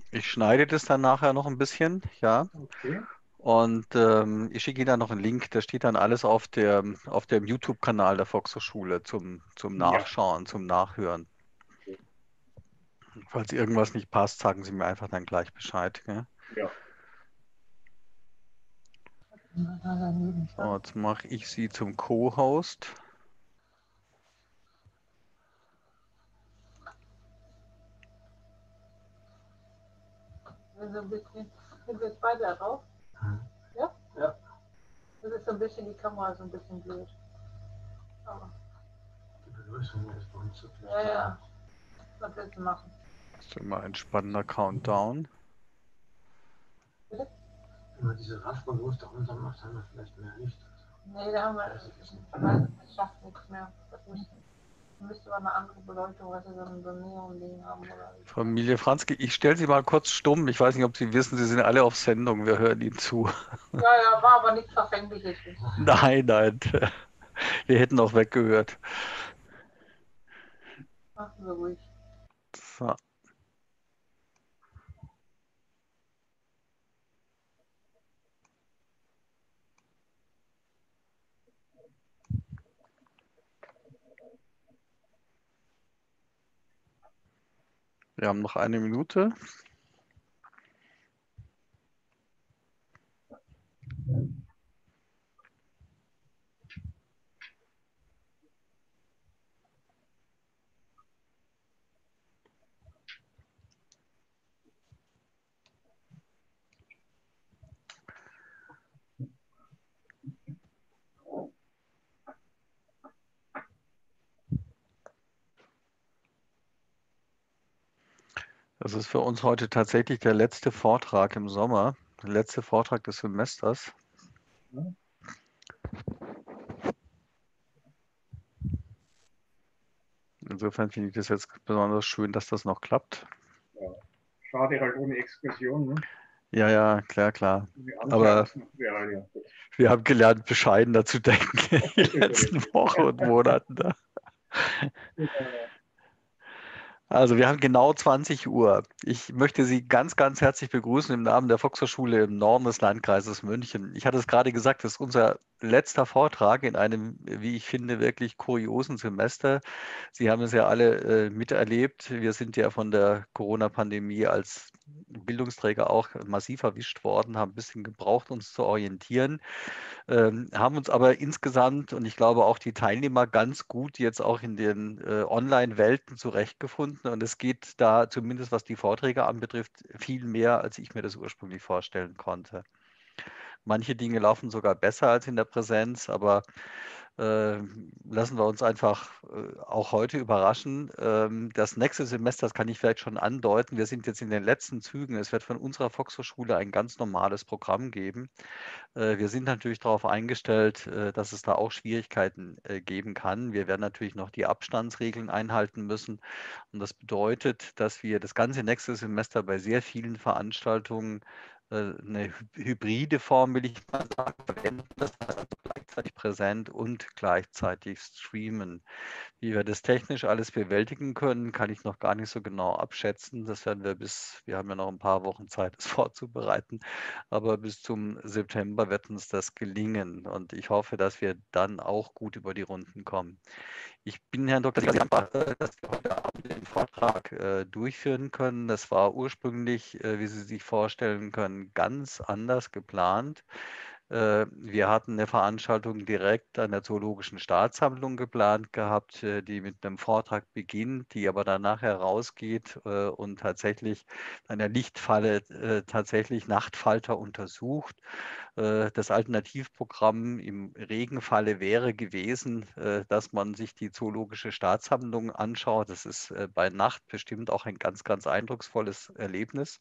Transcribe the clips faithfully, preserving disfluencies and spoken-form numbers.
Ich schneide das dann nachher noch ein bisschen, ja. Okay. Und ähm, ich schicke Ihnen dann noch einen Link, da steht dann alles auf der, auf dem YouTube-Kanal der Volkshochschule zum, zum Ja. Nachschauen, zum Nachhören. Falls irgendwas nicht passt, sagen Sie mir einfach dann gleich Bescheid. Gell? Ja. So, jetzt mache ich Sie zum Co-Host. Wenn so ein bisschen, sind wir jetzt beide drauf? Ja? Ja. Das ist so ein bisschen, die Kamera so ein bisschen blöd. Aber, die Begrüßung ist bei uns so blöd. Ja, ja. Was willst du machen? Das ist immer ein spannender Countdown. Bitte? Wenn man diese Raspberwurst da unten macht, haben wir vielleicht mehr Licht. Nee, da haben wir, das, das schafft nichts mehr. Das müsste, müsste man eine andere Beleuchtung, was wir so ein, so ein Neon-Ding haben. Oder Familie Franzke, ich stelle Sie mal kurz stumm. Ich weiß nicht, ob Sie wissen, Sie sind alle auf Sendung. Wir hören Ihnen zu. ja, ja, war aber nichts Verfängliches. Nein, nein. Wir hätten auch weggehört. Machen wir ruhig. So. Wir haben noch eine Minute. Das ist für uns heute tatsächlich der letzte Vortrag im Sommer, der letzte Vortrag des Semesters. Insofern finde ich das jetzt besonders schön, dass das noch klappt. Ja. Schade halt ohne Exkursion, ne? Ja, ja, klar, klar. Die Aber Anschauungsmaterial, ja. wir haben gelernt, bescheidener zu denken in den letzten Wochen und Monaten. Ne? Also wir haben genau zwanzig Uhr. Ich möchte Sie ganz, ganz herzlich begrüßen im Namen der Volkshochschule im Norden des Landkreises München. Ich hatte es gerade gesagt, das ist unser letzter Vortrag in einem, wie ich finde, wirklich kuriosen Semester. Sie haben es ja alle äh, miterlebt. Wir sind ja von der Corona-Pandemie als Bildungsträger auch massiv erwischt worden, haben ein bisschen gebraucht, uns zu orientieren. Ähm, haben uns aber insgesamt und ich glaube auch die Teilnehmer ganz gut jetzt auch in den äh, Online-Welten zurechtgefunden. Und es geht da zumindest, was die Vorträge anbetrifft, viel mehr, als ich mir das ursprünglich vorstellen konnte. Manche Dinge laufen sogar besser als in der Präsenz, aber äh, lassen wir uns einfach äh, auch heute überraschen. Ähm, das nächste Semester, das kann ich vielleicht schon andeuten, wir sind jetzt in den letzten Zügen. Es wird von unserer Volkshochschule ein ganz normales Programm geben. Äh, wir sind natürlich darauf eingestellt, äh, dass es da auch Schwierigkeiten äh, geben kann. Wir werden natürlich noch die Abstandsregeln einhalten müssen. Und das bedeutet, dass wir das ganze nächste Semester bei sehr vielen Veranstaltungen äh, eine hybride Form, will ich mal sagen, verwenden. Das heißt also gleichzeitig präsent und gleichzeitig streamen. Wie wir das technisch alles bewältigen können, kann ich noch gar nicht so genau abschätzen. Das werden wir bis, wir haben ja noch ein paar Wochen Zeit, das vorzubereiten, aber bis zum September wird uns das gelingen und ich hoffe, dass wir dann auch gut über die Runden kommen. Ich bin Herrn Doktor sehr dankbar, äh, dass wir heute Abend den Vortrag äh, durchführen können. Das war ursprünglich, äh, wie Sie sich vorstellen können, ganz anders geplant. Äh, Wir hatten eine Veranstaltung direkt an der Zoologischen Staatssammlung geplant gehabt, äh, die mit einem Vortrag beginnt, die aber danach herausgeht äh, und tatsächlich an der Lichtfalle äh, tatsächlich Nachtfalter untersucht. Äh, Das Alternativprogramm im Regenfalle wäre gewesen, äh, dass man sich die Zoologische Staatssammlung anschaut. Das ist äh, bei Nacht bestimmt auch ein ganz, ganz eindrucksvolles Erlebnis.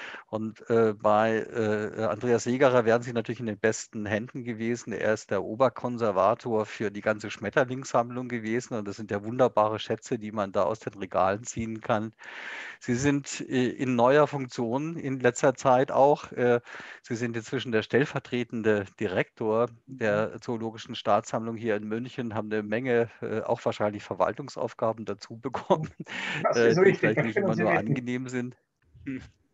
Und äh, bei äh, Andreas Segerer wären Sie natürlich in den besten Händen gewesen. Er ist der Oberkonservator für die ganze Schmetterlingssammlung gewesen. Und das sind ja wunderbare Schätze, die man da aus den Regalen ziehen kann. Sie sind äh, in neuer Funktion in letzter Zeit auch. Äh, Sie sind inzwischen der stellvertretende Direktor der Zoologischen Staatssammlung hier in München, haben eine Menge, äh, auch wahrscheinlich Verwaltungsaufgaben dazu bekommen, Das äh, ist die richtig, vielleicht da nicht können immer Sie nur wetten. angenehm sind.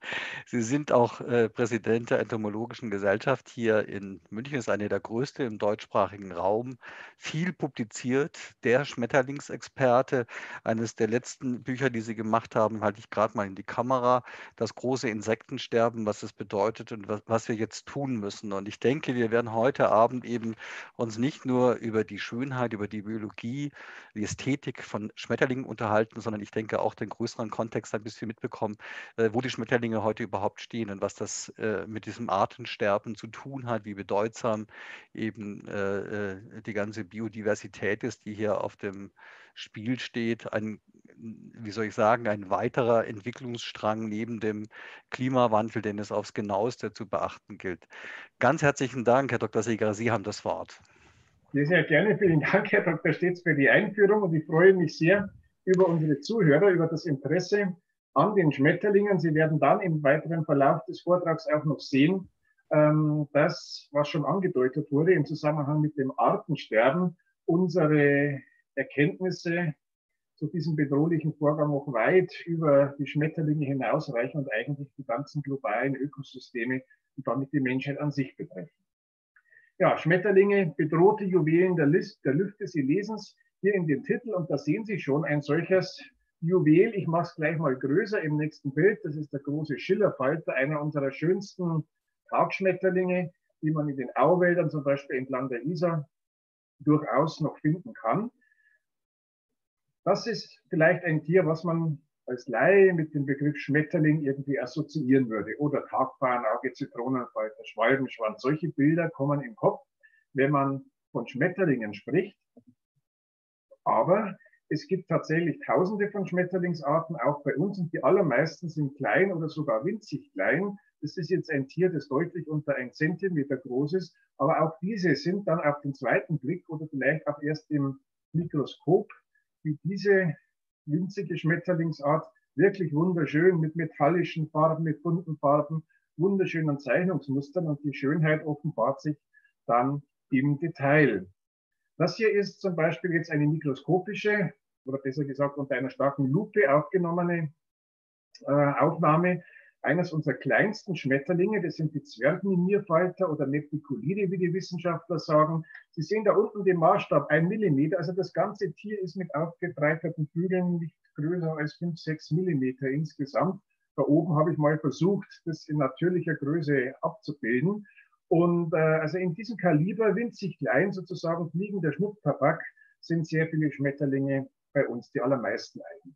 Sie sind auch äh, Präsident der Entomologischen Gesellschaft hier in München, ist eine der größten im deutschsprachigen Raum, viel publiziert, der Schmetterlingsexperte. Eines der letzten Bücher, die Sie gemacht haben, halte ich gerade mal in die Kamera, das große Insektensterben, was es bedeutet und was, was wir jetzt tun müssen. Und ich denke, wir werden heute Abend eben uns nicht nur über die Schönheit, über die Biologie, die Ästhetik von Schmetterlingen unterhalten, sondern ich denke auch den größeren Kontext ein bisschen mitbekommen, äh, wo die Schmetterlinge heute überhaupt stehen und was das äh, mit diesem Artensterben zu tun hat, wie bedeutsam eben äh, äh, die ganze Biodiversität ist, die hier auf dem Spiel steht. Ein, wie soll ich sagen, ein weiterer Entwicklungsstrang neben dem Klimawandel, den es aufs Genaueste zu beachten gilt. Ganz herzlichen Dank, Herr Doktor Seeger, Sie haben das Wort. Sehr, sehr gerne. Vielen Dank, Herr Doktor Stetz, für die Einführung und ich freue mich sehr über unsere Zuhörer, über das Interesse an den Schmetterlingen. Sie werden dann im weiteren Verlauf des Vortrags auch noch sehen, dass, was schon angedeutet wurde, im Zusammenhang mit dem Artensterben unsere Erkenntnisse zu diesem bedrohlichen Vorgang noch weit über die Schmetterlinge hinausreichen und eigentlich die ganzen globalen Ökosysteme und damit die Menschheit an sich betreffen. Ja, Schmetterlinge, bedrohte Juwelen der, List, der Lüfte. Sie lesen es hier in dem Titel und da sehen Sie schon ein solches Juwel. Ich mache es gleich mal größer im nächsten Bild. Das ist der große Schillerfalter, einer unserer schönsten Tagschmetterlinge, die man in den Auwäldern, zum Beispiel entlang der Isar, durchaus noch finden kann. Das ist vielleicht ein Tier, was man als Laie mit dem Begriff Schmetterling irgendwie assoziieren würde. Oder Tagfahnenauge, Zitronenfalter, Schwalbenschwanz. Solche Bilder kommen im Kopf, wenn man von Schmetterlingen spricht. Aber es gibt tatsächlich tausende von Schmetterlingsarten, auch bei uns. Und die allermeisten sind klein oder sogar winzig klein. Das ist jetzt ein Tier, das deutlich unter ein Zentimeter groß ist. Aber auch diese sind dann auf den zweiten Blick oder vielleicht auch erst im Mikroskop, wie diese winzige Schmetterlingsart, wirklich wunderschön mit metallischen Farben, mit bunten Farben, wunderschönen Zeichnungsmustern und die Schönheit offenbart sich dann im Detail. Das hier ist zum Beispiel jetzt eine mikroskopische oder besser gesagt unter einer starken Lupe aufgenommene äh, Aufnahme eines unserer kleinsten Schmetterlinge. Das sind die Zwergminierfalter oder Nepliculide, wie die Wissenschaftler sagen. Sie sehen da unten den Maßstab, ein Millimeter. Also das ganze Tier ist mit aufgebreiterten Flügeln nicht größer als fünf, sechs Millimeter insgesamt. Da oben habe ich mal versucht, das in natürlicher Größe abzubilden. Und äh, also in diesem Kaliber, winzig klein sozusagen, fliegender Schnupftabak, sind sehr viele Schmetterlinge bei uns, die allermeisten eigentlich.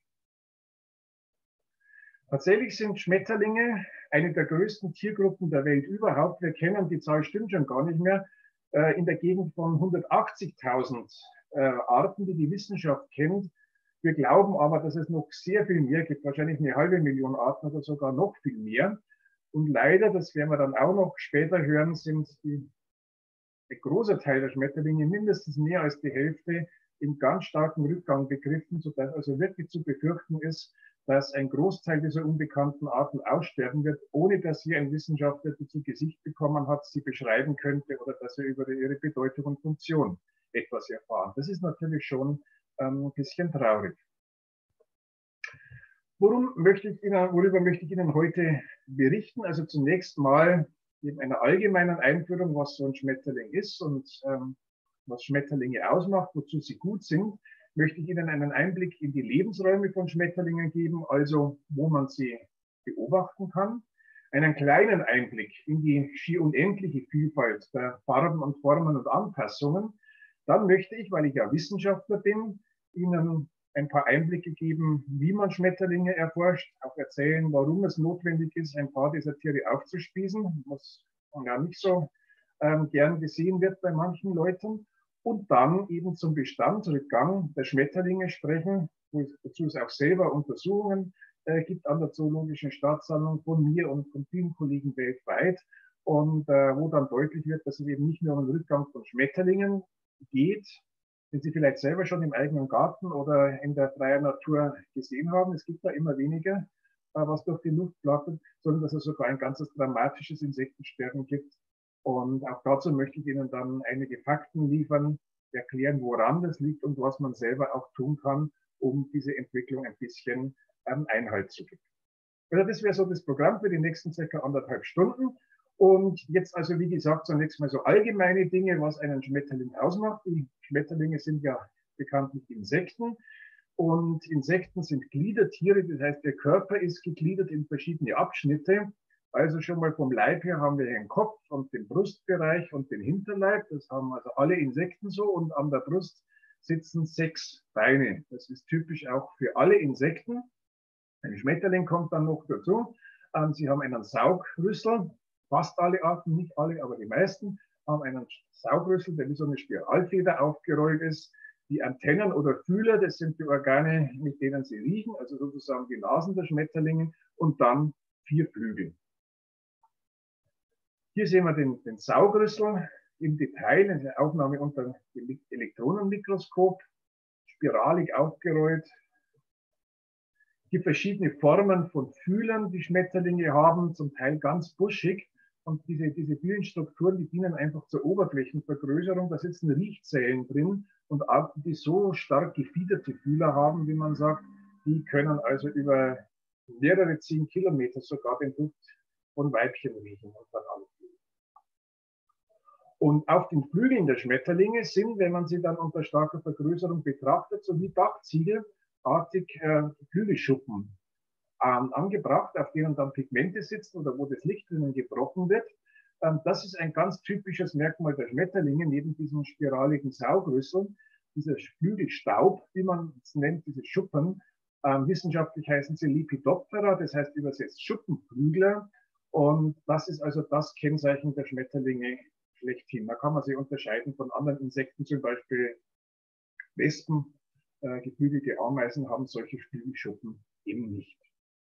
Tatsächlich sind Schmetterlinge eine der größten Tiergruppen der Welt überhaupt. Wir kennen, die Zahl stimmt schon gar nicht mehr, äh, in der Gegend von hundertachtzigtausend äh, Arten, die die Wissenschaft kennt. Wir glauben aber, dass es noch sehr viel mehr gibt, wahrscheinlich eine halbe Million Arten oder sogar noch viel mehr. Und leider, das werden wir dann auch noch später hören, sind die, ein großer Teil der Schmetterlinge, mindestens mehr als die Hälfte, in ganz starken Rückgang begriffen, sodass also wirklich zu befürchten ist, dass ein Großteil dieser unbekannten Arten aussterben wird, ohne dass hier ein Wissenschaftler die zu Gesicht bekommen hat, sie beschreiben könnte oder dass wir über ihre Bedeutung und Funktion etwas erfahren. Das ist natürlich schon ähm, ein bisschen traurig. Worum möchte ich Ihnen, worüber möchte ich Ihnen heute berichten? Also zunächst mal in einer allgemeinen Einführung, was so ein Schmetterling ist und ähm, was Schmetterlinge ausmacht, wozu sie gut sind, möchte ich Ihnen einen Einblick in die Lebensräume von Schmetterlingen geben, also wo man sie beobachten kann. Einen kleinen Einblick in die schier unendliche Vielfalt der Farben und Formen und Anpassungen. Dann möchte ich, weil ich ja Wissenschaftler bin, Ihnen ein paar Einblicke geben, wie man Schmetterlinge erforscht, auch erzählen, warum es notwendig ist, ein paar dieser Tiere aufzuspießen, was ja nicht so ähm, gern gesehen wird bei manchen Leuten. Und dann eben zum Bestandsrückgang der Schmetterlinge sprechen, wozu es auch selber Untersuchungen äh, gibt an der Zoologischen Staatssammlung von mir und von vielen Kollegen weltweit. Und äh, wo dann deutlich wird, dass es eben nicht nur um den Rückgang von Schmetterlingen geht, den Sie vielleicht selber schon im eigenen Garten oder in der freien Natur gesehen haben. Es gibt da immer weniger, äh, was durch die Luft flattert, sondern dass es sogar ein ganzes dramatisches Insektensterben gibt. Und auch dazu möchte ich Ihnen dann einige Fakten liefern, erklären, woran das liegt und was man selber auch tun kann, um diese Entwicklung ein bisschen ähm, Einhalt zu geben. Also das wäre so das Programm für die nächsten circa anderthalb Stunden. Und jetzt also, wie gesagt, zunächst mal so allgemeine Dinge, was einen Schmetterling ausmacht. Die Schmetterlinge sind ja bekanntlich Insekten. Und Insekten sind Gliedertiere, das heißt, der Körper ist gegliedert in verschiedene Abschnitte. Also schon mal vom Leib her haben wir den Kopf und den Brustbereich und den Hinterleib. Das haben also alle Insekten so. Und an der Brust sitzen sechs Beine. Das ist typisch auch für alle Insekten. Ein Schmetterling kommt dann noch dazu. Sie haben einen Saugrüssel. Fast alle Arten, nicht alle, aber die meisten haben einen Saugrüssel, der wie so eine Spiralfeder aufgerollt ist. Die Antennen oder Fühler, das sind die Organe, mit denen sie riechen, also sozusagen die Nasen der Schmetterlinge. Und dann vier Flügel. Hier sehen wir den, den Saugrüssel im Detail, eine Aufnahme unter dem Elektronenmikroskop, spiralig aufgerollt. Es gibt verschiedene Formen von Fühlern, die Schmetterlinge haben, zum Teil ganz buschig. Und diese, diese vielen Strukturen, die dienen einfach zur Oberflächenvergrößerung. Da sitzen Riechzellen drin und Arten, die so stark gefiederte Fühler haben, wie man sagt, die können also über mehrere zehn Kilometer sogar den Duft von Weibchen riechen und dann anfühlen. Und auf den Flügeln der Schmetterlinge sind, wenn man sie dann unter starker Vergrößerung betrachtet, so wie Dachziegelartig äh, Flügelschuppen ähm, angebracht, auf denen dann Pigmente sitzen oder wo das Licht drinnen gebrochen wird. Ähm, das ist ein ganz typisches Merkmal der Schmetterlinge, neben diesem spiraligen Saugrüssel. Dieser Flügelstaub, wie man es nennt, diese Schuppen, ähm, wissenschaftlich heißen sie Lepidoptera, das heißt übersetzt Schuppenflügler. Und das ist also das Kennzeichen der Schmetterlinge schlechthin. Da kann man sie unterscheiden von anderen Insekten, zum Beispiel Wespen, äh, geflügelte Ameisen haben solche Flügelschuppen eben nicht.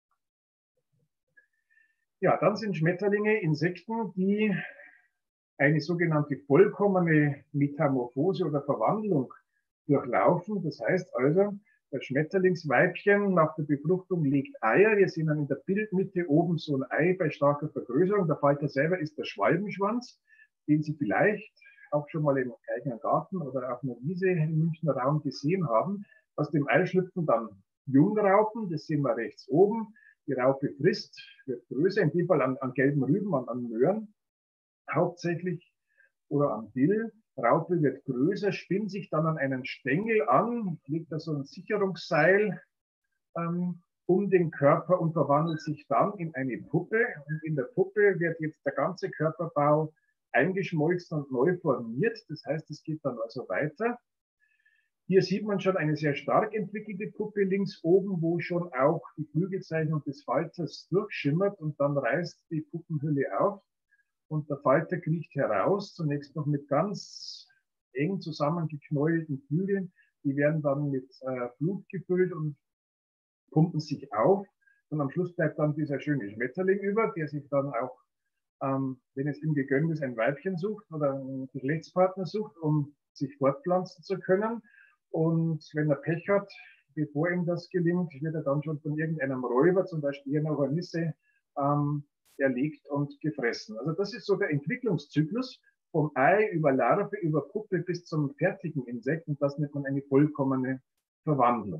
Ja, dann sind Schmetterlinge Insekten, die eine sogenannte vollkommene Metamorphose oder Verwandlung durchlaufen. Das heißt also, das Schmetterlingsweibchen nach der Befruchtung legt Eier. Wir sehen dann in der Bildmitte oben so ein Ei bei starker Vergrößerung. Der Falter selber ist der Schwalbenschwanz, den Sie vielleicht auch schon mal im eigenen Garten oder auf einer Wiese im Münchner Raum gesehen haben. Aus dem Ei schlüpfen dann Jungraupen, das sehen wir rechts oben. Die Raupe frisst, wird größer, in dem Fall an, an gelben Rüben, an, an Möhren hauptsächlich oder am Dill. Raupe wird größer, spinnt sich dann an einen Stängel an, legt da so ein Sicherungsseil ähm, um den Körper und verwandelt sich dann in eine Puppe. Und in der Puppe wird jetzt der ganze Körperbau eingeschmolzen und neu formiert. Das heißt, es geht dann also weiter. Hier sieht man schon eine sehr stark entwickelte Puppe links oben, wo schon auch die Flügelzeichnung des Falters durchschimmert und dann reißt die Puppenhülle auf und der Falter kriecht heraus, zunächst noch mit ganz eng zusammengeknäuelten Flügeln. Die werden dann mit äh, Blut gefüllt und pumpen sich auf. Und am Schluss bleibt dann dieser schöne Schmetterling über, der sich dann auch, ähm, wenn es ihm gegönnt ist, ein Weibchen sucht oder einen Geschlechtspartner sucht, um sich fortpflanzen zu können. Und wenn er Pech hat, bevor ihm das gelingt, wird er dann schon von irgendeinem Räuber, zum Beispiel einer Hornisse, ähm, erlegt und gefressen. Also das ist so der Entwicklungszyklus vom Ei über Larve, über Puppe bis zum fertigen Insekt und das nennt man eine vollkommene Verwandlung.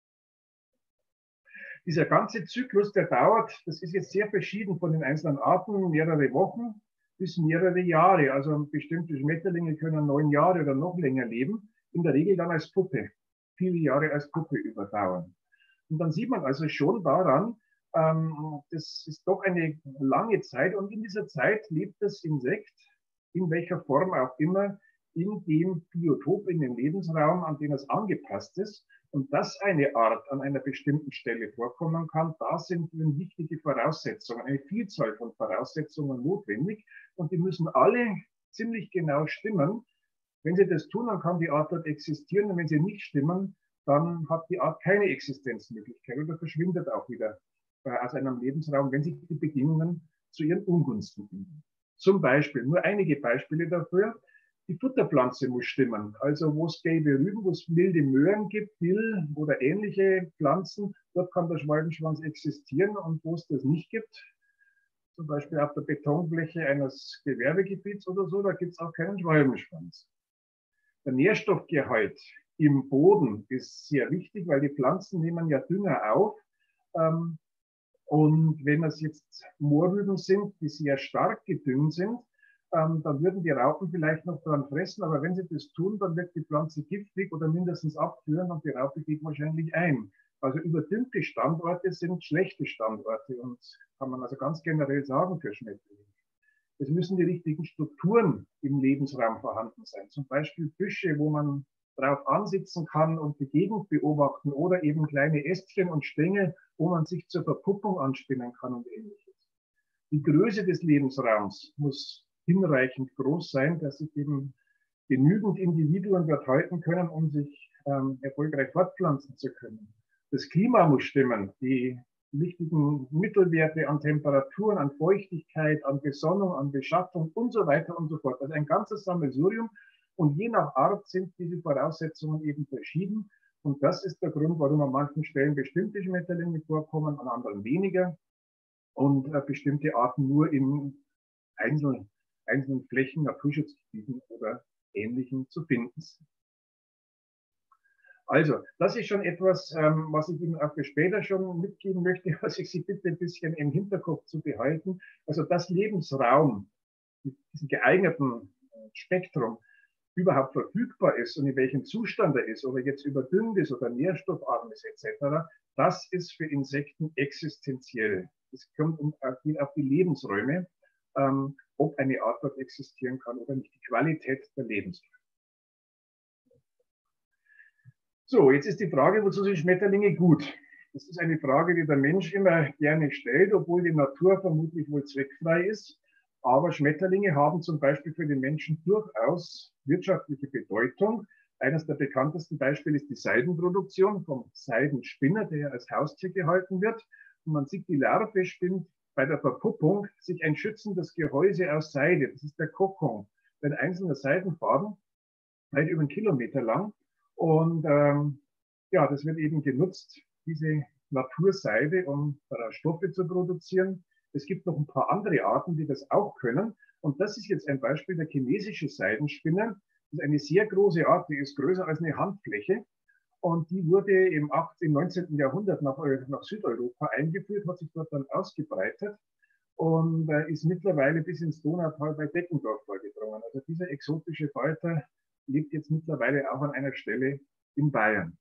Dieser ganze Zyklus, der dauert, das ist jetzt sehr verschieden von den einzelnen Arten, mehrere Wochen bis mehrere Jahre. Also bestimmte Schmetterlinge können neun Jahre oder noch länger leben. In der Regel dann als Puppe, viele Jahre als Puppe überdauern. Und dann sieht man also schon daran, ähm, das ist doch eine lange Zeit und in dieser Zeit lebt das Insekt, in welcher Form auch immer, in dem Biotop, in dem Lebensraum, an den es angepasst ist. Und dass eine Art an einer bestimmten Stelle vorkommen kann, da sind wichtige Voraussetzungen, eine Vielzahl von Voraussetzungen notwendig und die müssen alle ziemlich genau stimmen. Wenn sie das tun, dann kann die Art dort existieren und wenn sie nicht stimmen, dann hat die Art keine Existenzmöglichkeit oder verschwindet auch wieder aus einem Lebensraum, wenn sich die Bedingungen zu ihren Ungunsten finden. Zum Beispiel, nur einige Beispiele dafür, die Futterpflanze muss stimmen. Also wo es gelbe Rüben, wo es wilde Möhren gibt, Dill oder ähnliche Pflanzen, dort kann der Schwalbenschwanz existieren und wo es das nicht gibt, zum Beispiel auf der Betonfläche eines Gewerbegebiets oder so, da gibt es auch keinen Schwalbenschwanz. Der Nährstoffgehalt im Boden ist sehr wichtig, weil die Pflanzen nehmen ja Dünger auf. Ähm, Und wenn es jetzt Moorrüben sind, die sehr stark gedüngt sind, ähm, dann würden die Raupen vielleicht noch dran fressen, aber wenn sie das tun, dann wird die Pflanze giftig oder mindestens abführen und die Raupe geht wahrscheinlich ein. Also überdüngte Standorte sind schlechte Standorte und kann man also ganz generell sagen für Schmetterlinge. Es müssen die richtigen Strukturen im Lebensraum vorhanden sein. Zum Beispiel Büsche, wo man drauf ansitzen kann und die Gegend beobachten oder eben kleine Ästchen und Stängel, wo man sich zur Verpuppung anspinnen kann und ähnliches. Die Größe des Lebensraums muss hinreichend groß sein, dass sich eben genügend Individuen dort halten können, um sich ähm, erfolgreich fortpflanzen zu können. Das Klima muss stimmen, die wichtigen Mittelwerte an Temperaturen, an Feuchtigkeit, an Besonnung, an Beschattung und so weiter und so fort. Also ein ganzes Sammelsurium. Und je nach Art sind diese Voraussetzungen eben verschieden. Und das ist der Grund, warum an manchen Stellen bestimmte Schmetterlinge vorkommen, an anderen weniger. Und äh, bestimmte Arten nur in einzelnen, einzelnen Flächen, Naturschutzgebieten oder Ähnlichem zu finden sind. Also, das ist schon etwas, ähm, was ich Ihnen auch für später schon mitgeben möchte, was ich Sie bitte ein bisschen im Hinterkopf zu behalten. Also, das Lebensraum mit diesem geeigneten Spektrum überhaupt verfügbar ist und in welchem Zustand er ist, ob er jetzt überdüngt ist oder nährstoffarm ist et cetera, das ist für Insekten existenziell. Es kommt auf die, auf die Lebensräume, ähm, ob eine Art dort existieren kann oder nicht, die Qualität der Lebensräume. So, jetzt ist die Frage, wozu sind Schmetterlinge gut? Das ist eine Frage, die der Mensch immer gerne stellt, obwohl die Natur vermutlich wohl zweckfrei ist. Aber Schmetterlinge haben zum Beispiel für den Menschen durchaus wirtschaftliche Bedeutung. Eines der bekanntesten Beispiele ist die Seidenproduktion vom Seidenspinner, der als Haustier gehalten wird. Und man sieht, die Larve spinnt bei der Verpuppung sich ein schützendes Gehäuse aus Seide. Das ist der Kokon. Ein einzelner Seidenfaden, weit über einen Kilometer lang. Und ähm, ja, das wird eben genutzt, diese Naturseide, um daraus Stoffe zu produzieren. Es gibt noch ein paar andere Arten, die das auch können. Und das ist jetzt ein Beispiel, der chinesische Seidenspinner. Das ist eine sehr große Art, die ist größer als eine Handfläche. Und die wurde im achtzehnten, neunzehnten Jahrhundert nach, nach Südeuropa eingeführt, hat sich dort dann ausgebreitet und äh, ist mittlerweile bis ins Donautal bei Deckendorf vorgedrungen. Also dieser exotische Falter lebt jetzt mittlerweile auch an einer Stelle in Bayern.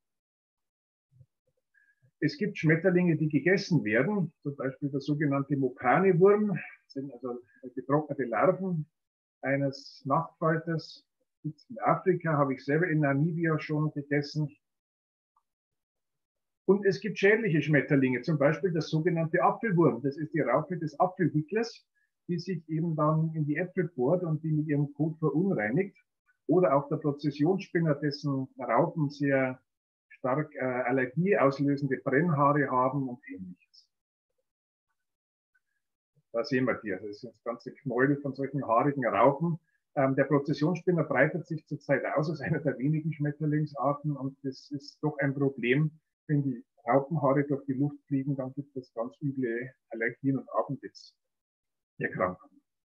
Es gibt Schmetterlinge, die gegessen werden, zum Beispiel der sogenannte Mopane-Wurm, das sind also getrocknete Larven eines Nachtfalters. In Afrika habe ich selber in Namibia schon gegessen. Und es gibt schädliche Schmetterlinge, zum Beispiel das sogenannte Apfelwurm. Das ist die Raupe des Apfelwicklers, die sich eben dann in die Äpfel bohrt und die mit ihrem Kot verunreinigt. Oder auch der Prozessionsspinner, dessen Raupen sehr stark äh, allergieauslösende Brennhaare haben und ähnliches. Da sehen wir die, also das sind das ganze Knäuel von solchen haarigen Raupen. Ähm, der Prozessionsspinner breitet sich zurzeit aus als einer der wenigen Schmetterlingsarten und das ist doch ein Problem, wenn die Raupenhaare durch die Luft fliegen, dann gibt es ganz üble Allergien und Atemwegserkrankungen.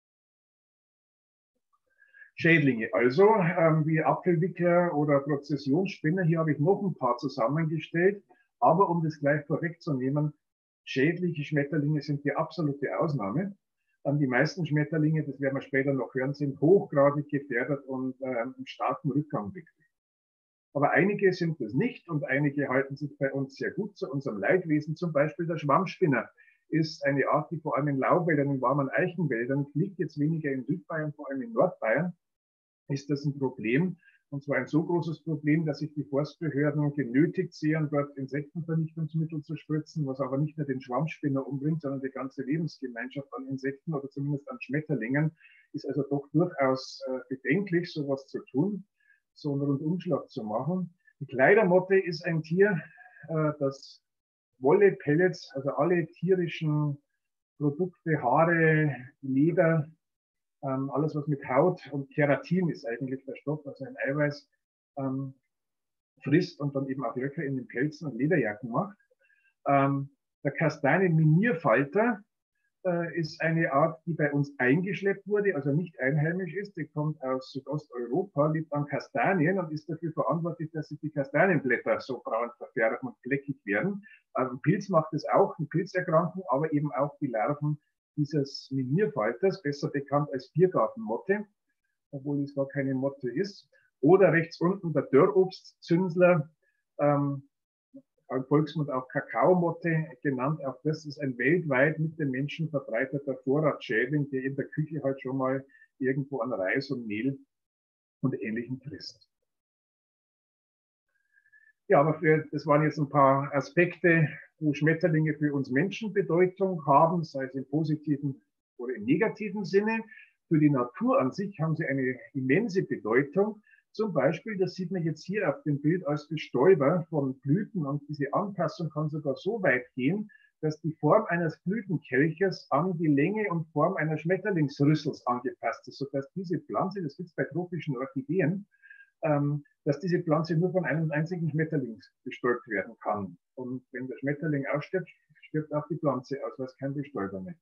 Schädlinge, also ähm, wie Apfelwickler oder Prozessionsspinner. Hier habe ich noch ein paar zusammengestellt, aber um das gleich vorwegzunehmen, schädliche Schmetterlinge sind die absolute Ausnahme. Ähm, die meisten Schmetterlinge, das werden wir später noch hören, sind hochgradig gefährdet und ähm, im starken Rückgang wirklich. Aber einige sind das nicht und einige halten sich bei uns sehr gut zu unserem Leidwesen. Zum Beispiel der Schwammspinner ist eine Art, die vor allem in Laubwäldern, in warmen Eichenwäldern fliegt, jetzt weniger in Südbayern, vor allem in Nordbayern, ist das ein Problem. Und zwar ein so großes Problem, dass sich die Forstbehörden genötigt sehen, dort Insektenvernichtungsmittel zu spritzen, was aber nicht nur den Schwammspinner umbringt, sondern die ganze Lebensgemeinschaft an Insekten oder zumindest an Schmetterlingen. Ist also doch durchaus äh, bedenklich, sowas zu tun, so einen Rundumschlag zu machen. Die Kleidermotte ist ein Tier, äh, das Wolle, Pellets, also alle tierischen Produkte, Haare, Leder, ähm, alles was mit Haut und Keratin ist eigentlich der Stoff, also ein Eiweiß, ähm, frisst und dann eben auch Löcher in den Pelzen und Lederjacken macht. Ähm, der Kastanienminierfalter äh, ist eine Art, die bei uns eingeschleppt wurde, also nicht einheimisch ist. Die kommt aus Südosteuropa, lebt an Kastanien und ist dafür verantwortlich, dass sich die Kastanienblätter so braun verfärben und fleckig werden. Ein Pilz macht es auch, eine Pilzerkrankung, aber eben auch die Larven dieses Minierfalters, besser bekannt als Biergartenmotte, obwohl es gar keine Motte ist. Oder rechts unten der Dörrobstzünsler, ähm, im Volksmund auch Kakaomotte genannt. Auch das ist ein weltweit mit den Menschen verbreiteter Vorratsschädling, der in der Küche halt schon mal irgendwo an Reis und Mehl und Ähnlichem frisst. Ja, aber für, das waren jetzt ein paar Aspekte, wo Schmetterlinge für uns Menschen Bedeutung haben, sei es im positiven oder im negativen Sinne. Für die Natur an sich haben sie eine immense Bedeutung. Zum Beispiel, das sieht man jetzt hier auf dem Bild als Bestäuber von Blüten, und diese Anpassung kann sogar so weit gehen, dass die Form eines Blütenkelchers an die Länge und Form einer Schmetterlingsrüssels angepasst ist, sodass diese Pflanze, das gibt es bei tropischen Orchideen, ähm, dass diese Pflanze nur von einem einzigen Schmetterling bestäubt werden kann. Und wenn der Schmetterling ausstirbt, stirbt auch die Pflanze aus, weil es kein Bestäuber mehr.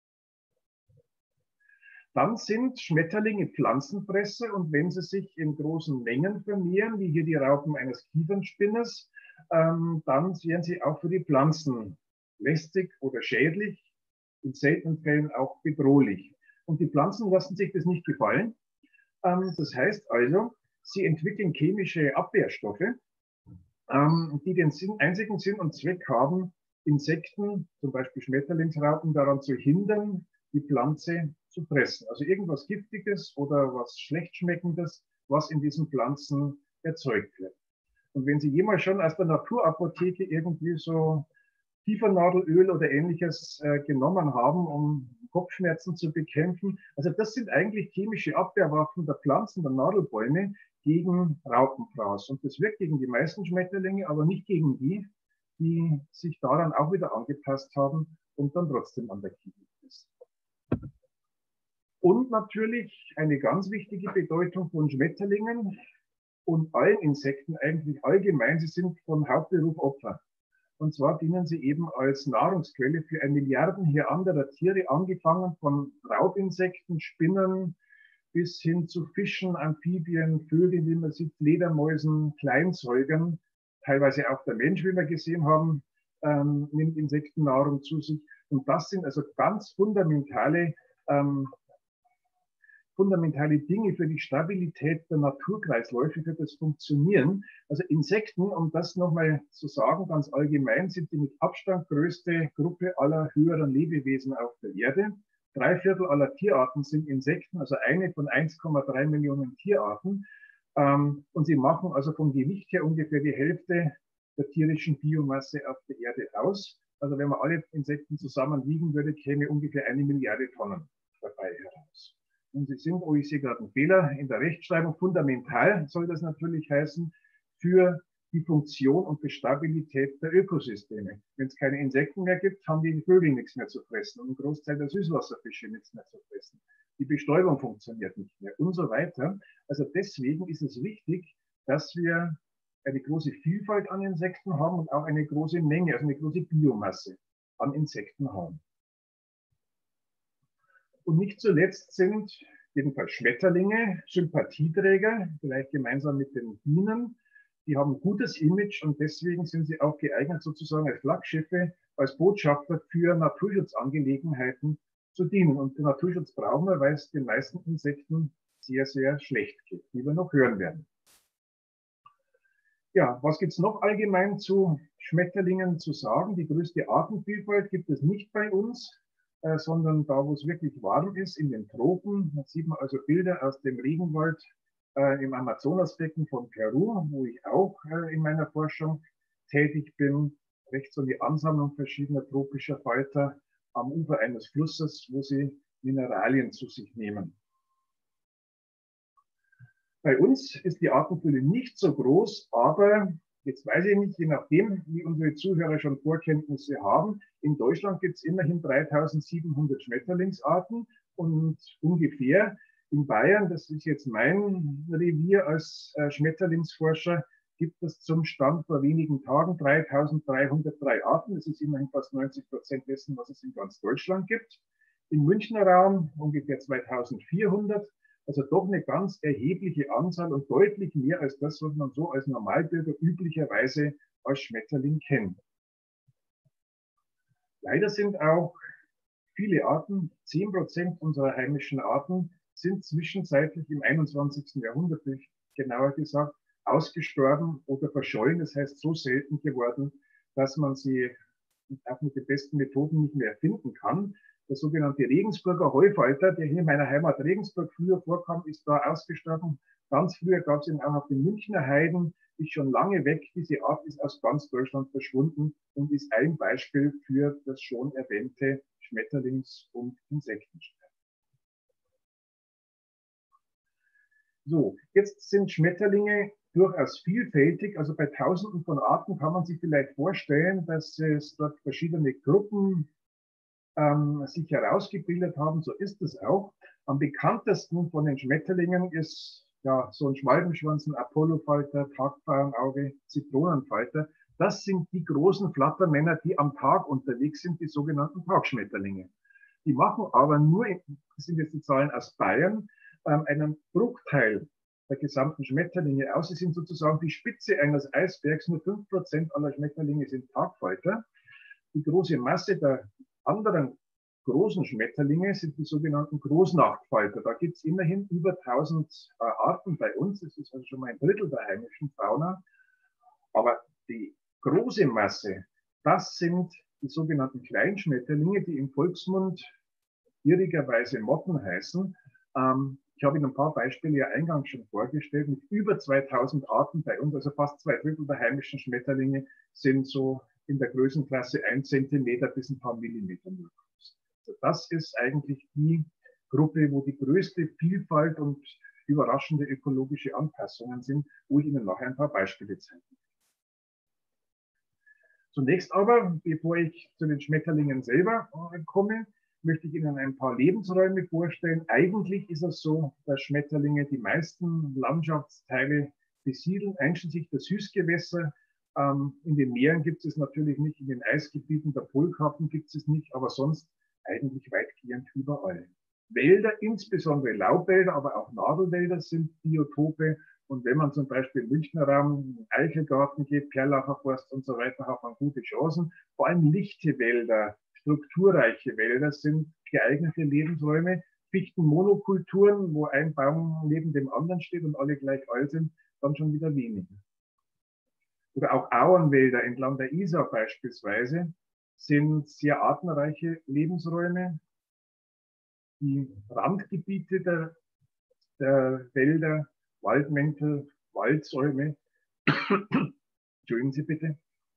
Dann sind Schmetterlinge Pflanzenfresser, und wenn sie sich in großen Mengen vermehren, wie hier die Raupen eines Kiefernspinners, ähm, dann wären sie auch für die Pflanzen lästig oder schädlich, in seltenen Fällen auch bedrohlich. Und die Pflanzen lassen sich das nicht gefallen. Ähm, das heißt also, sie entwickeln chemische Abwehrstoffe, ähm, die den Sinn, einzigen Sinn und Zweck haben, Insekten, zum Beispiel Schmetterlingsraupen, daran zu hindern, die Pflanze zu fressen. Also irgendwas Giftiges oder was schlecht Schmeckendes, was in diesen Pflanzen erzeugt wird. Und wenn Sie jemals schon aus der Naturapotheke irgendwie so Kiefernadelöl oder Ähnliches äh, genommen haben, um Kopfschmerzen zu bekämpfen, also das sind eigentlich chemische Abwehrwaffen der Pflanzen, der Nadelbäume gegen Raupenfraß. Und das wirkt gegen die meisten Schmetterlinge, aber nicht gegen die, die sich daran auch wieder angepasst haben und dann trotzdem an der Kiefer ist. Und natürlich eine ganz wichtige Bedeutung von Schmetterlingen und allen Insekten eigentlich allgemein, sie sind von Hauptberuf Opfer. Und zwar dienen sie eben als Nahrungsquelle für ein Milliardenheer anderer Tiere, angefangen von Raubinsekten, Spinnen bis hin zu Fischen, Amphibien, Vögeln, wie man sieht, Fledermäusen, Kleinsäugern, teilweise auch der Mensch, wie wir gesehen haben, ähm, nimmt Insektennahrung zu sich. Und das sind also ganz fundamentale ähm, fundamentale Dinge für die Stabilität der Naturkreisläufe, für das Funktionieren. Also Insekten, um das nochmal zu sagen, ganz allgemein, sind die mit Abstand größte Gruppe aller höheren Lebewesen auf der Erde. Drei Viertel aller Tierarten sind Insekten, also eine von eins Komma drei Millionen Tierarten. Und sie machen also vom Gewicht her ungefähr die Hälfte der tierischen Biomasse auf der Erde aus. Also wenn man alle Insekten zusammen wiegen würde, käme ungefähr eine Milliarde Tonnen dabei heraus. Und sie sind, oh, ich sehe gerade einen Fehler in der Rechtschreibung, fundamental soll das natürlich heißen, für die Funktion und die Stabilität der Ökosysteme. Wenn es keine Insekten mehr gibt, haben die Vögel nichts mehr zu fressen und ein Großteil der Süßwasserfische nichts mehr zu fressen. Die Bestäubung funktioniert nicht mehr und so weiter. Also deswegen ist es wichtig, dass wir eine große Vielfalt an Insekten haben und auch eine große Menge, also eine große Biomasse an Insekten haben. Und nicht zuletzt sind jedenfalls Schmetterlinge Sympathieträger, vielleicht gemeinsam mit den Bienen. Die haben ein gutes Image und deswegen sind sie auch geeignet, sozusagen als Flaggschiffe, als Botschafter für Naturschutzangelegenheiten zu dienen. Und den Naturschutz brauchen wir, weil es den meisten Insekten sehr, sehr schlecht geht, wie wir noch hören werden. Ja, was gibt es noch allgemein zu Schmetterlingen zu sagen? Die größte Artenvielfalt gibt es nicht bei uns, Äh, sondern da, wo es wirklich warm ist, in den Tropen. Da sieht man also Bilder aus dem Regenwald äh, im Amazonasbecken von Peru, wo ich auch äh, in meiner Forschung tätig bin. Rechts so die Ansammlung verschiedener tropischer Falter am Ufer eines Flusses, wo sie Mineralien zu sich nehmen. Bei uns ist die Artenfülle nicht so groß, aber jetzt weiß ich nicht, je nachdem, wie unsere Zuhörer schon Vorkenntnisse haben, in Deutschland gibt es immerhin dreitausendsiebenhundert Schmetterlingsarten und ungefähr in Bayern, das ist jetzt mein Revier als äh, Schmetterlingsforscher, gibt es zum Stand vor wenigen Tagen dreitausenddreihundertdrei Arten. Das ist immerhin fast neunzig Prozent dessen, was es in ganz Deutschland gibt. Im Münchner Raum ungefähr zweitausendvierhundert. Also doch eine ganz erhebliche Anzahl und deutlich mehr als das, was man so als Normalbürger üblicherweise als Schmetterling kennt. Leider sind auch viele Arten, zehn Prozent unserer heimischen Arten, sind zwischenzeitlich im einundzwanzigsten Jahrhundert, genauer gesagt, ausgestorben oder verschollen. Das heißt, so selten geworden, dass man sie auch mit den besten Methoden nicht mehr finden kann. Der sogenannte Regensburger Heufalter, der hier in meiner Heimat Regensburg früher vorkam, ist da ausgestorben. Ganz früher gab es ihn auch auf den Münchner Heiden, ist schon lange weg. Diese Art ist aus ganz Deutschland verschwunden und ist ein Beispiel für das schon erwähnte Schmetterlings- und Insektensterben. So, jetzt sind Schmetterlinge durchaus vielfältig. Also bei Tausenden von Arten kann man sich vielleicht vorstellen, dass es dort verschiedene Gruppen ähm, sich herausgebildet haben. So ist es auch. Am bekanntesten von den Schmetterlingen ist ja so ein Schwalbenschwanz, ein Apollofalter, Tagpfauenauge, Zitronenfalter. Das sind die großen Flattermänner, die am Tag unterwegs sind, die sogenannten Tagschmetterlinge. Die machen aber nur, das sind jetzt die Zahlen aus Bayern, ähm, einen Bruchteil der gesamten Schmetterlinge aus. Sie sind sozusagen die Spitze eines Eisbergs. Nur fünf Prozent aller Schmetterlinge sind Tagfalter. Die große Masse der anderen großen Schmetterlinge sind die sogenannten Großnachtfalter. Da gibt es immerhin über tausend äh, Arten bei uns. Das ist also schon mal ein Drittel der heimischen Fauna. Aber die große Masse, das sind die sogenannten Kleinschmetterlinge, die im Volksmund irrigerweise Motten heißen. Ähm, ich habe Ihnen ein paar Beispiele ja eingangs schon vorgestellt. Mit über zweitausend Arten bei uns, also fast zwei Drittel der heimischen Schmetterlinge sind so in der Größenklasse ein Zentimeter bis ein paar Millimeter nur groß. Also das ist eigentlich die Gruppe, wo die größte Vielfalt und überraschende ökologische Anpassungen sind, wo ich Ihnen nachher ein paar Beispiele zeigen will. Zunächst aber, bevor ich zu den Schmetterlingen selber komme, möchte ich Ihnen ein paar Lebensräume vorstellen. Eigentlich ist es so, dass Schmetterlinge die meisten Landschaftsteile besiedeln, einschließlich der Süßgewässer. Ähm, in den Meeren gibt es natürlich nicht, in den Eisgebieten der Polkappen gibt es nicht, aber sonst eigentlich weitgehend überall. Wälder, insbesondere Laubwälder, aber auch Nadelwälder sind Biotope. Und wenn man zum Beispiel im Münchner Raum, Eichelgarten geht, Perlacher Forst und so weiter, hat man gute Chancen. Vor allem lichte Wälder, strukturreiche Wälder sind geeignete Lebensräume. Fichtenmonokulturen, wo ein Baum neben dem anderen steht und alle gleich alt sind, dann schon wieder weniger. Oder auch Auenwälder entlang der Isar beispielsweise sind sehr artenreiche Lebensräume. Die Randgebiete der, der Wälder, Waldmäntel, Waldsäume, entschuldigen Sie bitte,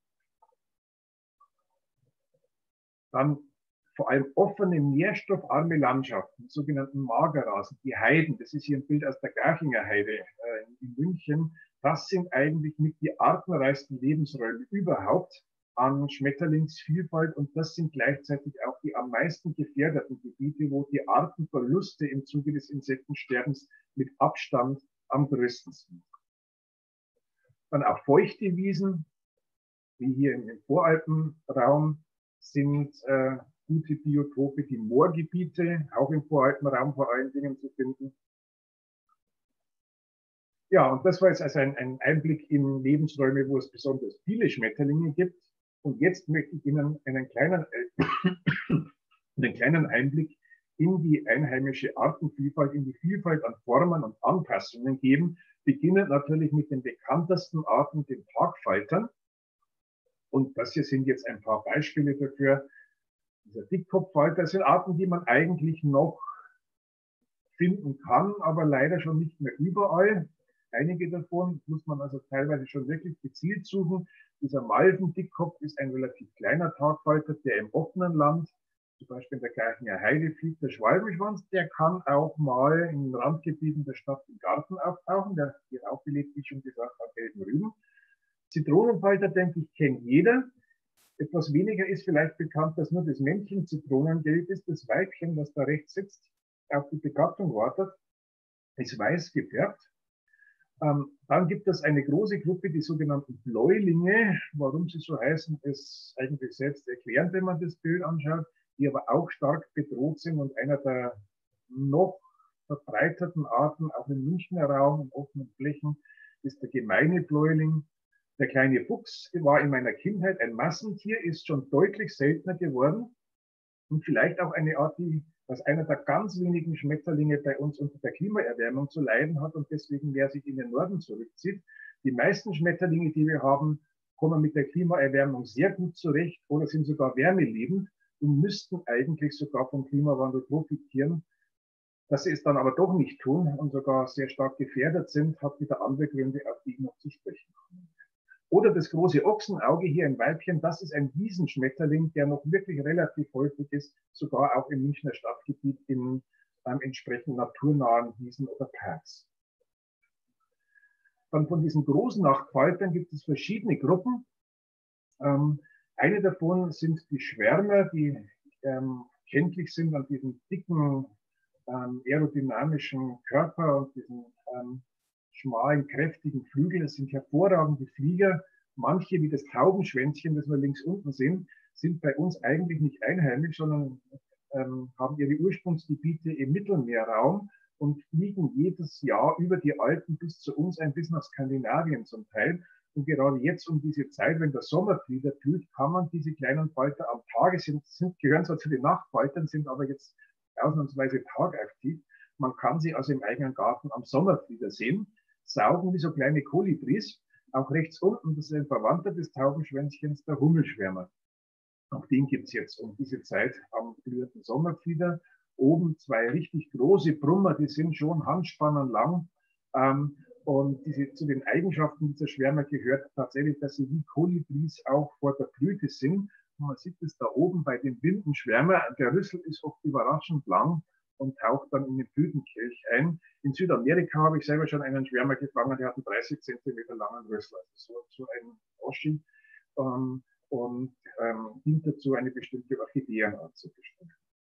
dann vor allem offene, nährstoffarme Landschaften, die sogenannten Magerrasen, die Heiden, das ist hier ein Bild aus der Garchinger Heide äh, in München, das sind eigentlich mit die artenreichsten Lebensräume überhaupt an Schmetterlingsvielfalt und das sind gleichzeitig auch die am meisten gefährdeten Gebiete, wo die Artenverluste im Zuge des Insektensterbens mit Abstand am größten sind. Dann auch feuchte Wiesen, wie hier im Voralpenraum, sind äh, gute Biotope, die Moorgebiete, auch im Voralpenraum vor allen Dingen zu finden. Ja, und das war jetzt also ein, ein Einblick in Lebensräume, wo es besonders viele Schmetterlinge gibt. Und jetzt möchte ich Ihnen einen kleinen, einen kleinen Einblick in die einheimische Artenvielfalt, in die Vielfalt an Formen und Anpassungen geben. Beginnend natürlich mit den bekanntesten Arten, den Tagfaltern. Und das hier sind jetzt ein paar Beispiele dafür. Dieser Dickkopffalter sind Arten, die man eigentlich noch finden kann, aber leider schon nicht mehr überall. Einige davon muss man also teilweise schon wirklich gezielt suchen. Dieser Malvendickkopf ist ein relativ kleiner Tagfalter, der im offenen Land, zum Beispiel in der Garchinger Heide, fliegt. Der Schwalbenschwanz, der kann auch mal in Randgebieten der Stadt im Garten auftauchen. Der wird auch belebt, wie ich schon gesagt habe, gelben Rüben. Zitronenfalter, denke ich, kennt jeder. Etwas weniger ist vielleicht bekannt, dass nur das Männchen Zitronengelb ist. Das Weibchen, das da rechts sitzt, auf die Begattung wartet, ist weiß gefärbt. Ähm, dann gibt es eine große Gruppe, die sogenannten Bläulinge. Warum sie so heißen, ist eigentlich selbst erklärend, wenn man das Bild anschaut, die aber auch stark bedroht sind und einer der noch verbreiteten Arten, auch im Münchner Raum, in offenen Flächen, ist der gemeine Bläuling. Der kleine Fuchs war in meiner Kindheit ein Massentier, ist schon deutlich seltener geworden und vielleicht auch eine Art, die, dass einer der ganz wenigen Schmetterlinge bei uns unter der Klimaerwärmung zu leiden hat und deswegen mehr sich in den Norden zurückzieht. Die meisten Schmetterlinge, die wir haben, kommen mit der Klimaerwärmung sehr gut zurecht oder sind sogar wärmeliebend und müssten eigentlich sogar vom Klimawandel profitieren. Dass sie es dann aber doch nicht tun und sogar sehr stark gefährdet sind, hat wieder andere Gründe, auf die ich noch zu sprechen komme. Oder das große Ochsenauge, hier ein Weibchen, das ist ein Wiesenschmetterling, der noch wirklich relativ häufig ist, sogar auch im Münchner Stadtgebiet in ähm, entsprechend naturnahen Wiesen oder Parks. Dann von diesen großen Nachtfaltern gibt es verschiedene Gruppen. Ähm, eine davon sind die Schwärmer, die ähm, kenntlich sind an diesem dicken ähm, aerodynamischen Körper und diesen ähm, schmalen, kräftigen Flügel. Das sind hervorragende Flieger. Manche, wie das Taubenschwänzchen, das wir links unten sehen, sind bei uns eigentlich nicht einheimisch, sondern ähm, haben ihre Ursprungsgebiete im Mittelmeerraum und fliegen jedes Jahr über die Alpen bis zu uns ein, bis nach Skandinavien zum Teil. Und gerade jetzt um diese Zeit, wenn der Sommerflieder blüht, kann man diese kleinen Falter am Tage, sind, sind, gehören zwar zu den Nachtfaltern, sind aber jetzt ausnahmsweise tagaktiv. Man kann sie also im eigenen Garten am Sommerflieder sehen, saugen wie so kleine Kolibris. Auch rechts unten, das ist ein Verwandter des Taubenschwänzchens, der Hummelschwärmer. Auch den gibt es jetzt um diese Zeit am blühenden Sommerflieder. Oben zwei richtig große Brummer, die sind schon Handspannen lang. Ähm, und diese, zu den Eigenschaften dieser Schwärmer gehört tatsächlich, dass sie wie Kolibris auch vor der Blüte sind. Und man sieht es da oben bei dem Windenschwärmer. Der Rüssel ist oft überraschend lang und taucht dann in den Blütenkelch ein. In Südamerika habe ich selber schon einen Schwärmer gefangen, der hat einen dreißig Zentimeter langen Rüssel, also so, so ein Oschi, ähm, und ähm, dient dazu, eine bestimmte Orchideenart zu bestimmen.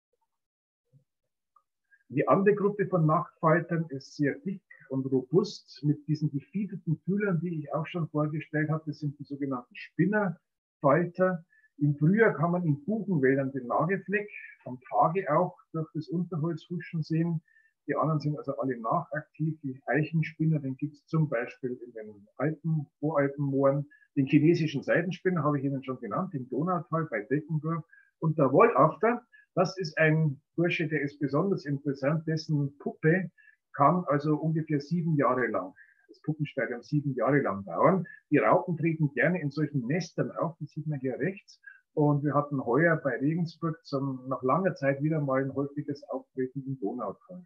Die andere Gruppe von Nachtfaltern ist sehr dick und robust mit diesen gefiederten Fühlern, die ich auch schon vorgestellt habe. Das sind die sogenannten Spinnerfalter. Im Frühjahr kann man in Buchenwäldern den Nagelfleck, am Tage auch durch das Unterholz huschen sehen. Die anderen sind also alle nachaktiv. Die Eichenspinner, den gibt es zum Beispiel in den Alpen, Voralpenmooren. Den chinesischen Seidenspinner habe ich Ihnen schon genannt, im Donautal bei Deckenburg. Und der Wollafter, das ist ein Bursche, der ist besonders interessant. Dessen Puppe kann also ungefähr sieben Jahre lang, das Puppenstadium sieben Jahre lang dauern. Die Raupen treten gerne in solchen Nestern auf, das sieht man hier rechts. Und wir hatten heuer bei Regensburg zum, nach langer Zeit wieder mal ein häufiges Auftreten im Donautal.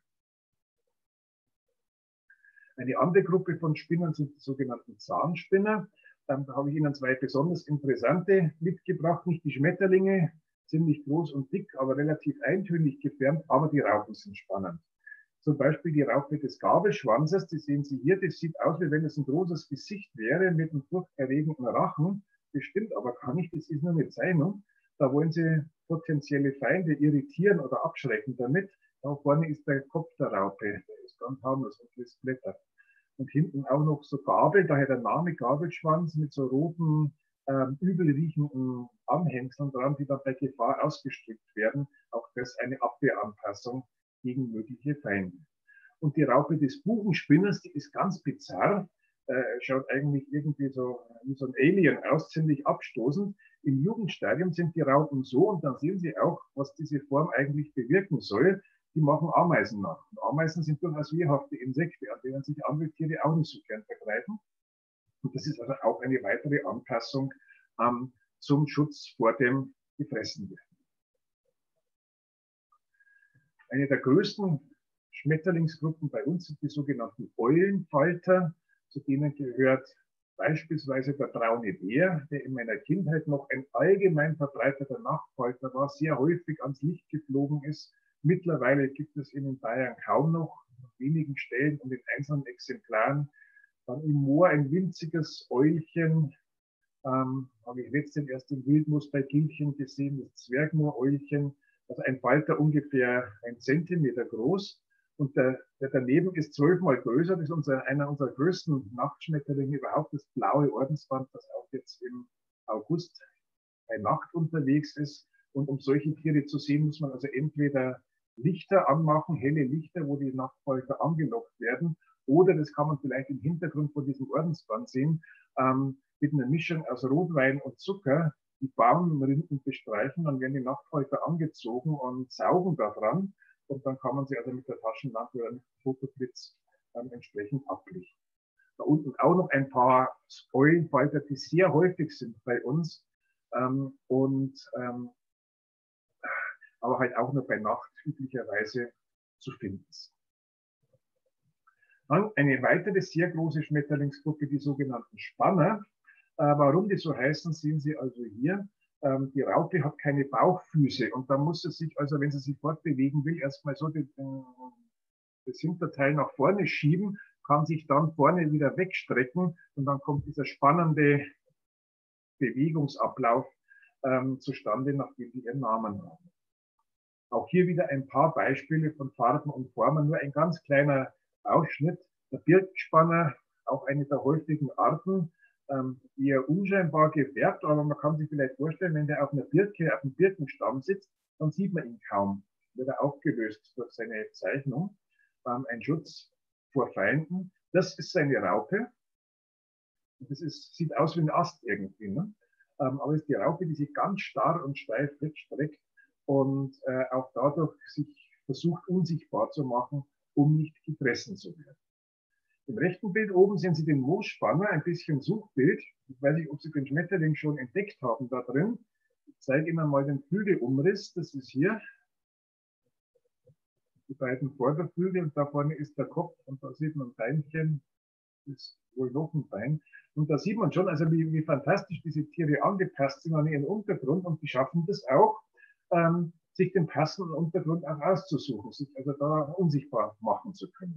Eine andere Gruppe von Spinnern sind die sogenannten Zahnspinner. Da habe ich Ihnen zwei besonders interessante mitgebracht. Nicht die Schmetterlinge, ziemlich groß und dick, aber relativ eintönig gefärbt, aber die Raupen sind spannend. Zum Beispiel die Raupe des Gabelschwanzes, die sehen Sie hier, das sieht aus, wie wenn es ein großes Gesicht wäre mit einem furchterregenden Rachen. Das stimmt aber gar nicht, das ist nur eine Zeichnung. Da wollen Sie potenzielle Feinde irritieren oder abschrecken damit. Da vorne ist der Kopf der Raupe, der ist ganz harmlos und lässt Blätter. Und hinten auch noch so Gabel, daher der Name Gabelschwanz mit so roten, ähm, übel riechenden Anhängseln dran, die dann bei Gefahr ausgestrickt werden. Auch das eine Abwehranpassung gegen mögliche Feinde. Und die Raupe des Buchenspinners, die ist ganz bizarr, äh, schaut eigentlich irgendwie so wie so ein Alien aus, ziemlich abstoßend. Im Jugendstadium sind die Raupen so, und dann sehen Sie auch, was diese Form eigentlich bewirken soll. Die machen Ameisen nach. Und Ameisen sind durchaus wehrhafte Insekten, an denen sich andere Tiere auch nicht so gern vergreifen. Und das ist also auch eine weitere Anpassung ähm, zum Schutz vor dem Gefressenwerden. Eine der größten Schmetterlingsgruppen bei uns sind die sogenannten Eulenfalter. Zu denen gehört beispielsweise der braune Bär, der in meiner Kindheit noch ein allgemein verbreiteter Nachtfalter war, sehr häufig ans Licht geflogen ist. Mittlerweile gibt es ihn in Bayern kaum noch, an wenigen Stellen und in einzelnen Exemplaren. Dann im Moor ein winziges Eulchen, ähm, habe ich letztens erst im Wildmoos bei Gilchen gesehen, das Zwergmooreulchen, also ein Falter ungefähr ein Zentimeter groß. Und der, der daneben ist zwölfmal größer, das ist unser, einer unserer größten Nachtschmetterlinge überhaupt, das blaue Ordensband, das auch jetzt im August bei Nacht unterwegs ist. Und um solche Tiere zu sehen, muss man also entweder Lichter anmachen, helle Lichter, wo die Nachtfalter angelockt werden, oder das kann man vielleicht im Hintergrund von diesem Ordensband sehen. Ähm, mit einer Mischung aus Rotwein und Zucker die Baumrinden bestreichen, dann werden die Nachtfalter angezogen und saugen daran. Und dann kann man sie also mit der Taschenlampe oder mit dem Fotoblitz ähm, entsprechend ablichten. Da unten auch noch ein paar Eulenfalter, die sehr häufig sind bei uns ähm, und ähm, aber halt auch nur bei Nacht üblicherweise zu finden sind. Dann eine weitere sehr große Schmetterlingsgruppe, die sogenannten Spanner. Äh, warum die so heißen, sehen Sie also hier. Ähm, die Raupe hat keine Bauchfüße und da muss sie sich, also wenn sie sich fortbewegen will, erstmal so den, das Hinterteil nach vorne schieben, kann sich dann vorne wieder wegstrecken und dann kommt dieser spannende Bewegungsablauf ähm, zustande, nachdem die ihren Namen haben. Auch hier wieder ein paar Beispiele von Farben und Formen, nur ein ganz kleiner Ausschnitt. Der Birkenspanner, auch eine der häufigen Arten, ähm, eher unscheinbar gefärbt, aber man kann sich vielleicht vorstellen, wenn der auf einer Birke, auf einem Birkenstamm sitzt, dann sieht man ihn kaum. Wird er aufgelöst durch seine Zeichnung. Ähm, ein Schutz vor Feinden. Das ist seine Raupe. Das ist, sieht aus wie ein Ast irgendwie, ne? Ähm, aber es ist die Raupe, die sich ganz starr und steif wegstreckt und äh, auch dadurch sich versucht, unsichtbar zu machen, um nicht gefressen zu werden. Im rechten Bild oben sehen Sie den Moosspanner, ein bisschen Suchbild. Ich weiß nicht, ob Sie den Schmetterling schon entdeckt haben da drin. Ich zeige Ihnen mal den Flügelumriss. Das ist hier. Die beiden Vorderflügel und da vorne ist der Kopf und da sieht man ein Beinchen. Das ist wohl noch ein Bein. Und da sieht man schon, also wie, wie fantastisch diese Tiere angepasst sind an ihren Untergrund und die schaffen das auch, ähm, sich den passenden Untergrund auch auszusuchen, sich also da unsichtbar machen zu können.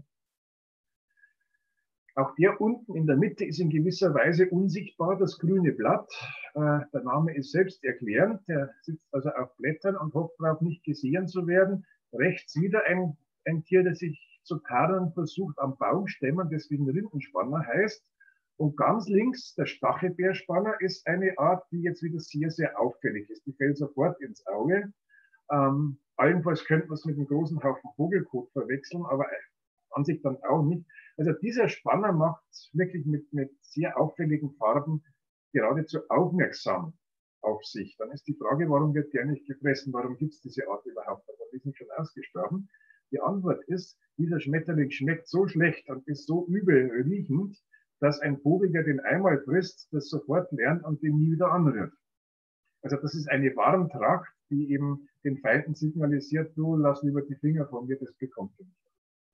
Auch der unten in der Mitte ist in gewisser Weise unsichtbar, das grüne Blatt. Äh, der Name ist selbsterklärend, der sitzt also auf Blättern und hofft darauf, nicht gesehen zu werden. Rechts wieder ein, ein Tier, das sich zu tarnen versucht am Baumstämmen, deswegen Rindenspanner heißt. Und ganz links, der Stachelbeerspanner, ist eine Art, die jetzt wieder sehr, sehr auffällig ist. Die fällt sofort ins Auge. Ähm, allenfalls könnte man es mit einem großen Haufen Vogelkot verwechseln, aber an sich dann auch nicht. Also dieser Spanner macht wirklich mit, mit sehr auffälligen Farben geradezu aufmerksam auf sich. Dann ist die Frage, warum wird der nicht gefressen? Warum gibt es diese Art überhaupt? Aber die sind schon ausgestorben. Die Antwort ist, dieser Schmetterling schmeckt so schlecht und ist so übel riechend, dass ein Vogel, der den einmal frisst, das sofort lernt und den nie wieder anrührt. Also das ist eine Warntracht, die eben den Feinden signalisiert, du lass lieber die Finger von mir, das bekommt ihr nicht.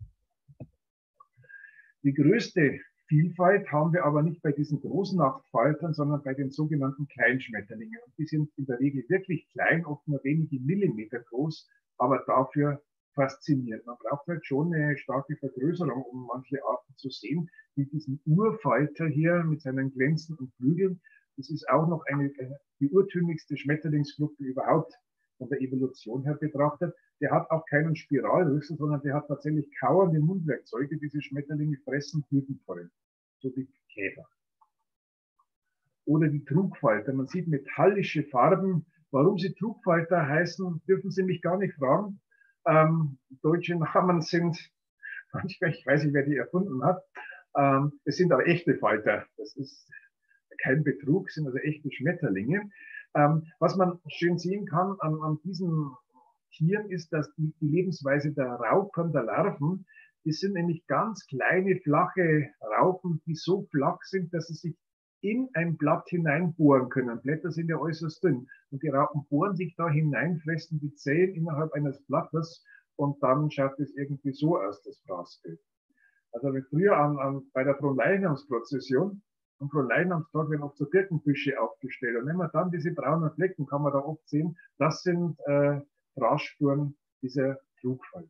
Die größte Vielfalt haben wir aber nicht bei diesen Großnachtfaltern, sondern bei den sogenannten Kleinschmetterlingen. Und die sind in der Regel wirklich klein, oft nur wenige Millimeter groß, aber dafür faszinierend. Man braucht halt schon eine starke Vergrößerung, um manche Arten zu sehen, wie diesen Urfalter hier mit seinen glänzenden Flügeln. Das ist auch noch eine, die urtümlichste Schmetterlingsgruppe überhaupt von der Evolution her betrachtet. Der hat auch keinen Spiralrüssel, sondern der hat tatsächlich kauernde Mundwerkzeuge. Diese Schmetterlinge fressen Blütenpollen, so wie Käfer. Oder die Trugfalter. Man sieht metallische Farben. Warum sie Trugfalter heißen, dürfen Sie mich gar nicht fragen. Ähm, deutsche Namen sind, manchmal, ich weiß nicht, wer die erfunden hat. Ähm, es sind aber echte Falter. Das ist kein Betrug, sind also echte Schmetterlinge. Ähm, was man schön sehen kann an, an diesen Tieren ist, dass die, die Lebensweise der Raupen, der Larven, die sind nämlich ganz kleine, flache Raupen, die so flach sind, dass sie sich in ein Blatt hineinbohren können. Blätter sind ja äußerst dünn. Und die Raupen bohren sich da hinein, fressen die Zehen innerhalb eines Blattes und dann schaut es irgendwie so aus, das Fraßbild. Also wie früher an, an, bei der Fronleichnamsprozession, am Fronleichnamstag werden oft so Birkenbüsche aufgestellt. Und wenn man dann diese braunen Flecken, kann man da oft sehen, das sind äh, Fraßspuren dieser Trugfalter.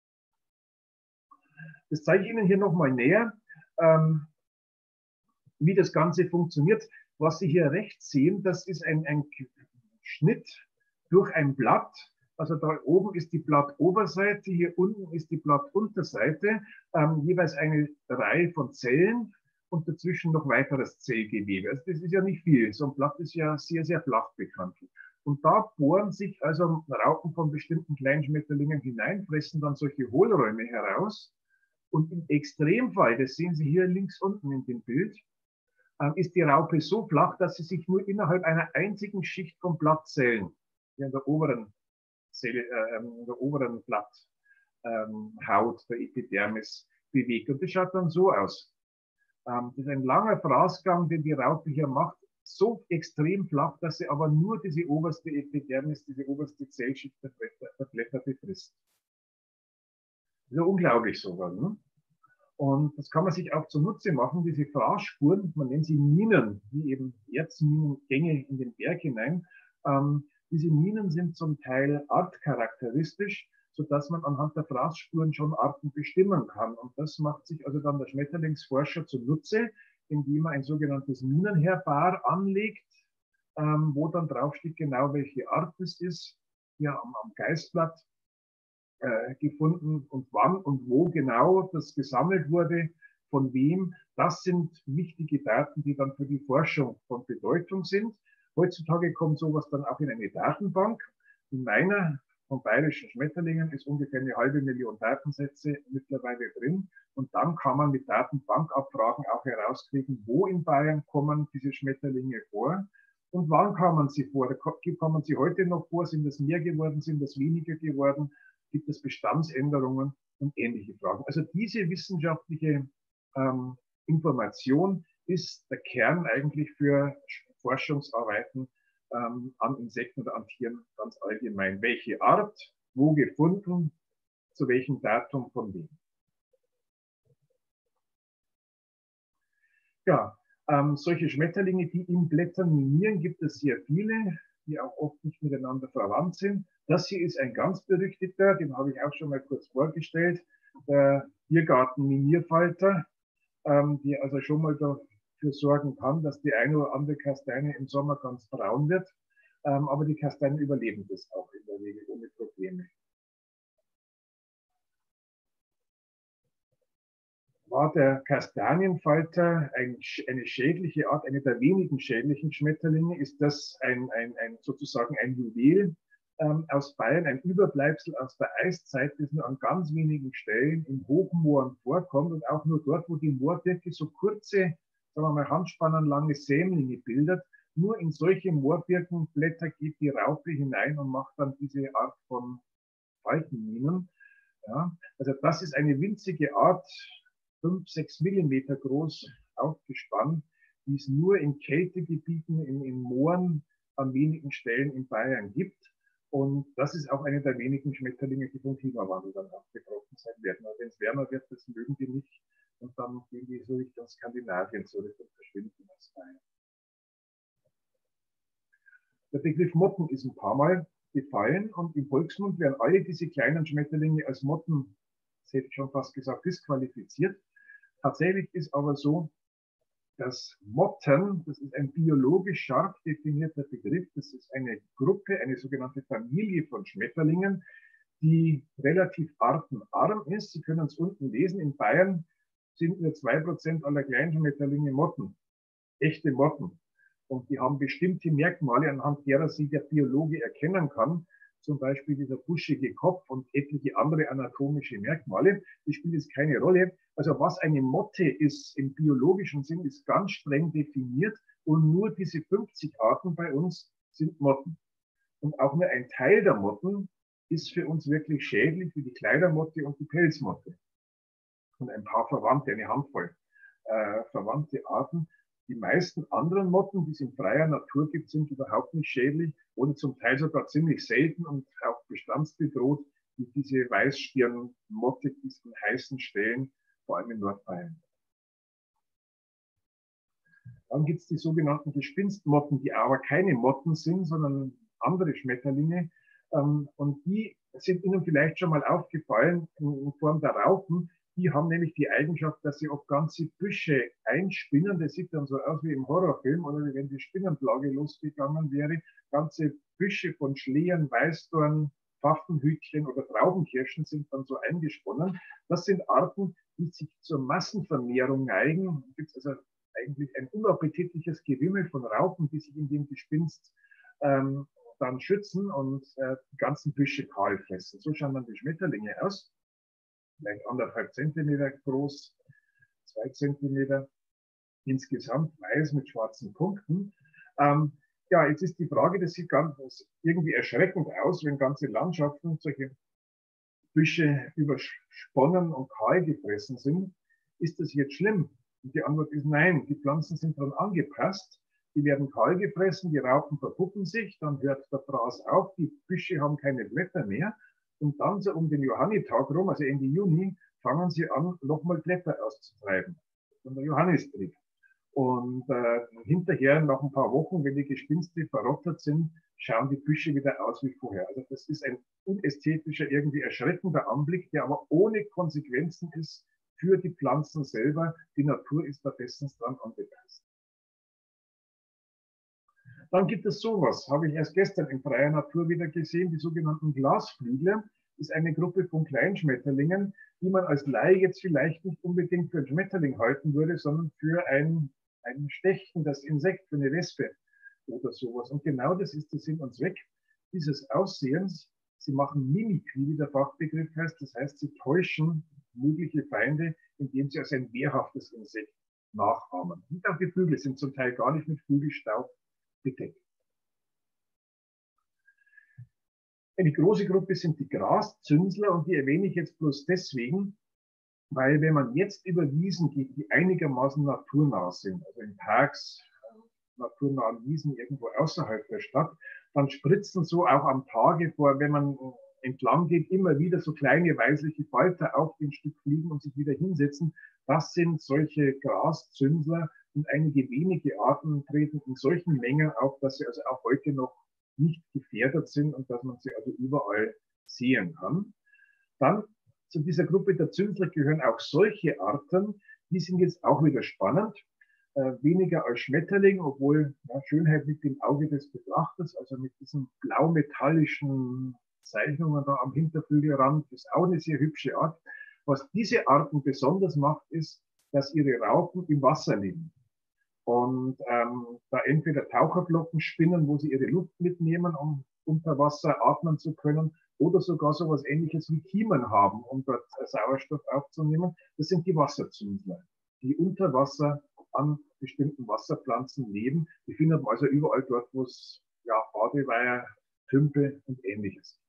Das zeige ich Ihnen hier nochmal näher, ähm, wie das Ganze funktioniert. Was Sie hier rechts sehen, das ist ein, ein Schnitt durch ein Blatt. Also da oben ist die Blattoberseite, hier unten ist die Blattunterseite, ähm, jeweils eine Reihe von Zellen und dazwischen noch weiteres Zellgewebe. Also das ist ja nicht viel. So ein Blatt ist ja sehr, sehr flach bekanntlich. Und da bohren sich also Raupen von bestimmten Kleinschmetterlingen hinein, fressen dann solche Hohlräume heraus. Und im Extremfall, das sehen Sie hier links unten in dem Bild, ähm, ist die Raupe so flach, dass sie sich nur innerhalb einer einzigen Schicht von Blattzellen, die in der oberen, Zelle, äh, in der oberen Blatthaut ähm, der Epidermis bewegt. Und das schaut dann so aus. Ähm, das ist ein langer Fraßgang, den die Raupe hier macht, so extrem flach, dass sie aber nur diese oberste Epidermis, diese oberste Zellschicht der Blätter, der Blätter befrisst. Das ist ja unglaublich sowas. Ne? Und das kann man sich auch zunutze machen, diese Fraßspuren, man nennt sie Minen, wie eben Erzminengänge in den Berg hinein. Ähm, diese Minen sind zum Teil artcharakteristisch, sodass man anhand der Fraßspuren schon Arten bestimmen kann. Und das macht sich also dann der Schmetterlingsforscher zunutze, indem er ein sogenanntes Minenherbar anlegt, ähm, wo dann draufsteht genau, welche Art es ist, hier am, am Geißblatt äh, gefunden und wann und wo genau das gesammelt wurde, von wem. Das sind wichtige Daten, die dann für die Forschung von Bedeutung sind. Heutzutage kommt sowas dann auch in eine Datenbank. In meiner von bayerischen Schmetterlingen ist ungefähr eine halbe Million Datensätze mittlerweile drin. Und dann kann man mit Datenbankabfragen auch herauskriegen, wo in Bayern kommen diese Schmetterlinge vor und wann kommen sie vor. Kommen sie heute noch vor? Sind das mehr geworden? Sind das weniger geworden? Gibt es Bestandsänderungen und ähnliche Fragen? Also diese wissenschaftliche ähm, Information ist der Kern eigentlich für Forschungsarbeiten ähm, an Insekten oder an Tieren ganz allgemein. Welche Art, wo gefunden, zu welchem Datum, von wem. Ja, ähm, solche Schmetterlinge, die in Blättern minieren, gibt es sehr viele, die auch oft nicht miteinander verwandt sind. Das hier ist ein ganz berüchtigter, den habe ich auch schon mal kurz vorgestellt, der Biergarten-Minierfalter, ähm, die also schon mal dafür sorgen kann, dass die eine oder andere Kastanie im Sommer ganz braun wird. Ähm, aber die Kastanien überleben das auch in der Regel ohne Probleme. War der Kastanienfalter ein, eine schädliche Art, eine der wenigen schädlichen Schmetterlinge, ist das ein, ein, ein sozusagen ein Juwel ähm, aus Bayern, ein Überbleibsel aus der Eiszeit, das nur an ganz wenigen Stellen in Hochmooren vorkommt und auch nur dort, wo die Moordecke so kurze, sagen wir mal, handspannenlange Sämlinge bildet. Nur in solche Moorbirkenblätter geht die Raupe hinein und macht dann diese Art von Faltenminen. Ja, also das ist eine winzige Art, fünf, sechs Millimeter groß aufgespannt, die es nur in Kältegebieten, in, in Mooren an wenigen Stellen in Bayern gibt. Und das ist auch eine der wenigen Schmetterlinge, die vom Klimawandel dann auch betroffen sein werden. Also wenn es wärmer wird, das mögen die nicht. Und dann gehen die so Richtung Skandinavien zurück und verschwinden aus Bayern. Der Begriff Motten ist ein paar Mal gefallen und im Volksmund werden alle diese kleinen Schmetterlinge als Motten, das hätte ich schon fast gesagt, disqualifiziert. Tatsächlich ist aber so, dass Motten, das ist ein biologisch scharf definierter Begriff, das ist eine Gruppe, eine sogenannte Familie von Schmetterlingen, die relativ artenarm ist. Sie können es unten lesen, in Bayern sind nur zwei Prozent aller Kleinschmetterlinge Motten, echte Motten. Und die haben bestimmte Merkmale, anhand derer sie der Biologe erkennen kann. Zum Beispiel dieser buschige Kopf und etliche andere anatomische Merkmale. Das spielt jetzt keine Rolle. Also was eine Motte ist im biologischen Sinn, ist ganz streng definiert. Und nur diese fünfzig Arten bei uns sind Motten. Und auch nur ein Teil der Motten ist für uns wirklich schädlich, wie die Kleidermotte und die Pelzmotte. Und ein paar Verwandte, eine Handvoll äh, verwandte Arten. Die meisten anderen Motten, die es in freier Natur gibt, sind überhaupt nicht schädlich oder zum Teil sogar ziemlich selten und auch bestandsbedroht, wie diese Weißstirnmotte, die es in heißen Stellen, vor allem in Nordbayern. Dann gibt es die sogenannten Gespinstmotten, die aber keine Motten sind, sondern andere Schmetterlinge. Und die sind Ihnen vielleicht schon mal aufgefallen in Form der Raupen. Die haben nämlich die Eigenschaft, dass sie oft ganze Büsche einspinnen. Das sieht dann so aus wie im Horrorfilm oder wenn die Spinnenplage losgegangen wäre. Ganze Büsche von Schlehen, Weißdorn, Pfaffenhütchen oder Traubenkirschen sind dann so eingesponnen. Das sind Arten, die sich zur Massenvermehrung neigen. Da gibt es also eigentlich ein unappetitliches Gewimmel von Raupen, die sich in dem Gespinst ähm, dann schützen und äh, die ganzen Büsche kahl fressen. So schauen dann die Schmetterlinge aus. Vielleicht anderthalb Zentimeter groß, zwei Zentimeter. insgesamt weiß mit schwarzen Punkten. Ähm, ja, jetzt ist die Frage, das sieht ganz irgendwie erschreckend aus, wenn ganze Landschaften solche Büsche übersponnen und kahl gefressen sind. Ist das jetzt schlimm? Und die Antwort ist nein. Die Pflanzen sind daran angepasst. Die werden kahl gefressen, die Raupen verpuppen sich, dann hört der Fraß auf, die Büsche haben keine Blätter mehr. Und dann so um den Johannitag rum, also Ende Juni, fangen sie an, nochmal Blätter auszutreiben. Und der Johannistrieb. Und äh, hinterher, nach ein paar Wochen, wenn die Gespinste verrottet sind, schauen die Büsche wieder aus wie vorher. Also das ist ein unästhetischer, irgendwie erschreckender Anblick, der aber ohne Konsequenzen ist für die Pflanzen selber. Die Natur ist da bestens dran angepasst. Dann gibt es sowas, habe ich erst gestern in freier Natur wieder gesehen, die sogenannten Glasflügler. Ist eine Gruppe von Kleinschmetterlingen, die man als Laie jetzt vielleicht nicht unbedingt für einen Schmetterling halten würde, sondern für ein, ein stechendes Insekt, für eine Wespe oder sowas. Und genau das ist der Sinn und Zweck dieses Aussehens. Sie machen Mimikrie, wie der Fachbegriff heißt. Das heißt, sie täuschen mögliche Feinde, indem sie als ein wehrhaftes Insekt nachahmen. Und auch die Flügel sind zum Teil gar nicht mit Flügelstaub bedeckt. Eine große Gruppe sind die Graszünsler und die erwähne ich jetzt bloß deswegen, weil wenn man jetzt über Wiesen geht, die einigermaßen naturnah sind, also in Parks, naturnahen Wiesen irgendwo außerhalb der Stadt, dann spritzen so auch am Tage vor, wenn man entlang geht, immer wieder so kleine weißliche Falter auf den Stück fliegen und sich wieder hinsetzen. Das sind solche Graszünsler und einige wenige Arten treten in solchen Mengen auf, dass sie also auch heute noch nicht gefährdet sind und dass man sie also überall sehen kann. Dann zu dieser Gruppe der Zünsler gehören auch solche Arten, die sind jetzt auch wieder spannend, äh, weniger als Schmetterling, obwohl ja, Schönheit liegt im Auge des Betrachters, also mit diesen blau-metallischen Zeichnungen da am Hinterflügelrand, ist auch eine sehr hübsche Art. Was diese Arten besonders macht, ist, dass ihre Raupen im Wasser leben. Und ähm, da entweder Taucherglocken spinnen, wo sie ihre Luft mitnehmen, um unter Wasser atmen zu können, oder sogar so etwas Ähnliches wie Kiemen haben, um dort Sauerstoff aufzunehmen. Das sind die Wasserzünsler, die unter Wasser an bestimmten Wasserpflanzen leben. Die findet man also überall dort, wo es ja, Badeweiher, Tümpel und Ähnliches.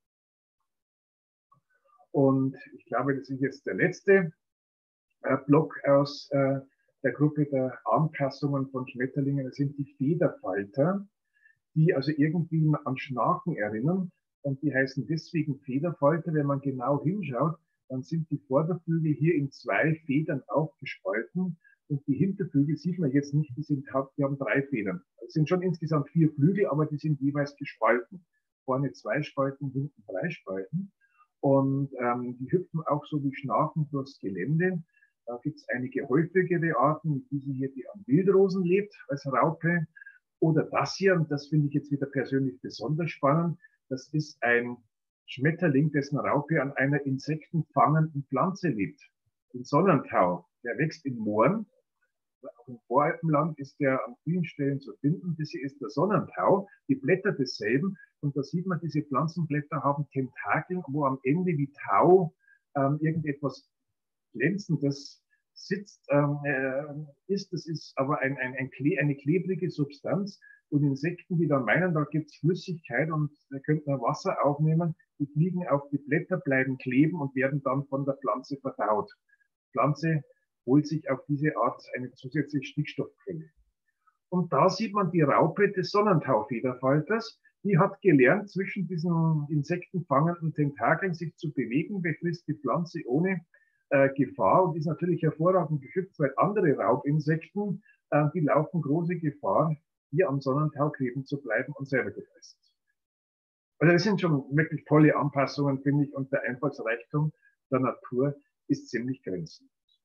Und ich glaube, das ist jetzt der letzte äh, Block aus äh, der Gruppe der Anpassungen von Schmetterlingen. Das sind die Federfalter, die also irgendwie an Schnarchen erinnern. Und die heißen deswegen Federfalter. Wenn man genau hinschaut, dann sind die Vorderflügel hier in zwei Federn aufgespalten. Und die Hinterflügel sieht man jetzt nicht, die, sind, die haben drei Federn. Es sind schon insgesamt vier Flügel, aber die sind jeweils gespalten. Vorne zwei Spalten, hinten drei Spalten. Und ähm, die hüpfen auch so wie Schnarchen durchs Gelände. Da gibt es einige häufigere Arten, wie diese hier, die an Wildrosen lebt als Raupe. Oder das hier, und das finde ich jetzt wieder persönlich besonders spannend, das ist ein Schmetterling, dessen Raupe an einer insektenfangenden Pflanze lebt. Den Sonnentau, der wächst in Mooren. Auch im Voralpenland ist der an vielen Stellen zu finden. Das hier ist der Sonnentau, die Blätter desselben. Und da sieht man, diese Pflanzenblätter haben Tentakeln, wo am Ende wie Tau ähm, irgendetwas Glänzendes sitzt, ähm, äh, ist. Das ist aber ein, ein, ein Kle eine klebrige Substanz. Und Insekten, die da meinen, da gibt es Flüssigkeit und da könnten wir Wasser aufnehmen, die fliegen auf die Blätter, bleiben kleben und werden dann von der Pflanze verdaut. Die Pflanze holt sich auf diese Art eine zusätzliche Stickstoffquelle. Und da sieht man die Raupe des Sonnentaufederfalters. Die hat gelernt, zwischen diesen insektenfangenden Tentakeln sich zu bewegen, befrisst die Pflanze ohne äh, Gefahr und ist natürlich hervorragend geschützt, weil andere Raubinsekten, äh, die laufen große Gefahr, hier am Sonnentau kleben zu bleiben und selber gefressen. Also das sind schon wirklich tolle Anpassungen, finde ich, und der Einfallsreichtum der Natur ist ziemlich grenzenlos.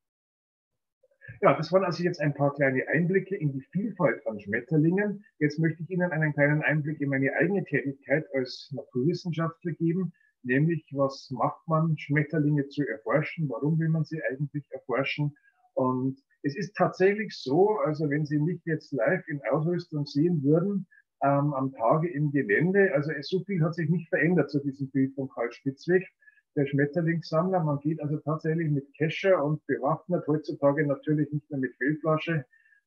Ja, das waren also jetzt ein paar kleine Einblicke in die Vielfalt an Schmetterlingen. Jetzt möchte ich Ihnen einen kleinen Einblick in meine eigene Tätigkeit als Naturwissenschaftler geben, nämlich was macht man, Schmetterlinge zu erforschen, warum will man sie eigentlich erforschen. Und es ist tatsächlich so, also wenn Sie mich jetzt live in Ausrüstung sehen würden, ähm, am Tage im Gelände, also es, so viel hat sich nicht verändert zu diesem Bild von Karl Spitzweg, der Schmetterlingssammler. Man geht also tatsächlich mit Kescher und bewaffnet, heutzutage natürlich nicht mehr mit Feldflasche,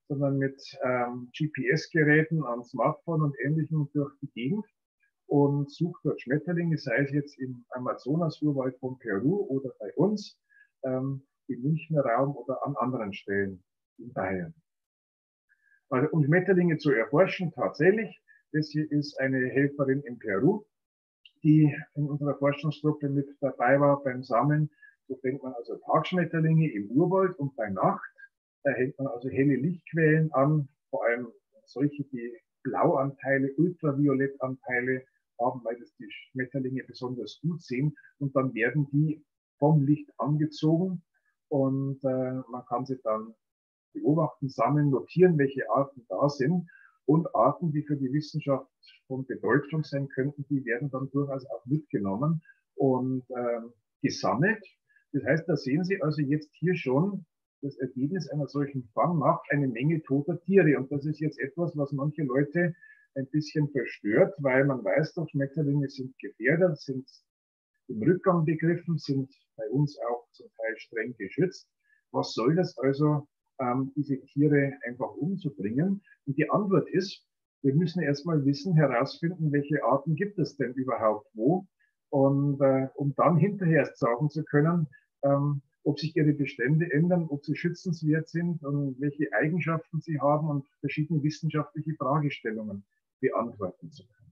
sondern mit ähm, G P S-Geräten am Smartphone und Ähnlichem durch die Gegend und sucht dort Schmetterlinge, sei es jetzt im Amazonas-Urwald von Peru oder bei uns, ähm, im Münchner Raum oder an anderen Stellen in Bayern. Also, um Schmetterlinge zu erforschen, tatsächlich, das hier ist eine Helferin in Peru, die in unserer Forschungsgruppe mit dabei war beim Sammeln. So fängt man also Tagschmetterlinge im Urwald und bei Nacht erhält man also helle Lichtquellen an, vor allem solche, die Blauanteile, Ultraviolettanteile haben, weil das die Schmetterlinge besonders gut sehen. Und dann werden die vom Licht angezogen und äh, man kann sie dann beobachten, sammeln, notieren, welche Arten da sind. Und Arten, die für die Wissenschaft von Bedeutung sein könnten, die werden dann durchaus auch mitgenommen und äh, gesammelt. Das heißt, da sehen Sie also jetzt hier schon das Ergebnis einer solchen Fangnacht, eine Menge toter Tiere. Und das ist jetzt etwas, was manche Leute ein bisschen verstört, weil man weiß doch, Schmetterlinge sind gefährdet, sind im Rückgang begriffen, sind bei uns auch zum Teil streng geschützt. Was soll das also, ähm, diese Tiere einfach umzubringen? Und die Antwort ist, wir müssen erstmal wissen, herausfinden, welche Arten gibt es denn überhaupt wo. Und äh, um dann hinterher erst sagen zu können, ähm, ob sich ihre Bestände ändern, ob sie schützenswert sind und welche Eigenschaften sie haben und verschiedene wissenschaftliche Fragestellungen beantworten zu können.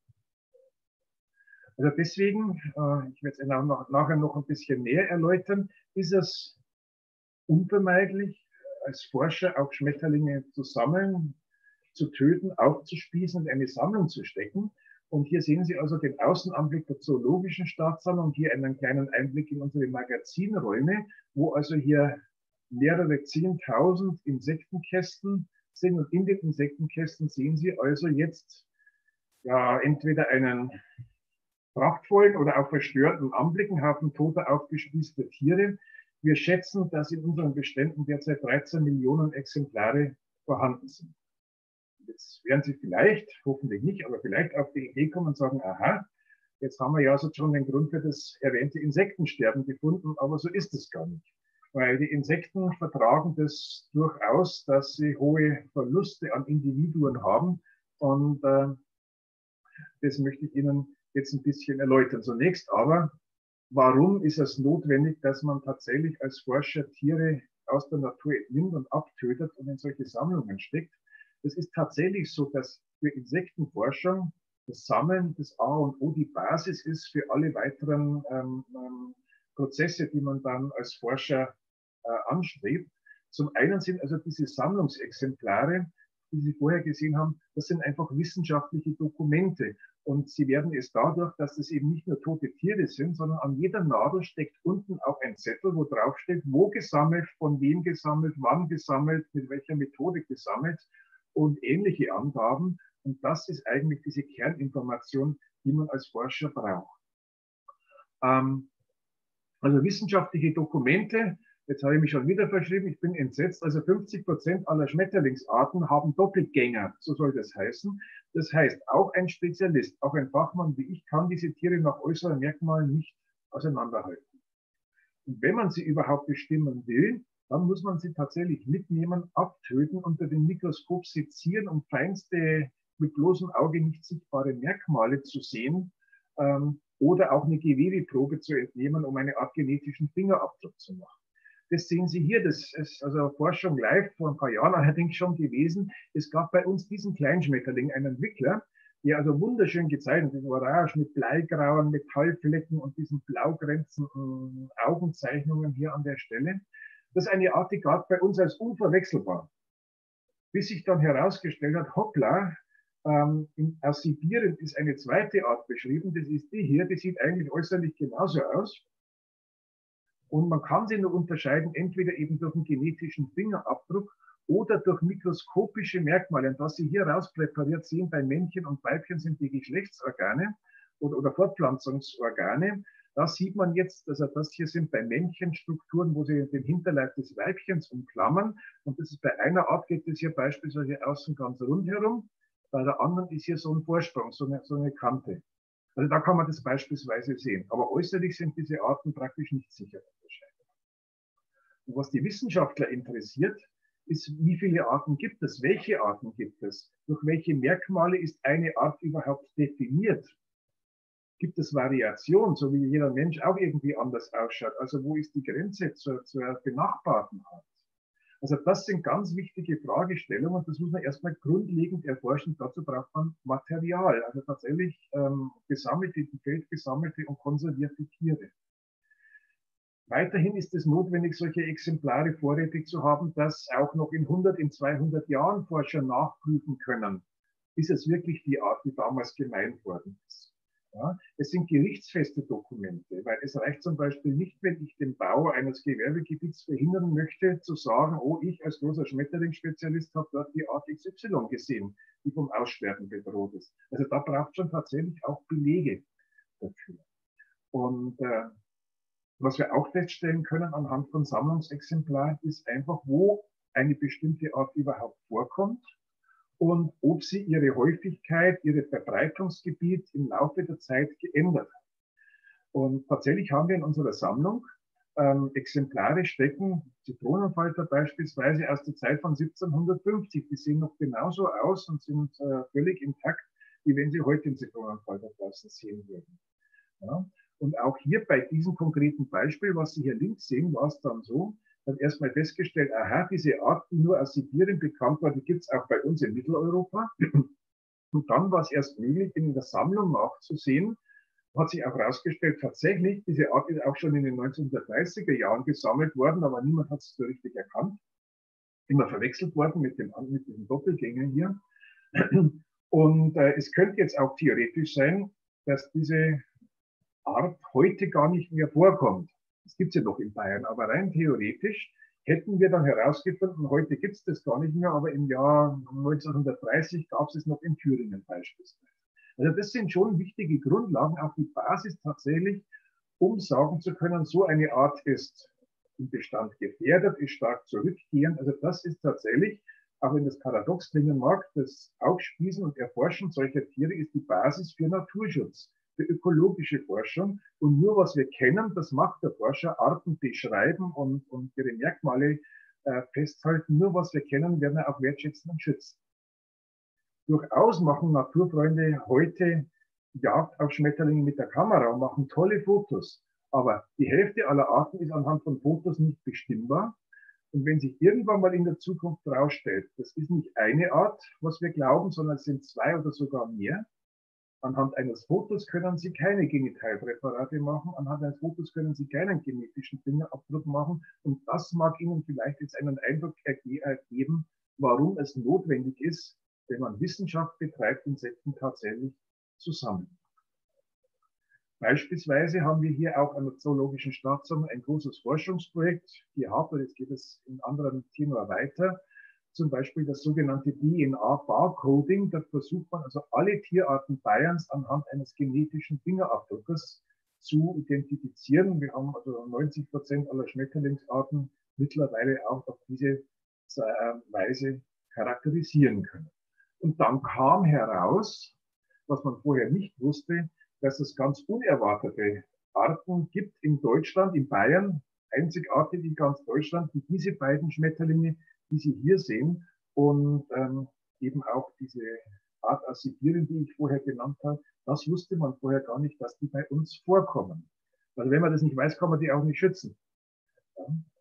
Also deswegen, äh, ich werde es noch, nachher noch ein bisschen näher erläutern, ist es unvermeidlich, als Forscher auch Schmetterlinge zu sammeln, zu töten, aufzuspießen und eine Sammlung zu stecken. Und hier sehen Sie also den Außenanblick der Zoologischen Staatssammlung, hier einen kleinen Einblick in unsere Magazinräume, wo also hier mehrere zehntausend Insektenkästen sind. Und in den Insektenkästen sehen Sie also jetzt ja entweder einen prachtvollen oder auch verstörten Anblick, einen Haufen toter, aufgespießter Tiere. Wir schätzen, dass in unseren Beständen derzeit dreizehn Millionen Exemplare vorhanden sind. Jetzt werden Sie vielleicht, hoffentlich nicht, aber vielleicht auf die Idee kommen und sagen, aha, jetzt haben wir ja so schon den Grund für das erwähnte Insektensterben gefunden, aber so ist es gar nicht. Weil die Insekten vertragen das durchaus, dass sie hohe Verluste an Individuen haben. Und äh, das möchte ich Ihnen jetzt ein bisschen erläutern. Zunächst aber, warum ist es notwendig, dass man tatsächlich als Forscher Tiere aus der Natur entnimmt und abtötet und in solche Sammlungen steckt? Es ist tatsächlich so, dass für Insektenforschung das Sammeln das A und O die Basis ist für alle weiteren ähm, ähm, Prozesse, die man dann als Forscher äh, anstrebt. Zum einen sind also diese Sammlungsexemplare, die Sie vorher gesehen haben, das sind einfach wissenschaftliche Dokumente. Und Sie werden es dadurch, dass es eben nicht nur tote Tiere sind, sondern an jeder Nadel steckt unten auch ein Zettel, wo drauf steht, wo gesammelt, von wem gesammelt, wann gesammelt, mit welcher Methode gesammelt und ähnliche Angaben. Und das ist eigentlich diese Kerninformation, die man als Forscher braucht. Ähm, also wissenschaftliche Dokumente, jetzt habe ich mich schon wieder verschrieben, ich bin entsetzt, also fünfzig Prozent aller Schmetterlingsarten haben Doppelgänger, so soll das heißen. Das heißt, auch ein Spezialist, auch ein Fachmann wie ich, kann diese Tiere nach äußeren Merkmalen nicht auseinanderhalten. Und wenn man sie überhaupt bestimmen will, dann muss man sie tatsächlich mitnehmen, abtöten, unter dem Mikroskop sezieren, um feinste, mit bloßem Auge nicht sichtbare Merkmale zu sehen, ähm, oder auch eine Gewebeprobe zu entnehmen, um eine Art genetischen Fingerabdruck zu machen. Das sehen Sie hier, das ist also Forschung live vor ein paar Jahren allerdings schon gewesen. Es gab bei uns diesen Kleinschmetterling, einen Entwickler, der also wunderschön gezeichnet ist, orange mit bleigrauen Metallflecken und diesen blaugrenzenden Augenzeichnungen hier an der Stelle. Das ist eine Art, die galt bei uns als unverwechselbar. Bis sich dann herausgestellt hat, hoppla, ähm, in, aus Sibirien ist eine zweite Art beschrieben, das ist die hier, die sieht eigentlich äußerlich genauso aus. Und man kann sie nur unterscheiden, entweder eben durch einen genetischen Fingerabdruck oder durch mikroskopische Merkmale. Und was Sie hier rauspräpariert sehen bei Männchen und Weibchen sind die Geschlechtsorgane oder, oder Fortpflanzungsorgane. Da sieht man jetzt, also das hier sind bei Männchen Strukturen, wo sie den Hinterleib des Weibchens umklammern. Und das ist bei einer Art geht es hier beispielsweise außen ganz rundherum. Bei der anderen ist hier so ein Vorsprung, so eine, so eine Kante. Also da kann man das beispielsweise sehen. Aber äußerlich sind diese Arten praktisch nicht sicher unterscheidbar. Und was die Wissenschaftler interessiert, ist, wie viele Arten gibt es, welche Arten gibt es, durch welche Merkmale ist eine Art überhaupt definiert. Gibt es Variation, so wie jeder Mensch auch irgendwie anders ausschaut? Also wo ist die Grenze zur, zur benachbarten Art? Also das sind ganz wichtige Fragestellungen und das muss man erstmal grundlegend erforschen. Dazu braucht man Material, also tatsächlich ähm, gesammelte, im Feld gesammelte und konservierte Tiere. Weiterhin ist es notwendig, solche Exemplare vorrätig zu haben, dass auch noch in hundert, in zweihundert Jahren Forscher nachprüfen können, ist es wirklich die Art, die damals gemeint worden ist. Ja, es sind gerichtsfeste Dokumente, weil es reicht zum Beispiel nicht, wenn ich den Bau eines Gewerbegebiets verhindern möchte, zu sagen, oh, ich als großer Schmetterlingsspezialist habe dort die Art X Y gesehen, die vom Aussterben bedroht ist. Also da braucht es schon tatsächlich auch Belege dafür. Und äh, was wir auch feststellen können anhand von Sammlungsexemplaren, ist einfach, wo eine bestimmte Art überhaupt vorkommt und ob sie ihre Häufigkeit, ihr Verbreitungsgebiet im Laufe der Zeit geändert hat. Und tatsächlich haben wir in unserer Sammlung ähm, Exemplare stecken, Zitronenfalter beispielsweise aus der Zeit von siebzehnhundertfünfzig. Die sehen noch genauso aus und sind äh, völlig intakt, wie wenn Sie heute den Zitronenfalter draußen sehen würden. Ja? Und auch hier bei diesem konkreten Beispiel, was Sie hier links sehen, war es dann so, dann erstmal festgestellt, aha, diese Art, die nur aus Sibirien bekannt war, die gibt es auch bei uns in Mitteleuropa. Und dann war es erst möglich, in der Sammlung nachzusehen, hat sich auch herausgestellt, tatsächlich, diese Art ist auch schon in den neunzehnhundertdreißiger Jahren gesammelt worden, aber niemand hat es so richtig erkannt. Immer verwechselt worden mit dem, mit diesem Doppelgänger hier. Und äh, es könnte jetzt auch theoretisch sein, dass diese Art heute gar nicht mehr vorkommt. Das gibt es ja noch in Bayern, aber rein theoretisch hätten wir dann herausgefunden, heute gibt es das gar nicht mehr, aber im Jahr neunzehnhundertdreißig gab es es noch in Thüringen beispielsweise. Also das sind schon wichtige Grundlagen, auch die Basis tatsächlich, um sagen zu können, so eine Art ist im Bestand gefährdet, ist stark zurückgehend. Also das ist tatsächlich, auch wenn das paradox klingen mag, das Aufspießen und Erforschen solcher Tiere ist die Basis für Naturschutz, für ökologische Forschung. Und nur was wir kennen, das macht der Forscher, Arten beschreiben und, und ihre Merkmale äh, festhalten. Nur was wir kennen, werden wir auch wertschätzen und schützen. Durchaus machen Naturfreunde heute Jagd auf Schmetterlinge mit der Kamera und machen tolle Fotos. Aber die Hälfte aller Arten ist anhand von Fotos nicht bestimmbar. Und wenn sich irgendwann mal in der Zukunft herausstellt, das ist nicht eine Art, was wir glauben, sondern es sind zwei oder sogar mehr, anhand eines Fotos können Sie keine Genitalpräparate machen, anhand eines Fotos können Sie keinen genetischen Fingerabdruck machen. Und das mag Ihnen vielleicht jetzt einen Eindruck ergeben, warum es notwendig ist, wenn man Wissenschaft betreibt, Insekten tatsächlich zu sammeln. Beispielsweise haben wir hier auch an der Zoologischen Staatssammlung ein großes Forschungsprojekt gehabt, und jetzt geht es in anderen Themen weiter. Zum Beispiel das sogenannte D N A-Barcoding. Da versucht man also alle Tierarten Bayerns anhand eines genetischen Fingerabdruckes zu identifizieren. Wir haben also neunzig Prozent aller Schmetterlingsarten mittlerweile auch auf diese Weise charakterisieren können. Und dann kam heraus, was man vorher nicht wusste, dass es ganz unerwartete Arten gibt in Deutschland, in Bayern, einzigartig in ganz Deutschland, die diese beiden Schmetterlinge, die Sie hier sehen, und ähm, eben auch diese Art aus Sibirien, die ich vorher genannt habe, das wusste man vorher gar nicht, dass die bei uns vorkommen. Also wenn man das nicht weiß, kann man die auch nicht schützen. Ja.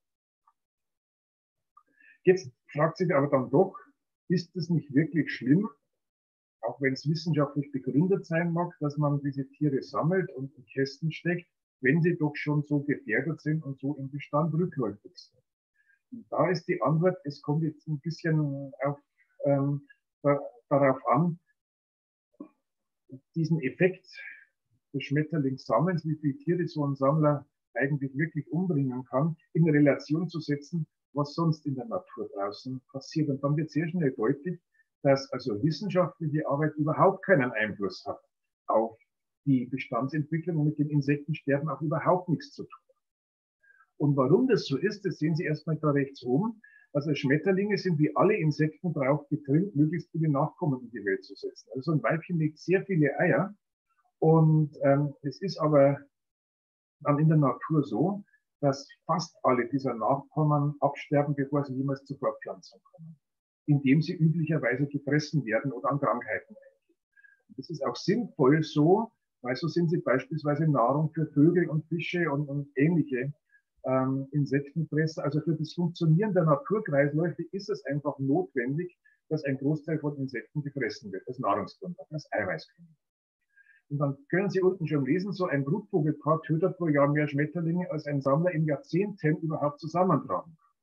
Jetzt fragt sich aber dann doch, ist es nicht wirklich schlimm, auch wenn es wissenschaftlich begründet sein mag, dass man diese Tiere sammelt und in Kästen steckt, wenn sie doch schon so gefährdet sind und so im Bestand rückläufig sind. Und da ist die Antwort, es kommt jetzt ein bisschen auf, ähm, da, darauf an, diesen Effekt des Schmetterlingssammelns, wie viele Tiere so ein Sammler eigentlich wirklich umbringen kann, in Relation zu setzen, was sonst in der Natur draußen passiert. Und dann wird sehr schnell deutlich, dass also wissenschaftliche Arbeit überhaupt keinen Einfluss hat auf die Bestandsentwicklung und mit dem Insektensterben auch überhaupt nichts zu tun. Und warum das so ist, das sehen Sie erstmal da rechts oben. Also Schmetterlinge sind wie alle Insekten darauf getrimmt, möglichst viele Nachkommen in die Welt zu setzen. Also ein Weibchen legt sehr viele Eier. Und ähm, es ist aber dann in der Natur so, dass fast alle dieser Nachkommen absterben, bevor sie jemals zur Fortpflanzung kommen, indem sie üblicherweise gefressen werden oder an Krankheiten eingehen. Das ist auch sinnvoll so, weil so sind sie beispielsweise Nahrung für Vögel und Fische und, und ähnliche ähm, Insektenfresser. Also für das Funktionieren der Naturkreisläufe ist es einfach notwendig, dass ein Großteil von Insekten gefressen wird, als Nahrungsgrundlage, als Eiweißquelle. Und dann können Sie unten schon lesen, so ein Brutvogelpaar tötet pro Jahr mehr Schmetterlinge, als ein Sammler in Jahrzehnten überhaupt zusammentragen kann.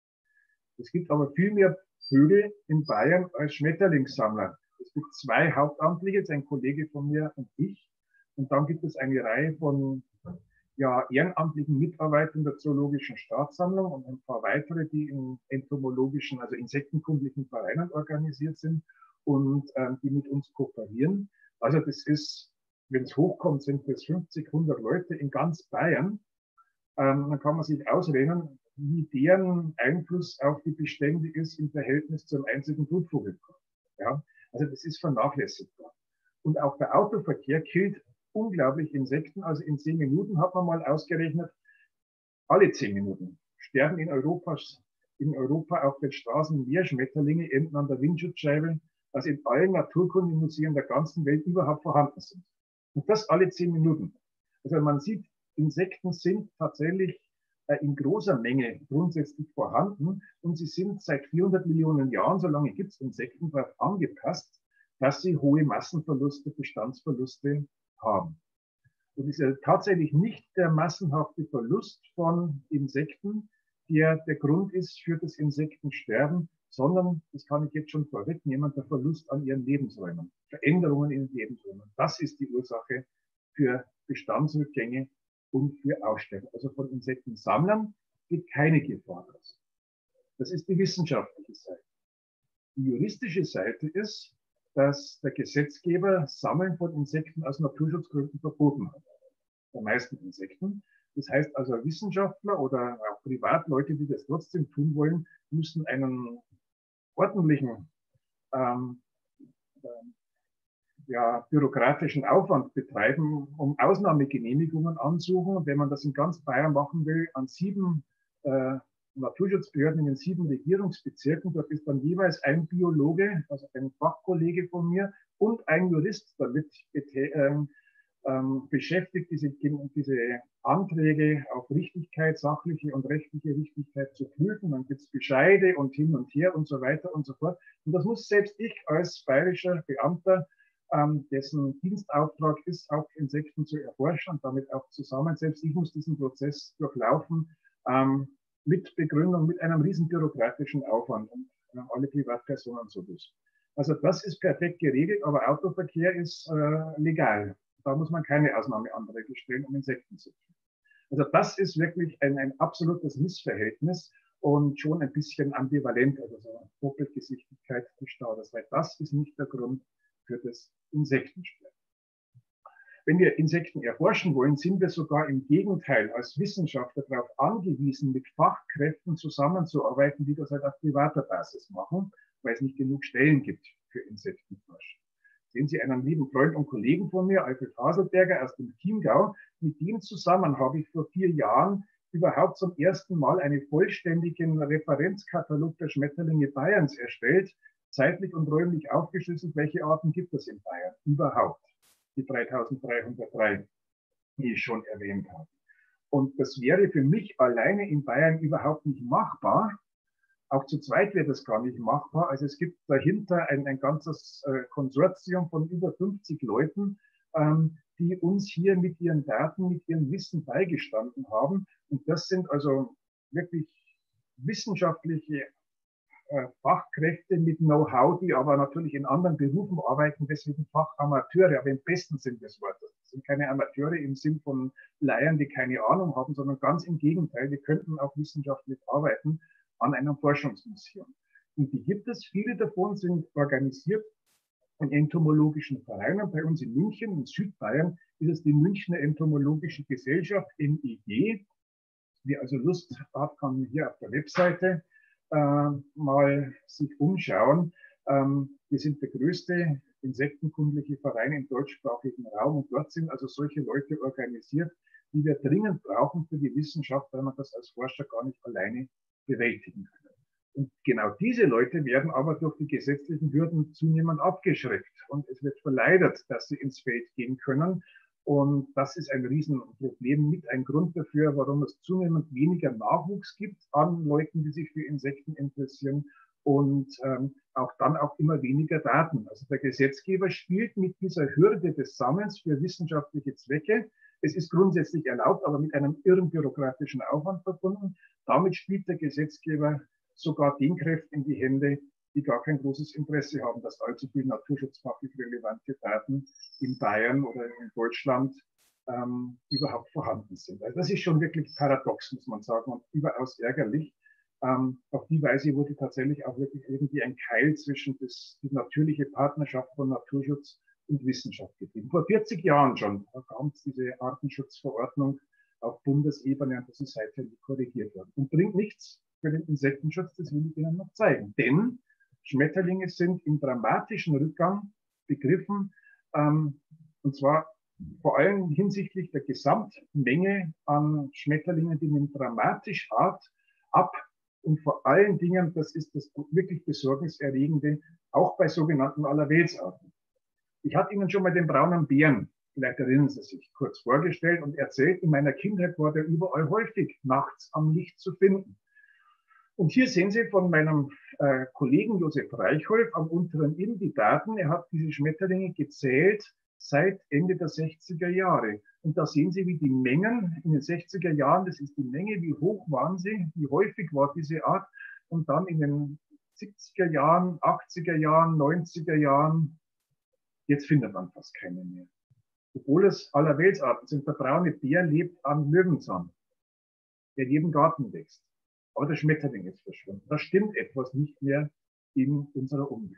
Es gibt aber viel mehr Vögel in Bayern als Schmetterlingssammler. Es gibt zwei Hauptamtliche, jetzt ein Kollege von mir und ich. Und dann gibt es eine Reihe von ja, ehrenamtlichen Mitarbeitern der Zoologischen Staatssammlung und ein paar weitere, die in entomologischen, also insektenkundlichen Vereinen organisiert sind und ähm, die mit uns kooperieren. Also das ist, wenn es hochkommt, sind das fünfzig, hundert Leute in ganz Bayern. Ähm, dann kann man sich ausrechnen, wie deren Einfluss auf die Bestände ist im Verhältnis zum einzigen Brutvogelpaar. Ja, also das ist vernachlässigbar. Und auch der Autoverkehr killt unglaublich Insekten. Also in zehn Minuten hat man mal ausgerechnet, alle zehn Minuten sterben in Europa, in Europa auf den Straßen mehr Schmetterlinge, enden an der Windschutzscheibe, als in allen Naturkundemuseen der ganzen Welt überhaupt vorhanden sind. Und das alle zehn Minuten. Also man sieht, Insekten sind tatsächlich äh, in großer Menge grundsätzlich vorhanden und sie sind seit vierhundert Millionen Jahren, so lange gibt es Insekten, darauf angepasst, dass sie hohe Massenverluste, Bestandsverluste haben. Und es ist ja tatsächlich nicht der massenhafte Verlust von Insekten, der der Grund ist für das Insektensterben, sondern, das kann ich jetzt schon vorwegnehmen, der Verlust an ihren Lebensräumen, Veränderungen in den Lebensräumen. Das ist die Ursache für Bestandsrückgänge und für Aussterben. Also von Insektensammlern geht keine Gefahr aus. Das ist die wissenschaftliche Seite. Die juristische Seite ist, dass der Gesetzgeber Sammeln von Insekten aus Naturschutzgründen verboten hat. Der meisten Insekten. Das heißt also, Wissenschaftler oder auch Privatleute, die das trotzdem tun wollen, müssen einen ordentlichen ähm, äh, ja, bürokratischen Aufwand betreiben, um Ausnahmegenehmigungen ansuchen. Und wenn man das in ganz Bayern machen will, an sieben äh, Naturschutzbehörden in den sieben Regierungsbezirken, dort ist dann jeweils ein Biologe, also ein Fachkollege von mir und ein Jurist damit ähm, ähm, beschäftigt, diese, diese Anträge auf Richtigkeit, sachliche und rechtliche Richtigkeit zu prüfen. Dann gibt es Bescheide und hin und her und so weiter und so fort. Und das muss selbst ich als bayerischer Beamter, ähm, dessen Dienstauftrag ist, auch Insekten zu erforschen und damit auch zusammen, selbst ich muss diesen Prozess durchlaufen, ähm, mit Begründung, mit einem riesen bürokratischen Aufwand und äh, alle Privatpersonen sowieso. Also das ist perfekt geregelt, aber Autoverkehr ist äh, legal. Da muss man keine Ausnahmeanträge stellen, um Insekten zu töten. Also das ist wirklich ein, ein absolutes Missverhältnis und schon ein bisschen ambivalent, also so eine Doppelgesichtigkeit des Staates, weil das ist nicht der Grund für das Insektensterben. Wenn wir Insekten erforschen wollen, sind wir sogar im Gegenteil als Wissenschaftler darauf angewiesen, mit Fachkräften zusammenzuarbeiten, die das halt auf privater Basis machen, weil es nicht genug Stellen gibt für Insektenforschung. Sehen Sie einen lieben Freund und Kollegen von mir, Alfred Haselberger aus dem Chiemgau. Mit dem zusammen habe ich vor vier Jahren überhaupt zum ersten Mal einen vollständigen Referenzkatalog der Schmetterlinge Bayerns erstellt, zeitlich und räumlich aufgeschlüsselt, welche Arten gibt es in Bayern überhaupt. Die dreitausenddreihundertdrei, die ich schon erwähnt habe. Und das wäre für mich alleine in Bayern überhaupt nicht machbar. Auch zu zweit wäre das gar nicht machbar. Also es gibt dahinter ein, ein ganzes äh, Konsortium von über fünfzig Leuten, ähm, die uns hier mit ihren Daten, mit ihrem Wissen beigestanden haben. Und das sind also wirklich wissenschaftliche äh, Fachkräfte mit Know-how, die aber natürlich in anderen Berufen arbeiten, deswegen Fachamateure, aber im besten Sinn des Wortes. Das sind keine Amateure im Sinn von Laien, die keine Ahnung haben, sondern ganz im Gegenteil, die könnten auch wissenschaftlich arbeiten an einem Forschungsmuseum. Und die gibt es, viele davon sind organisiert in entomologischen Vereinen. Bei uns in München, in Südbayern, ist es die Münchner Entomologische Gesellschaft, M E G. Wer also Lust hat, kann hier auf der Webseite äh, mal sich umschauen. Ähm, wir sind der größte insektenkundliche Verein im deutschsprachigen Raum und dort sind also solche Leute organisiert, die wir dringend brauchen für die Wissenschaft, weil man das als Forscher gar nicht alleine bewältigen kann. Und genau diese Leute werden aber durch die gesetzlichen Hürden zunehmend abgeschreckt. Und es wird verleidet, dass sie ins Feld gehen können. Und das ist ein Riesenproblem, mit ein Grund dafür, warum es zunehmend weniger Nachwuchs gibt an Leuten, die sich für Insekten interessieren und ähm, auch dann auch immer weniger Daten. Also der Gesetzgeber spielt mit dieser Hürde des Sammelns für wissenschaftliche Zwecke. Es ist grundsätzlich erlaubt, aber mit einem irren bürokratischen Aufwand verbunden. Damit spielt der Gesetzgeber sogar den Kräften in die Hände, die gar kein großes Interesse haben, dass allzu viel naturschutzfachlich relevante Daten in Bayern oder in Deutschland ähm, überhaupt vorhanden sind. Also das ist schon wirklich paradox, muss man sagen, und überaus ärgerlich. Ähm, auf die Weise wurde tatsächlich auch wirklich irgendwie ein Keil zwischen das, die natürliche Partnerschaft von Naturschutz und Wissenschaft gegeben. Vor vierzig Jahren schon kam diese Artenschutzverordnung auf Bundesebene und das ist seitdem korrigiert worden. Und bringt nichts für den Insektenschutz, das will ich Ihnen noch zeigen. Denn Schmetterlinge sind im dramatischen Rückgang begriffen, ähm, und zwar vor allem hinsichtlich der Gesamtmenge an Schmetterlingen, die nehmen dramatisch hart ab. Und vor allen Dingen, das ist das wirklich Besorgniserregende, auch bei sogenannten Allerweltsarten. Ich hatte Ihnen schon mal den braunen Bären, vielleicht erinnern Sie sich, kurz vorgestellt und erzählt, in meiner Kindheit war der überall häufig nachts am Licht zu finden. Und hier sehen Sie von meinem äh, Kollegen Josef Reichholf am unteren Inn die Daten. Er hat diese Schmetterlinge gezählt seit Ende der sechziger Jahre. Und da sehen Sie, wie die Mengen in den sechziger Jahren, das ist die Menge, wie hoch waren sie, wie häufig war diese Art. Und dann in den siebziger Jahren, achtziger Jahren, neunziger Jahren, jetzt findet man fast keine mehr. Obwohl es Allerweltsarten sind. Der braune Bär lebt am Löwenzahn, der in jedem Garten wächst. Aber der Schmetterling ist verschwunden. Da stimmt etwas nicht mehr in unserer Umwelt.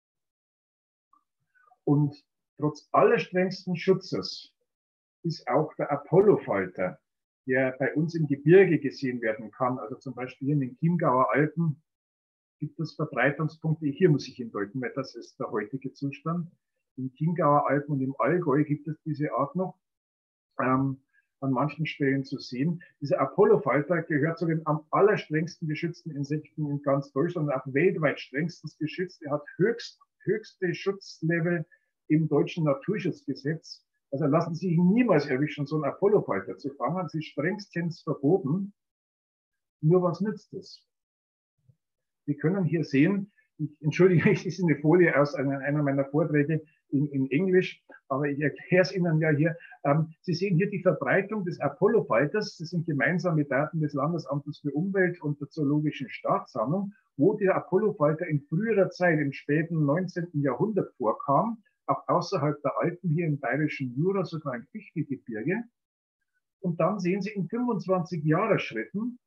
Und trotz allerstrengsten Schutzes ist auch der Apollofalter, der bei uns im Gebirge gesehen werden kann, also zum Beispiel in den Chiemgauer Alpen, gibt es Verbreitungspunkte. Hier muss ich hindeuten, weil das ist der heutige Zustand. Im Chiemgauer Alpen und im Allgäu gibt es diese Art noch. Ähm, an manchen Stellen zu sehen. Dieser Apollofalter gehört zu den am allerstrengsten geschützten Insekten in ganz Deutschland und auch weltweit strengstens geschützt. Er hat höchst, höchste Schutzlevel im deutschen Naturschutzgesetz. Also lassen Sie sich niemals erwischen, so einen Apollofalter zu fangen. Sie ist strengstens verboten. Nur was nützt es? Sie können hier sehen, ich entschuldige mich, das ist eine Folie aus einer, einer meiner Vorträge in, in Englisch, aber ich erkläre es Ihnen ja hier. Ähm, Sie sehen hier die Verbreitung des Apollofalters. Das sind gemeinsame Daten des Landesamtes für Umwelt und der Zoologischen Staatssammlung, wo der Apollofalter in früherer Zeit, im späten neunzehnten Jahrhundert vorkam, auch außerhalb der Alpen hier im bayerischen Jura, sogar im Fichtelgebirge. Und dann sehen Sie in fünfundzwanzig Jahre Schritten,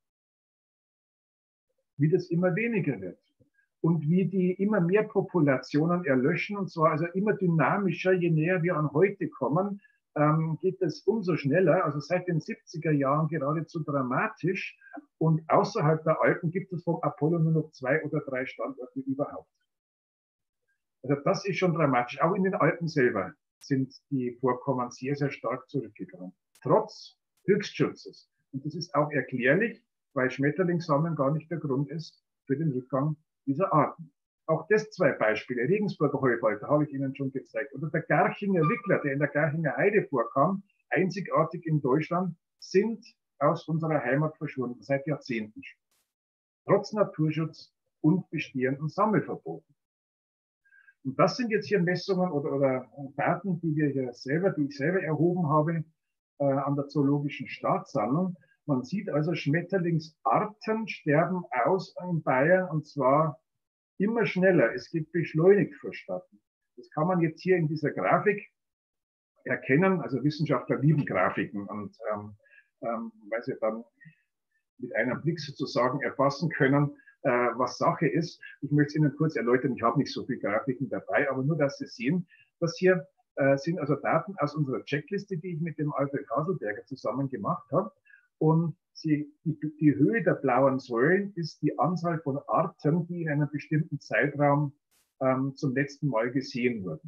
wie das immer weniger wird. Und wie die immer mehr Populationen erlöschen, und zwar also immer dynamischer, je näher wir an heute kommen, ähm, geht es umso schneller, also seit den siebziger Jahren geradezu dramatisch. Und außerhalb der Alpen gibt es vom Apollo nur noch zwei oder drei Standorte überhaupt. Also das ist schon dramatisch. Auch in den Alpen selber sind die Vorkommen sehr, sehr stark zurückgegangen. Trotz Höchstschutzes. Und das ist auch erklärlich, weil Schmetterlingssammeln gar nicht der Grund ist für den Rückgang dieser Arten. Auch das zwei Beispiele. Regensburger Heufalter habe ich Ihnen schon gezeigt. Oder der Garchinger Wickler, der in der Garchinger Heide vorkam, einzigartig in Deutschland, sind aus unserer Heimat verschwunden, seit Jahrzehnten schon. Trotz Naturschutz und bestehenden Sammelverboten. Und das sind jetzt hier Messungen oder, oder Daten, die wir hier selber, die ich selber erhoben habe, äh, an der Zoologischen Staatssammlung. Man sieht also, Schmetterlingsarten sterben aus in Bayern und zwar immer schneller. Es geht beschleunigt vonstatten. Das kann man jetzt hier in dieser Grafik erkennen. Also Wissenschaftler lieben Grafiken und ähm, ähm, weil sie dann mit einem Blick sozusagen erfassen können, äh, was Sache ist. Ich möchte es Ihnen kurz erläutern. Ich habe nicht so viele Grafiken dabei, aber nur, dass Sie sehen, dass hier äh, sind also Daten aus unserer Checkliste, die ich mit dem Alfred Haselberger zusammen gemacht habe. Und sie, die, die Höhe der blauen Säulen ist die Anzahl von Arten, die in einem bestimmten Zeitraum ähm, zum letzten Mal gesehen wurden.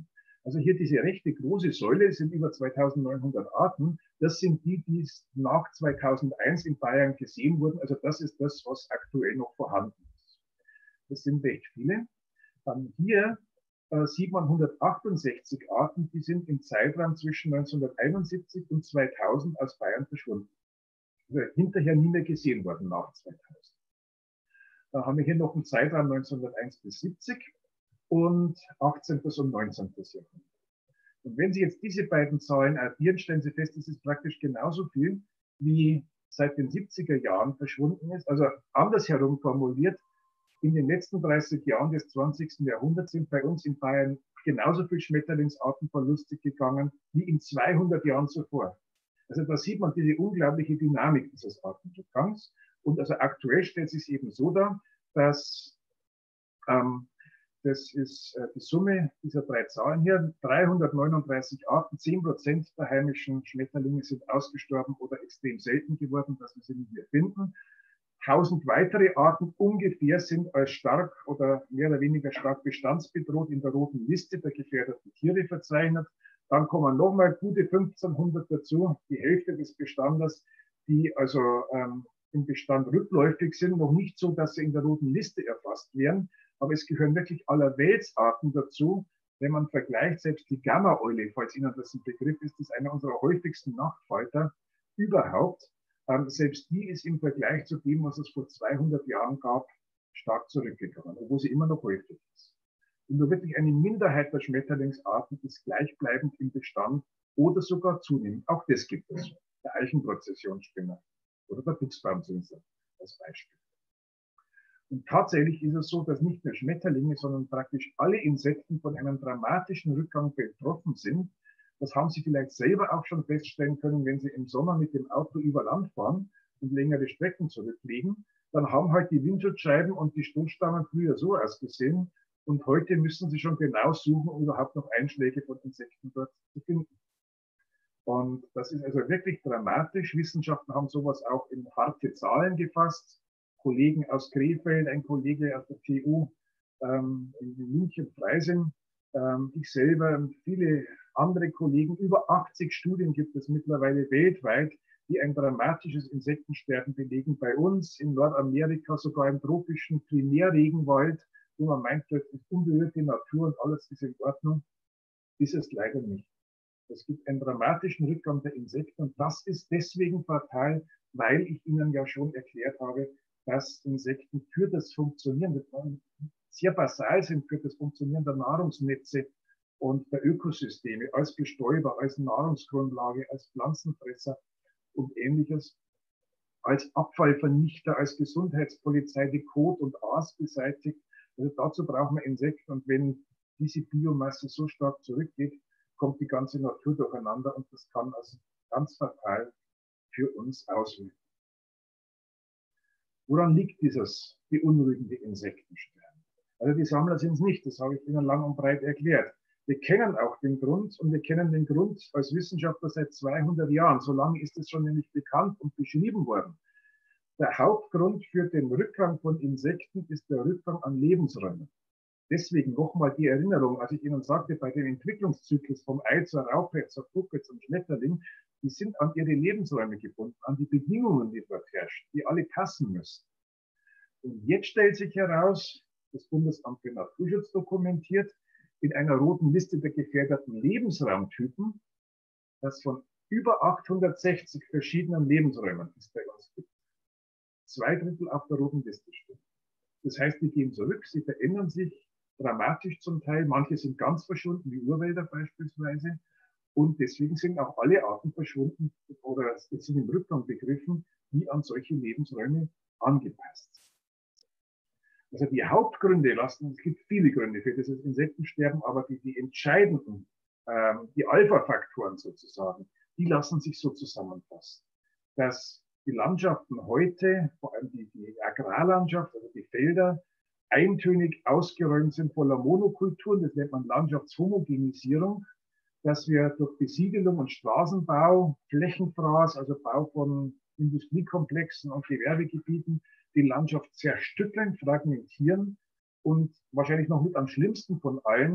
Also hier diese rechte große Säule sind über zweitausendneunhundert Arten. Das sind die, die nach zweitausendeins in Bayern gesehen wurden. Also das ist das, was aktuell noch vorhanden ist. Das sind recht viele. Dann hier äh, sieht man hundertachtundsechzig Arten, die sind im Zeitraum zwischen neunzehnhunderteinundsiebzig und zweitausend aus Bayern verschwunden. Also hinterher nie mehr gesehen worden nach zweitausend. Dann haben wir hier noch einen Zeitraum neunzehnhunderteins bis siebzig und achtzehnten und neunzehnten Jahrhundert. Und wenn Sie jetzt diese beiden Zahlen addieren, stellen Sie fest, das ist praktisch genauso viel, wie seit den siebziger Jahren verschwunden ist. Also andersherum formuliert, in den letzten dreißig Jahren des zwanzigsten Jahrhunderts sind bei uns in Bayern genauso viele Schmetterlingsarten verlustig gegangen wie in zweihundert Jahren zuvor. Also da sieht man diese unglaubliche Dynamik dieses Artenrückgangs. Und also aktuell stellt sich eben so dar, dass ähm, das ist äh, die Summe dieser drei Zahlen hier, dreihundertneununddreißig Arten, zehn Prozent der heimischen Schmetterlinge sind ausgestorben oder extrem selten geworden, dass wir sie nicht mehr finden. tausend weitere Arten ungefähr sind als stark oder mehr oder weniger stark bestandsbedroht in der roten Liste der gefährdeten Tiere verzeichnet. Dann kommen nochmal gute fünfzehnhundert dazu, die Hälfte des Bestandes, die also ähm, im Bestand rückläufig sind, noch nicht so, dass sie in der roten Liste erfasst werden, aber es gehören wirklich allerweltsarten dazu. Wenn man vergleicht, selbst die Gamma-Eule, falls Ihnen das ein Begriff ist, ist einer unserer häufigsten Nachtfalter überhaupt. Ähm, selbst die ist im Vergleich zu dem, was es vor zweihundert Jahren gab, stark zurückgegangen, obwohl sie immer noch häufig ist. Und nur wirklich eine Minderheit der Schmetterlingsarten ist gleichbleibend im Bestand oder sogar zunehmend. Auch das gibt es. Der Eichenprozessionsspinner oder der Buchsbaumzinser als Beispiel. Und tatsächlich ist es so, dass nicht nur Schmetterlinge, sondern praktisch alle Insekten von einem dramatischen Rückgang betroffen sind. Das haben Sie vielleicht selber auch schon feststellen können, wenn Sie im Sommer mit dem Auto über Land fahren und längere Strecken zurücklegen. Dann haben halt die Windschutzscheiben und die Stoßstangen früher so ausgesehen. Und heute müssen Sie schon genau suchen, um überhaupt noch Einschläge von Insekten dort zu finden. Und das ist also wirklich dramatisch. Wissenschaftler haben sowas auch in harte Zahlen gefasst. Kollegen aus Krefeld, ein Kollege aus der T U ähm, in München, Freising, ähm, ich selber und viele andere Kollegen. Über achtzig Studien gibt es mittlerweile weltweit, die ein dramatisches Insektensterben belegen. Bei uns in Nordamerika, sogar im tropischen Primärregenwald, wo man meint, das ist unberührte Natur und alles ist in Ordnung, ist es leider nicht. Es gibt einen dramatischen Rückgang der Insekten und das ist deswegen fatal, weil ich Ihnen ja schon erklärt habe, dass Insekten für das Funktionieren, sehr basal sind für das Funktionieren der Nahrungsnetze und der Ökosysteme, als Bestäuber, als Nahrungsgrundlage, als Pflanzenfresser und Ähnliches, als Abfallvernichter, als Gesundheitspolizei, die Kot und Aas beseitigt. Also dazu brauchen wir Insekten und wenn diese Biomasse so stark zurückgeht, kommt die ganze Natur durcheinander und das kann also ganz fatal für uns auswirken. Woran liegt dieses beunruhigende Insektensterben? Also die Sammler sind es nicht, das habe ich Ihnen lang und breit erklärt. Wir kennen auch den Grund und wir kennen den Grund als Wissenschaftler seit zweihundert Jahren. So lange ist es schon nämlich bekannt und beschrieben worden. Der Hauptgrund für den Rückgang von Insekten ist der Rückgang an Lebensräumen. Deswegen nochmal die Erinnerung, als ich Ihnen sagte, bei dem Entwicklungszyklus vom Ei zur Raupe, zur Puppe, zum Schmetterling, die sind an ihre Lebensräume gebunden, an die Bedingungen, die dort herrschen, die alle passen müssen. Und jetzt stellt sich heraus, das Bundesamt für Naturschutz dokumentiert, in einer roten Liste der gefährdeten Lebensraumtypen, dass von über achthundertsechzig verschiedenen Lebensräumen es bei uns gibt. Zwei Drittel auf der roten Liste stehen. Das heißt, die gehen zurück, sie verändern sich dramatisch zum Teil. Manche sind ganz verschwunden, wie Urwälder beispielsweise. Und deswegen sind auch alle Arten verschwunden oder sind im Rückgang begriffen, die an solche Lebensräume angepasst sind. Also die Hauptgründe lassen, es gibt viele Gründe für dieses Insektensterben, aber die, die entscheidenden, ähm, die Alpha-Faktoren sozusagen, die lassen sich so zusammenfassen, dass die Landschaften heute, vor allem die, die Agrarlandschaft, also die Felder, eintönig ausgeräumt sind voller Monokulturen, das nennt man Landschaftshomogenisierung, dass wir durch Besiedelung und Straßenbau, Flächenfraß, also Bau von Industriekomplexen und Gewerbegebieten, die Landschaft zerstückeln, fragmentieren und wahrscheinlich noch mit am schlimmsten von allen,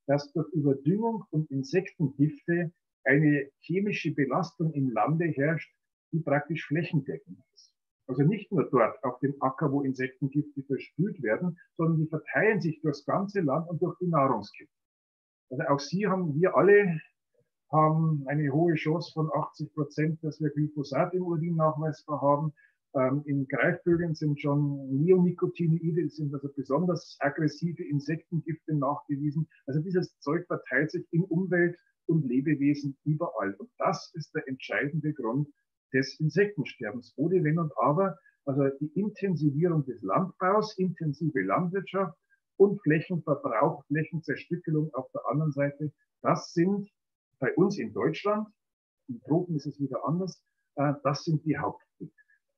dass durch Überdüngung und Insektengifte eine chemische Belastung im Lande herrscht, die praktisch flächendeckend ist. Also nicht nur dort auf dem Acker, wo Insektengifte versprüht werden, sondern die verteilen sich durchs ganze Land und durch die Nahrungskette. Also auch Sie haben, wir alle haben eine hohe Chance von achtzig Prozent, dass wir Glyphosat im Urin nachweisbar haben. Ähm, in Greifvögeln sind schon Neonicotinoide, das sind also besonders aggressive Insektengifte nachgewiesen. Also dieses Zeug verteilt sich in Umwelt und Lebewesen überall. Und das ist der entscheidende Grund des Insektensterbens. Ohne Wenn und Aber, also die Intensivierung des Landbaus, intensive Landwirtschaft und Flächenverbrauch, Flächenzerstückelung auf der anderen Seite, das sind bei uns in Deutschland, in Tropen ist es wieder anders, äh, das sind die Hauptgründe.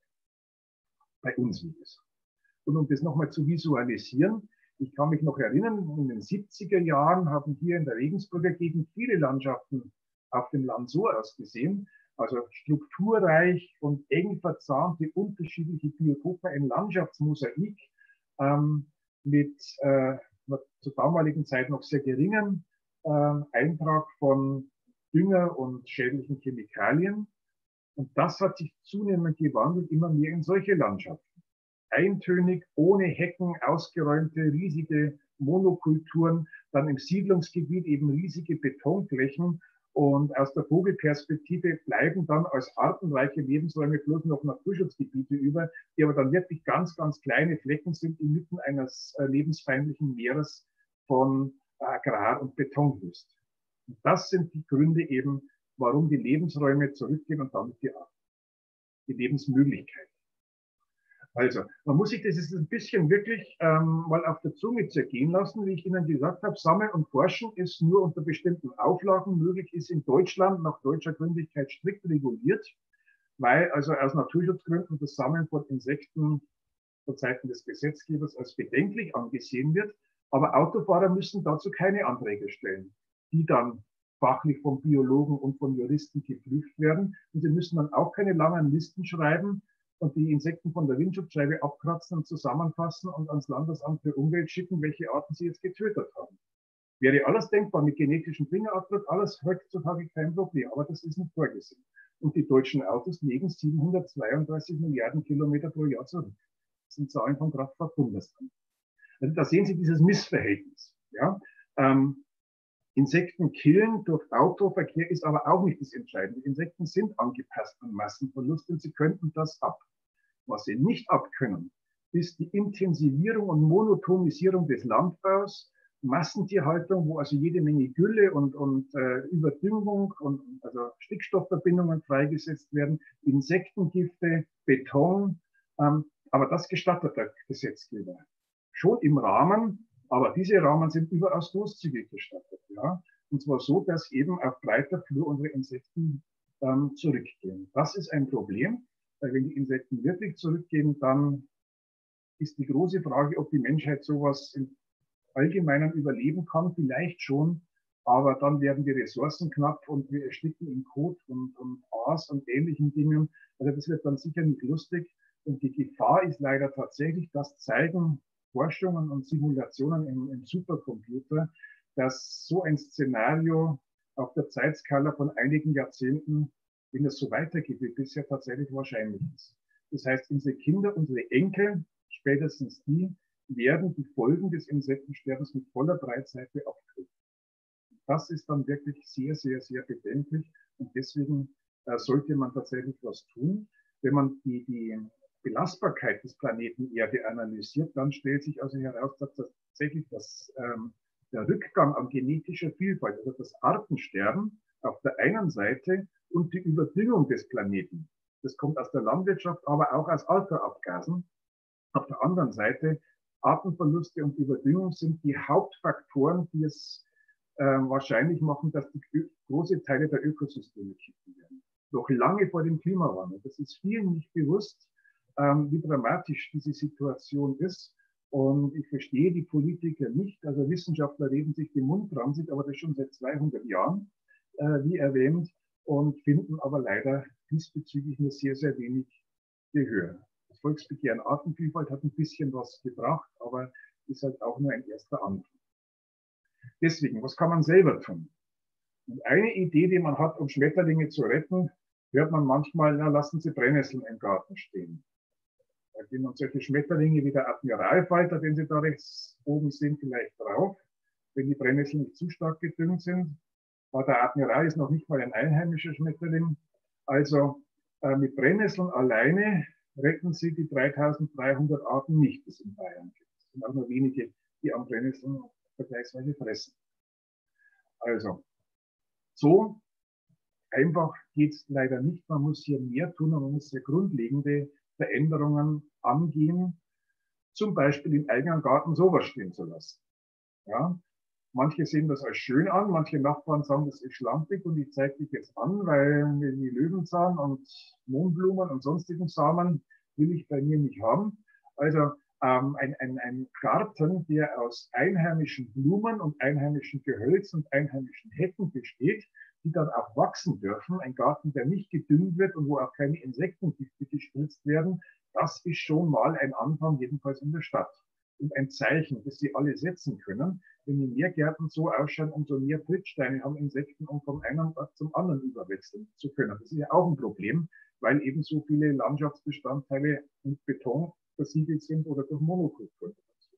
Bei uns wie es. Und um das nochmal zu visualisieren, ich kann mich noch erinnern, in den siebziger Jahren haben hier in der Regensburger Gegend viele Landschaften auf dem Land so ausgesehen, also strukturreich und eng verzahnte unterschiedliche Biotope, ein Landschaftsmosaik ähm, mit äh, zur damaligen Zeit noch sehr geringen äh, Eintrag von Dünger und schädlichen Chemikalien. Und das hat sich zunehmend gewandelt, immer mehr in solche Landschaften. Eintönig, ohne Hecken, ausgeräumte, riesige Monokulturen, dann im Siedlungsgebiet eben riesige Betonflächen. Und aus der Vogelperspektive bleiben dann als artenreiche Lebensräume bloß noch Naturschutzgebiete über, die aber dann wirklich ganz, ganz kleine Flecken sind inmitten eines äh, lebensfeindlichen Meeres von Agrar- und Betonwüste. Und das sind die Gründe eben, warum die Lebensräume zurückgehen und damit die, die Lebensmöglichkeiten. Also, man muss sich das jetzt ein bisschen wirklich ähm, mal auf der Zunge zergehen lassen. Wie ich Ihnen gesagt habe, Sammeln und Forschen ist nur unter bestimmten Auflagen möglich, ist in Deutschland nach deutscher Gründlichkeit strikt reguliert, weil also aus Naturschutzgründen das Sammeln von Insekten von Seiten des Gesetzgebers als bedenklich angesehen wird. Aber Autofahrer müssen dazu keine Anträge stellen, die dann fachlich von Biologen und von Juristen geprüft werden. Und sie müssen dann auch keine langen Listen schreiben und die Insekten von der Windschutzscheibe abkratzen und zusammenfassen und ans Landesamt für Umwelt schicken, welche Arten sie jetzt getötet haben. Wäre alles denkbar mit genetischem Fingerabdruck, alles heutzutage kein Problem, aber das ist nicht vorgesehen. Und die deutschen Autos legen siebenhundertzweiunddreißig Milliarden Kilometer pro Jahr zurück. Das sind Zahlen vom Kraftfahrt-Bundesamt. Also da sehen Sie dieses Missverhältnis. Ja? Ähm, Insekten killen durch Autoverkehr ist aber auch nicht das Entscheidende. Insekten sind angepasst an Massenverlust und sie könnten das ab. Was sie nicht abkönnen, ist die Intensivierung und Monotonisierung des Landbaus, Massentierhaltung, wo also jede Menge Gülle und, und äh, Überdüngung und also Stickstoffverbindungen freigesetzt werden, Insektengifte, Beton, ähm, aber das gestattet der Gesetzgeber. Schon im Rahmen, aber diese Rahmen sind überaus großzügig gestattet. Ja? Und zwar so, dass eben auf breiter Flur unsere Insekten ähm, zurückgehen. Das ist ein Problem, weil wenn die Insekten wirklich zurückgehen, dann ist die große Frage, ob die Menschheit sowas im Allgemeinen überleben kann. Vielleicht schon, aber dann werden die Ressourcen knapp und wir ersticken in Kot und, und Aas und ähnlichen Dingen. Also das wird dann sicher nicht lustig. Und die Gefahr ist leider tatsächlich, das zeigen Forschungen und Simulationen im, im Supercomputer, dass so ein Szenario auf der Zeitskala von einigen Jahrzehnten, wenn es so weitergeht wie bisher, tatsächlich wahrscheinlich ist. Das heißt, unsere Kinder, unsere Enkel, spätestens die, werden die Folgen des Insektensterbens mit voller Breitseite abkriegen. Das ist dann wirklich sehr, sehr, sehr bedenklich und deswegen äh, sollte man tatsächlich was tun. Wenn man die, die Belastbarkeit des Planeten Erde analysiert, dann stellt sich also heraus, dass tatsächlich das, ähm, der Rückgang an genetischer Vielfalt, also das Artensterben auf der einen Seite und die Überdüngung des Planeten, das kommt aus der Landwirtschaft, aber auch aus Alterabgasen, auf der anderen Seite Artenverluste und Überdüngung sind die Hauptfaktoren, die es äh, wahrscheinlich machen, dass die große Teile der Ökosysteme kippen werden. Noch lange vor dem Klimawandel. Das ist vielen nicht bewusst, ähm, wie dramatisch diese Situation ist. Und ich verstehe die Politiker nicht. Also Wissenschaftler reden sich den Mund ranzig, aber das schon seit zweihundert Jahren, äh, wie erwähnt, und finden aber leider diesbezüglich nur sehr, sehr wenig Gehör. Das Volksbegehren Artenvielfalt hat ein bisschen was gebracht, aber ist halt auch nur ein erster Anfang. Deswegen, was kann man selber tun? Und eine Idee, die man hat, um Schmetterlinge zu retten, hört man manchmal, na, lassen Sie Brennnesseln im Garten stehen. Da gehen dann solche Schmetterlinge wie der Admiralfalter, den Sie da rechts oben sehen, vielleicht drauf, wenn die Brennnesseln nicht zu stark gedüngt sind. Aber der Admiral ist noch nicht mal ein einheimischer Schmetterling. Also äh, mit Brennnesseln alleine retten Sie die dreitausenddreihundert Arten nicht, die es in Bayern gibt. Es sind auch nur wenige, die am Brennnesseln vergleichsweise fressen. Also, so einfach geht es leider nicht. Man muss hier mehr tun und man muss sehr grundlegende Veränderungen angehen, zum Beispiel im eigenen Garten sowas stehen zu lassen. Ja? Manche sehen das als schön an, manche Nachbarn sagen, das ist schlampig und ich zeige dich jetzt an, weil die Löwenzahn und Mohnblumen und sonstigen Samen will ich bei mir nicht haben. Also ähm, ein, ein, ein Garten, der aus einheimischen Blumen und einheimischen Gehölz und einheimischen Hecken besteht, die dann auch wachsen dürfen, ein Garten, der nicht gedüngt wird und wo auch keine Insektengifte gespritzt werden, das ist schon mal ein Anfang, jedenfalls in der Stadt. Und ein Zeichen, das Sie alle setzen können. Wenn die mehr Gärten so ausschauen, umso mehr Trittsteine haben Insekten, um von einem Ort zum anderen überwechseln zu können. Das ist ja auch ein Problem, weil eben so viele Landschaftsbestandteile mit Beton versiegelt sind oder durch Monokultur.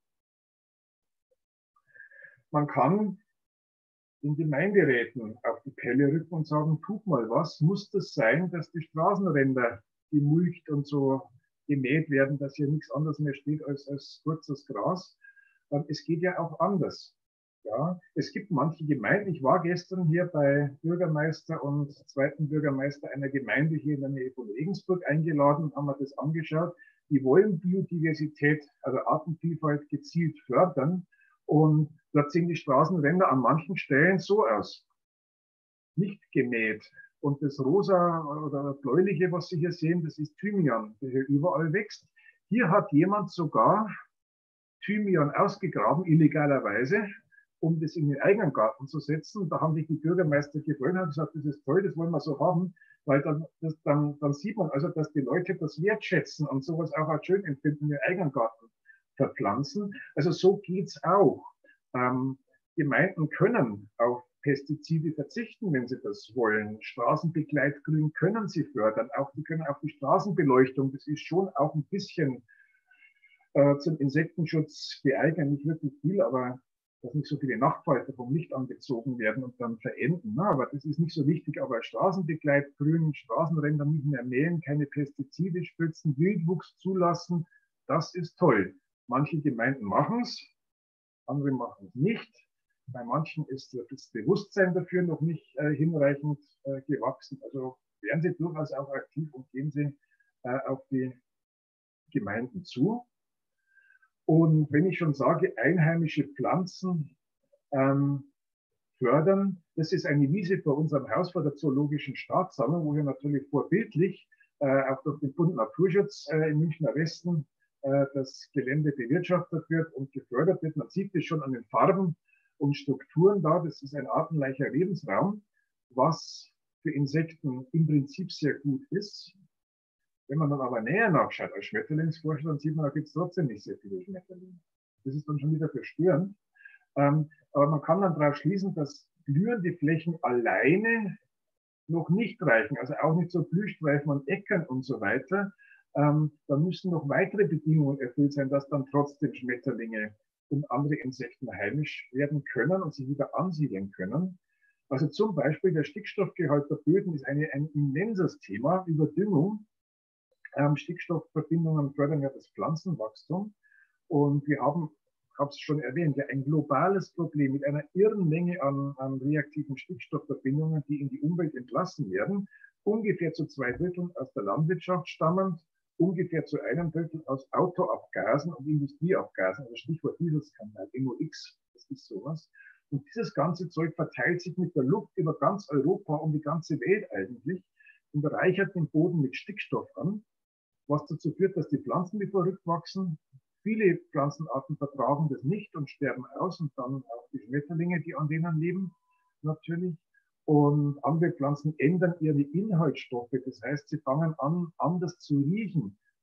Man kann den Gemeinderäten auf die Pelle rücken und sagen, tut mal was, muss das sein, dass die Straßenränder gemulcht und so gemäht werden, dass hier nichts anderes mehr steht als, als kurzes Gras. Es geht ja auch anders. Ja, es gibt manche Gemeinden, ich war gestern hier bei Bürgermeister und zweiten Bürgermeister einer Gemeinde hier in der Nähe von Regensburg eingeladen, haben wir das angeschaut. Die wollen Biodiversität, also Artenvielfalt gezielt fördern. Und dort sehen die Straßenränder an manchen Stellen so aus. Nicht gemäht. Und das rosa oder bläuliche, was Sie hier sehen, das ist Thymian, der hier überall wächst. Hier hat jemand sogar Thymian ausgegraben, illegalerweise, um das in den eigenen Garten zu setzen. Da haben sich die Bürgermeister gefreut und haben gesagt, das ist toll, das wollen wir so haben, weil dann, das, dann, dann sieht man also, dass die Leute das wertschätzen und sowas auch als schön empfinden, in den eigenen Garten verpflanzen. Also so geht's auch. Ähm, Gemeinden können auf Pestizide verzichten, wenn sie das wollen. Straßenbegleitgrün können sie fördern. Auch die können auch die Straßenbeleuchtung, das ist schon auch ein bisschen äh, zum Insektenschutz geeignet, nicht wirklich viel, aber dass nicht so viele Nachtfalter vom Licht angezogen werden und dann verenden. Na, aber das ist nicht so wichtig. Aber Straßenbegleitgrün, Straßenränder nicht mehr mähen, keine Pestizide spritzen, Wildwuchs zulassen, das ist toll. Manche Gemeinden machen es, andere machen es nicht. Bei manchen ist das Bewusstsein dafür noch nicht äh, hinreichend äh, gewachsen. Also werden Sie durchaus auch aktiv und gehen Sie äh, auf die Gemeinden zu. Und wenn ich schon sage, einheimische Pflanzen ähm, fördern, das ist eine Wiese vor unserem Haus, vor der Zoologischen Staatssammlung, wo hier natürlich vorbildlich äh, auch durch den Bund Naturschutz äh, im Münchner Westen äh, das Gelände bewirtschaftet wird und gefördert wird. Man sieht es schon an den Farben und Strukturen da. Das ist ein artenreicher Lebensraum, was für Insekten im Prinzip sehr gut ist. Wenn man dann aber näher nachschaut als Schmetterlingsforscher, dann sieht man, da gibt es trotzdem nicht sehr viele Schmetterlinge. Das ist dann schon wieder verstörend. Ähm, aber man kann dann darauf schließen, dass blühende Flächen alleine noch nicht reichen, also auch nicht so Blühstreifen und Äckern und so weiter. Ähm, da müssen noch weitere Bedingungen erfüllt sein, dass dann trotzdem Schmetterlinge und andere Insekten heimisch werden können und sich wieder ansiedeln können. Also zum Beispiel der Stickstoffgehalt der Böden ist eine, ein immenses Thema, Überdüngung. Ähm, Stickstoffverbindungen fördern ja das Pflanzenwachstum. Und wir haben, ich habe es schon erwähnt, ja ein globales Problem mit einer irren Menge an, an reaktiven Stickstoffverbindungen, die in die Umwelt entlassen werden. Ungefähr zu zwei Dritteln aus der Landwirtschaft stammend, ungefähr zu einem Drittel aus Autoabgasen und Industrieabgasen, also Stichwort Dieselskandal, N O X, das ist sowas. Und dieses ganze Zeug verteilt sich mit der Luft über ganz Europa und die ganze Welt eigentlich und bereichert den Boden mit Stickstoff an, was dazu führt, dass die Pflanzen wie verrückt wachsen. Viele Pflanzenarten vertragen das nicht und sterben aus und dann auch die Schmetterlinge, die an denen leben, natürlich. Und andere Pflanzen ändern ihre Inhaltsstoffe. Das heißt, sie fangen an, anders zu riechen.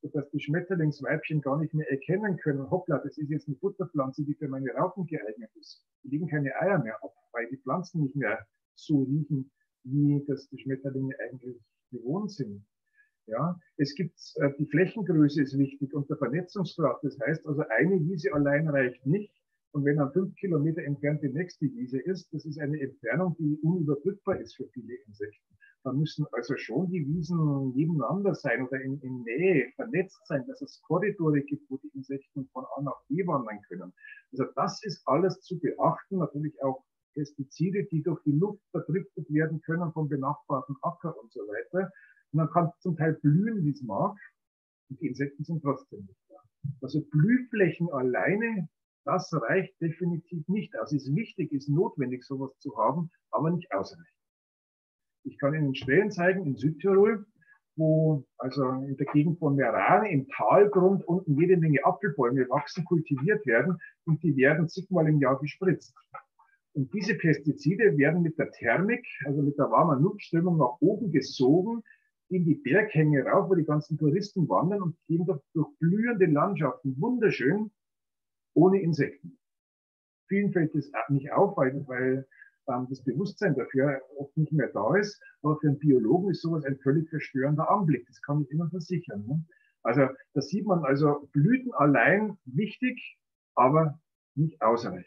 sodass die Schmetterlingsweibchen gar nicht mehr erkennen können, hoppla, das ist jetzt eine Futterpflanze, die für meine Raupen geeignet ist. Die legen keine Eier mehr ab, weil die Pflanzen nicht mehr so riechen, wie das die Schmetterlinge eigentlich gewohnt sind. Ja, es gibt, äh, die Flächengröße ist wichtig und der Vernetzungsgrad. Das heißt also, eine Wiese allein reicht nicht. Und wenn dann fünf Kilometer entfernt die nächste Wiese ist, das ist eine Entfernung, die unüberbrückbar ist für viele Insekten. Da müssen also schon die Wiesen nebeneinander sein oder in, in Nähe vernetzt sein, dass es Korridore gibt, wo die Insekten von A nach B wandern können. Also das ist alles zu beachten. Natürlich auch Pestizide, die durch die Luft verdriftet werden können vom benachbarten Acker und so weiter. Und dann kann es zum Teil blühen, wie es mag. Und die Insekten sind trotzdem nicht da. Also Blühflächen alleine, das reicht definitiv nicht aus. Es ist wichtig, ist notwendig, sowas zu haben, aber nicht ausreichend. Ich kann Ihnen Stellen zeigen in Südtirol, wo also in der Gegend von Meerane im Talgrund unten jede Menge Apfelbäume wachsen, kultiviert werden und die werden zigmal im Jahr gespritzt. Und diese Pestizide werden mit der Thermik, also mit der warmen Luftströmung nach oben gesogen, in die Berghänge rauf, wo die ganzen Touristen wandern und gehen durch, durch blühende Landschaften, wunderschön, ohne Insekten. Vielen fällt das nicht auf, weil, weil ähm, das Bewusstsein dafür oft nicht mehr da ist. Aber für einen Biologen ist sowas ein völlig verstörender Anblick. Das kann ich Ihnen versichern. Ne? Also da sieht man also Blüten allein wichtig, aber nicht ausreichend.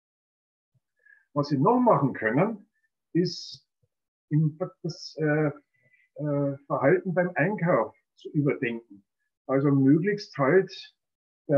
Was Sie noch machen können, ist im, das äh, äh, Verhalten beim Einkauf zu überdenken. Also möglichst halt der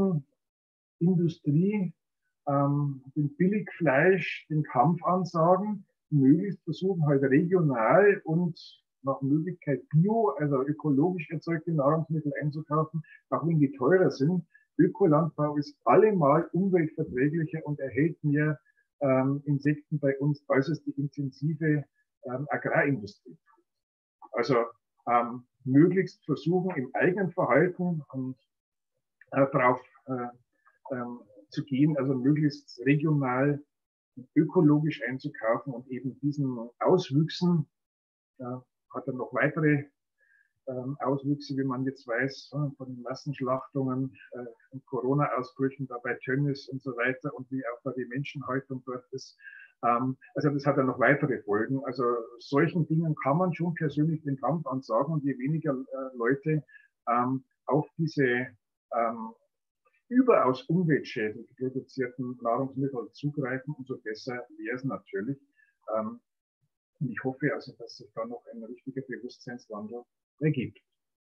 Massenindustrie ähm, den Billigfleisch, den Kampf ansagen, möglichst versuchen halt regional und nach Möglichkeit bio, also ökologisch erzeugte Nahrungsmittel einzukaufen, auch wenn die teurer sind. Ökolandbau ist allemal umweltverträglicher und erhält mehr ähm, Insekten bei uns, als es die intensive ähm, Agrarindustrie tut. Also ähm, möglichst versuchen, im eigenen Verhalten und äh, darauf äh, ähm, zu gehen, also möglichst regional und ökologisch einzukaufen und eben diesen Auswüchsen, äh, hat er noch weitere ähm, Auswüchse, wie man jetzt weiß, von den Massenschlachtungen äh, und Corona-Ausbrüchen da bei Tönnies und so weiter und wie auch da die Menschenhaltung dort ist. Ähm, also das hat ja noch weitere Folgen. Also solchen Dingen kann man schon persönlich den Kampf ansagen und je weniger äh, Leute ähm, auf diese ähm, überaus umweltschädlich produzierten Nahrungsmittel zugreifen, umso besser wäre es natürlich. Ähm, und ich hoffe also, dass sich da noch ein richtiger Bewusstseinswandel ergibt.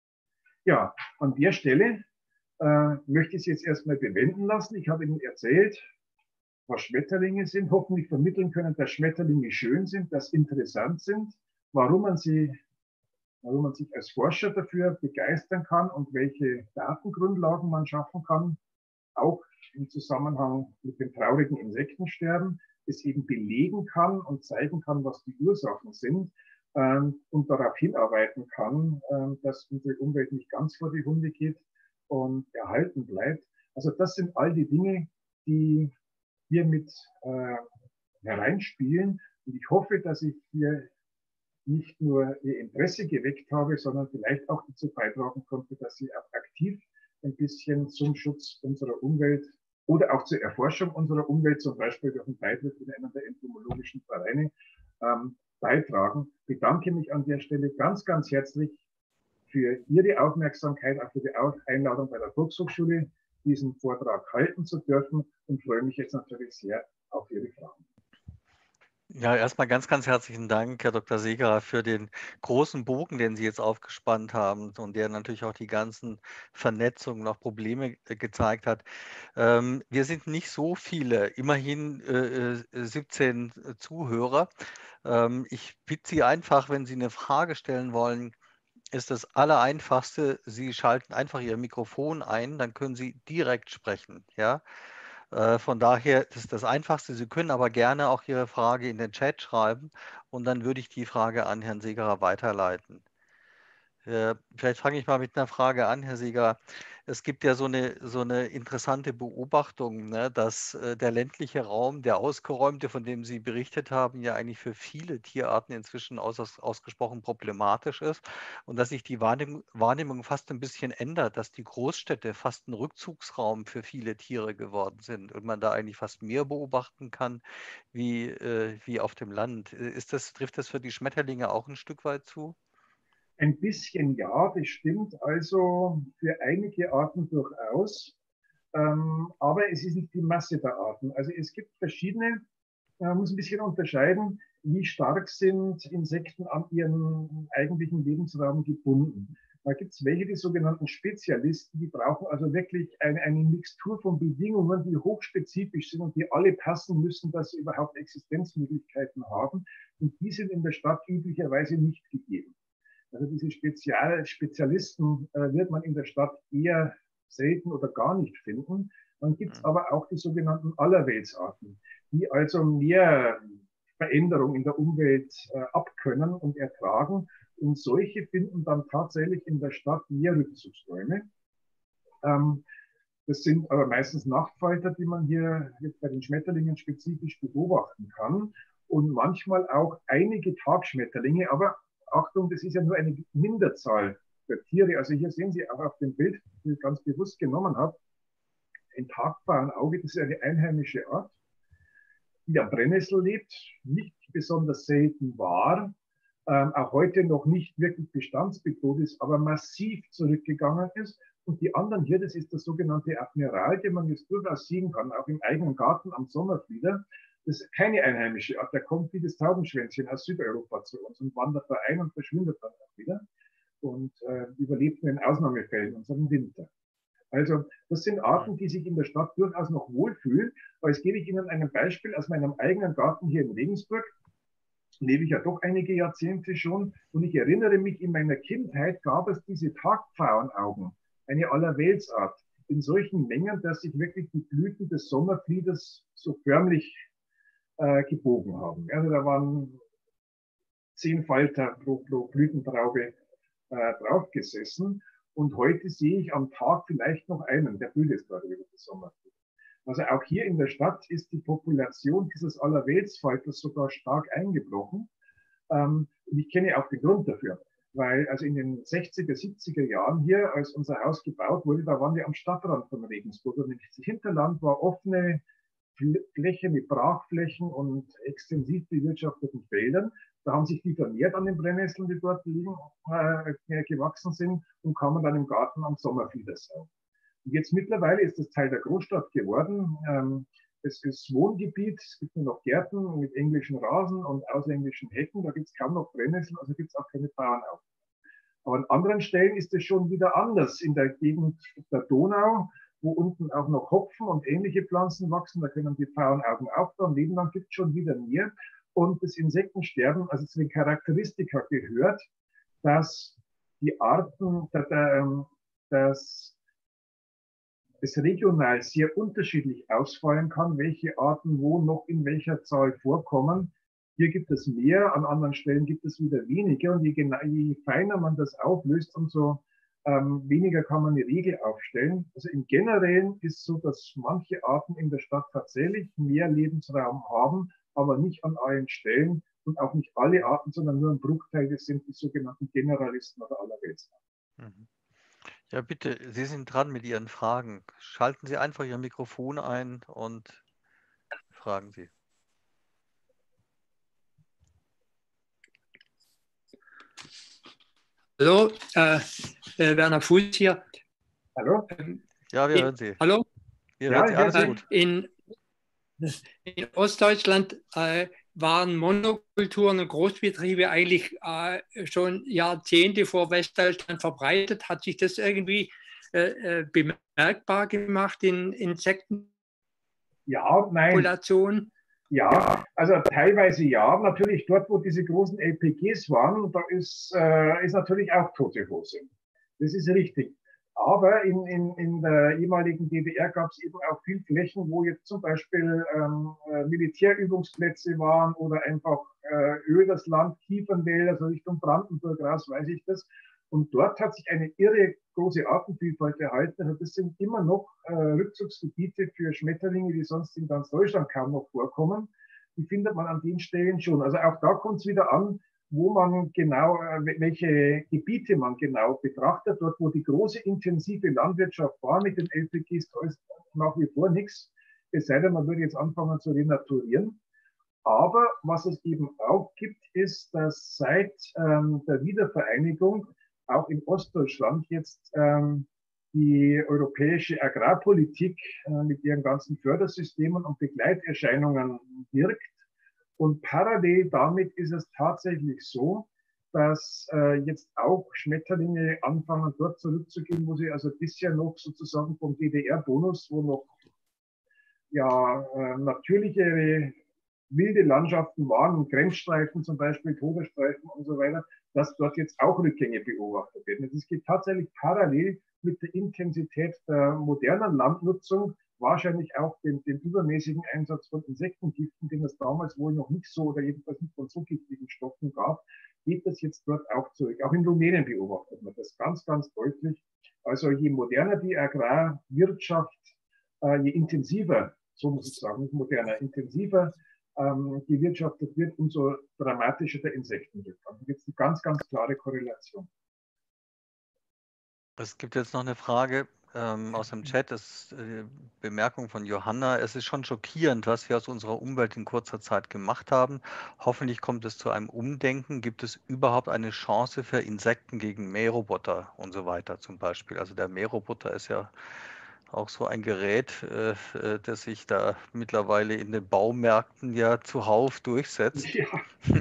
Ja, an der Stelle äh, möchte ich Sie jetzt erstmal bewenden lassen. Ich habe Ihnen erzählt, was Schmetterlinge sind, hoffentlich vermitteln können, dass Schmetterlinge schön sind, dass interessant sind, warum man sie, warum man sich als Forscher dafür begeistern kann und welche Datengrundlagen man schaffen kann, auch im Zusammenhang mit dem traurigen Insektensterben, es eben belegen kann und zeigen kann, was die Ursachen sind ähm, und darauf hinarbeiten kann, ähm, dass unsere Umwelt nicht ganz vor die Hunde geht und erhalten bleibt. Also das sind all die Dinge, die hier mit äh, hereinspielen. Und ich hoffe, dass ich hier nicht nur Ihr Interesse geweckt habe, sondern vielleicht auch dazu beitragen konnte, dass Sie auch aktiv ein bisschen zum Schutz unserer Umwelt oder auch zur Erforschung unserer Umwelt, zum Beispiel durch einen Beitritt in einen der entomologischen Vereine, ähm, beitragen. Ich bedanke mich an der Stelle ganz, ganz herzlich für Ihre Aufmerksamkeit, auch für die Einladung bei der Volkshochschule, diesen Vortrag halten zu dürfen und freue mich jetzt natürlich sehr auf Ihre Fragen. Ja, erstmal ganz, ganz herzlichen Dank, Herr Doktor Segerer, für den großen Bogen, den Sie jetzt aufgespannt haben und der natürlich auch die ganzen Vernetzungen, noch Probleme äh, gezeigt hat. Ähm, wir sind nicht so viele, immerhin äh, siebzehn Zuhörer. Ähm, ich bitte Sie einfach, wenn Sie eine Frage stellen wollen, ist das Allereinfachste, Sie schalten einfach Ihr Mikrofon ein, dann können Sie direkt sprechen, ja. Von daher ist das das Einfachste. Sie können aber gerne auch Ihre Frage in den Chat schreiben und dann würde ich die Frage an Herrn Segerer weiterleiten. Vielleicht fange ich mal mit einer Frage an, Herr Segerer. Es gibt ja so eine, so eine interessante Beobachtung, ne, dass äh, der ländliche Raum, der ausgeräumte, von dem Sie berichtet haben, ja eigentlich für viele Tierarten inzwischen aus, ausgesprochen problematisch ist und dass sich die Wahrnehmung, Wahrnehmung fast ein bisschen ändert, dass die Großstädte fast ein Rückzugsraum für viele Tiere geworden sind und man da eigentlich fast mehr beobachten kann wie, äh, wie auf dem Land. Ist das, trifft das für die Schmetterlinge auch ein Stück weit zu? Ein bisschen ja, das stimmt also für einige Arten durchaus. Ähm, aber es ist nicht die Masse der Arten. Also es gibt verschiedene, man muss ein bisschen unterscheiden, wie stark sind Insekten an ihren eigentlichen Lebensraum gebunden. Da gibt es welche, die sogenannten Spezialisten, die brauchen also wirklich eine, eine Mixtur von Bedingungen, die hochspezifisch sind und die alle passen müssen, dass sie überhaupt Existenzmöglichkeiten haben. Und die sind in der Stadt üblicherweise nicht gegeben. Also diese Spezial Spezialisten äh, wird man in der Stadt eher selten oder gar nicht finden. Dann gibt es aber auch die sogenannten Allerweltsarten, die also mehr Veränderung in der Umwelt äh, abkönnen und ertragen. Und solche finden dann tatsächlich in der Stadt mehr Rückzugsräume. Ähm, das sind aber meistens Nachtfalter, die man hier jetzt bei den Schmetterlingen spezifisch beobachten kann. Und manchmal auch einige Tagschmetterlinge, aber Achtung, das ist ja nur eine Minderzahl der Tiere. Also hier sehen Sie auch auf dem Bild, das ich ganz bewusst genommen habe, ein Tagbauernauge, das ist eine einheimische Art, die am Brennnessel lebt, nicht besonders selten war, ähm, auch heute noch nicht wirklich bestandsbedroht ist, aber massiv zurückgegangen ist. Und die anderen hier, das ist der sogenannte Admiral, den man jetzt durchaus sehen kann, auch im eigenen Garten am Sommerflieder. Das ist keine einheimische Art, der kommt wie das Taubenschwänzchen aus Südeuropa zu uns und wandert da ein und verschwindet dann auch wieder und äh, überlebt nur in Ausnahmefällen unseren Winter. Also das sind Arten, die sich in der Stadt durchaus noch wohlfühlen. Aber jetzt gebe ich Ihnen ein Beispiel aus meinem eigenen Garten hier in Regensburg. Lebe ich ja doch einige Jahrzehnte schon. Und ich erinnere mich, in meiner Kindheit gab es diese Tagpfauenaugen, eine Allerweltsart, in solchen Mengen, dass sich wirklich die Blüten des Sommerflieders so förmlich äh, gebogen haben. Also da waren zehn Falter pro, pro Blütentraube äh, draufgesessen. Und heute sehe ich am Tag vielleicht noch einen, der blüht jetzt gerade über den Sommerflieder. Also auch hier in der Stadt ist die Population dieses Allerweltsfalters sogar stark eingebrochen. Ähm, und ich kenne auch den Grund dafür. Weil also in den sechziger, siebziger Jahren hier, als unser Haus gebaut wurde, da waren wir am Stadtrand von Regensburg. Und das Hinterland war offene Fläche mit Brachflächen und extensiv bewirtschafteten Feldern. Da haben sich die vermehrt an den Brennnesseln, die dort liegen, äh, gewachsen sind und kamen dann im Garten am Sommerflieder saugen. Und jetzt mittlerweile ist das Teil der Großstadt geworden. Ähm, es ist Wohngebiet, es gibt nur noch Gärten mit englischen Rasen und ausländischen Hecken, da gibt es kaum noch Brennnesseln, also gibt es auch keine Bauernaugen. Aber an anderen Stellen ist es schon wieder anders. In der Gegend der Donau, wo unten auch noch Hopfen und ähnliche Pflanzen wachsen, da können die Pfauenaugen auch da. Und nebenan gibt es schon wieder mehr. Und das Insektensterben, also zu den Charakteristika gehört, dass die Arten, dass es regional sehr unterschiedlich ausfallen kann, welche Arten wo noch in welcher Zahl vorkommen. Hier gibt es mehr, an anderen Stellen gibt es wieder weniger. Und je, genau, je feiner man das auflöst, umso ähm, weniger kann man eine Regel aufstellen. Also im Generellen ist es so, dass manche Arten in der Stadt tatsächlich mehr Lebensraum haben, aber nicht an allen Stellen und auch nicht alle Arten, sondern nur ein Bruchteil. Das sind die sogenannten Generalisten oder Allerweltsarten. Mhm. Ja, bitte, Sie sind dran mit Ihren Fragen. Schalten Sie einfach Ihr Mikrofon ein und fragen Sie. Hallo, äh, äh, Werner Fuß hier. Hallo? Ähm, Ja, wir in, hören Sie. Hallo? Wir Ja, hören Sie, alles ja, gut. In, in Ostdeutschland äh, waren Monokulturen und Großbetriebe eigentlich äh, schon Jahrzehnte vor Westdeutschland verbreitet. Hat sich das irgendwie äh, bemerkbar gemacht in Insektenpopulationen? Ja, nein. Ja, also teilweise ja. Natürlich dort, wo diese großen L P Gs waren, da ist, äh, ist natürlich auch tote Hose. Das ist richtig. Aber in, in, in der ehemaligen D D R gab es eben auch viel Flächen, wo jetzt zum Beispiel ähm, Militärübungsplätze waren oder einfach äh, Ödersland, Kiefernwälder, also Richtung Brandenburg raus, weiß ich das. Und dort hat sich eine irre große Artenvielfalt erhalten. Also das sind immer noch äh, Rückzugsgebiete für Schmetterlinge, die sonst in ganz Deutschland kaum noch vorkommen. Die findet man an den Stellen schon. Also auch da kommt es wieder an, wo man genau, äh, welche Gebiete man genau betrachtet. Dort, wo die große intensive Landwirtschaft war mit den L P Gs, da ist nach wie vor nichts. Es sei denn, man würde jetzt anfangen zu renaturieren. Aber was es eben auch gibt, ist, dass seit ähm, der Wiedervereinigung auch in Ostdeutschland jetzt ähm, die europäische Agrarpolitik äh, mit ihren ganzen Fördersystemen und Begleiterscheinungen wirkt. Und parallel damit ist es tatsächlich so, dass äh, jetzt auch Schmetterlinge anfangen, dort zurückzugehen, wo sie also bisher noch sozusagen vom D D R-Bonus, wo noch ja, äh, natürlichere wilde Landschaften waren, Grenzstreifen zum Beispiel, Todesstreifen und so weiter, dass dort jetzt auch Rückgänge beobachtet werden. Es geht tatsächlich parallel mit der Intensität der modernen Landnutzung, wahrscheinlich auch dem, dem übermäßigen Einsatz von Insektengiften, den es damals wohl noch nicht so oder jedenfalls nicht von so giftigen Stoffen gab, geht das jetzt dort auch zurück. Auch in Rumänien beobachtet man das ganz, ganz deutlich. Also je moderner die Agrarwirtschaft, äh, je intensiver, so muss ich sagen, nicht moderner, intensiver ähm, gewirtschaftet wird, umso dramatischer der Insektenrückgang. Da gibt es eine ganz, ganz klare Korrelation. Es gibt jetzt noch eine Frage ähm, aus dem Chat, das ist äh, Bemerkung von Johanna. Es ist schon schockierend, was wir aus unserer Umwelt in kurzer Zeit gemacht haben. Hoffentlich kommt es zu einem Umdenken. Gibt es überhaupt eine Chance für Insekten gegen Mähroboter und so weiter zum Beispiel? Also der Mähroboter ist ja auch so ein Gerät, äh, äh, das sich da mittlerweile in den Baumärkten ja zuhauf durchsetzt. Ja.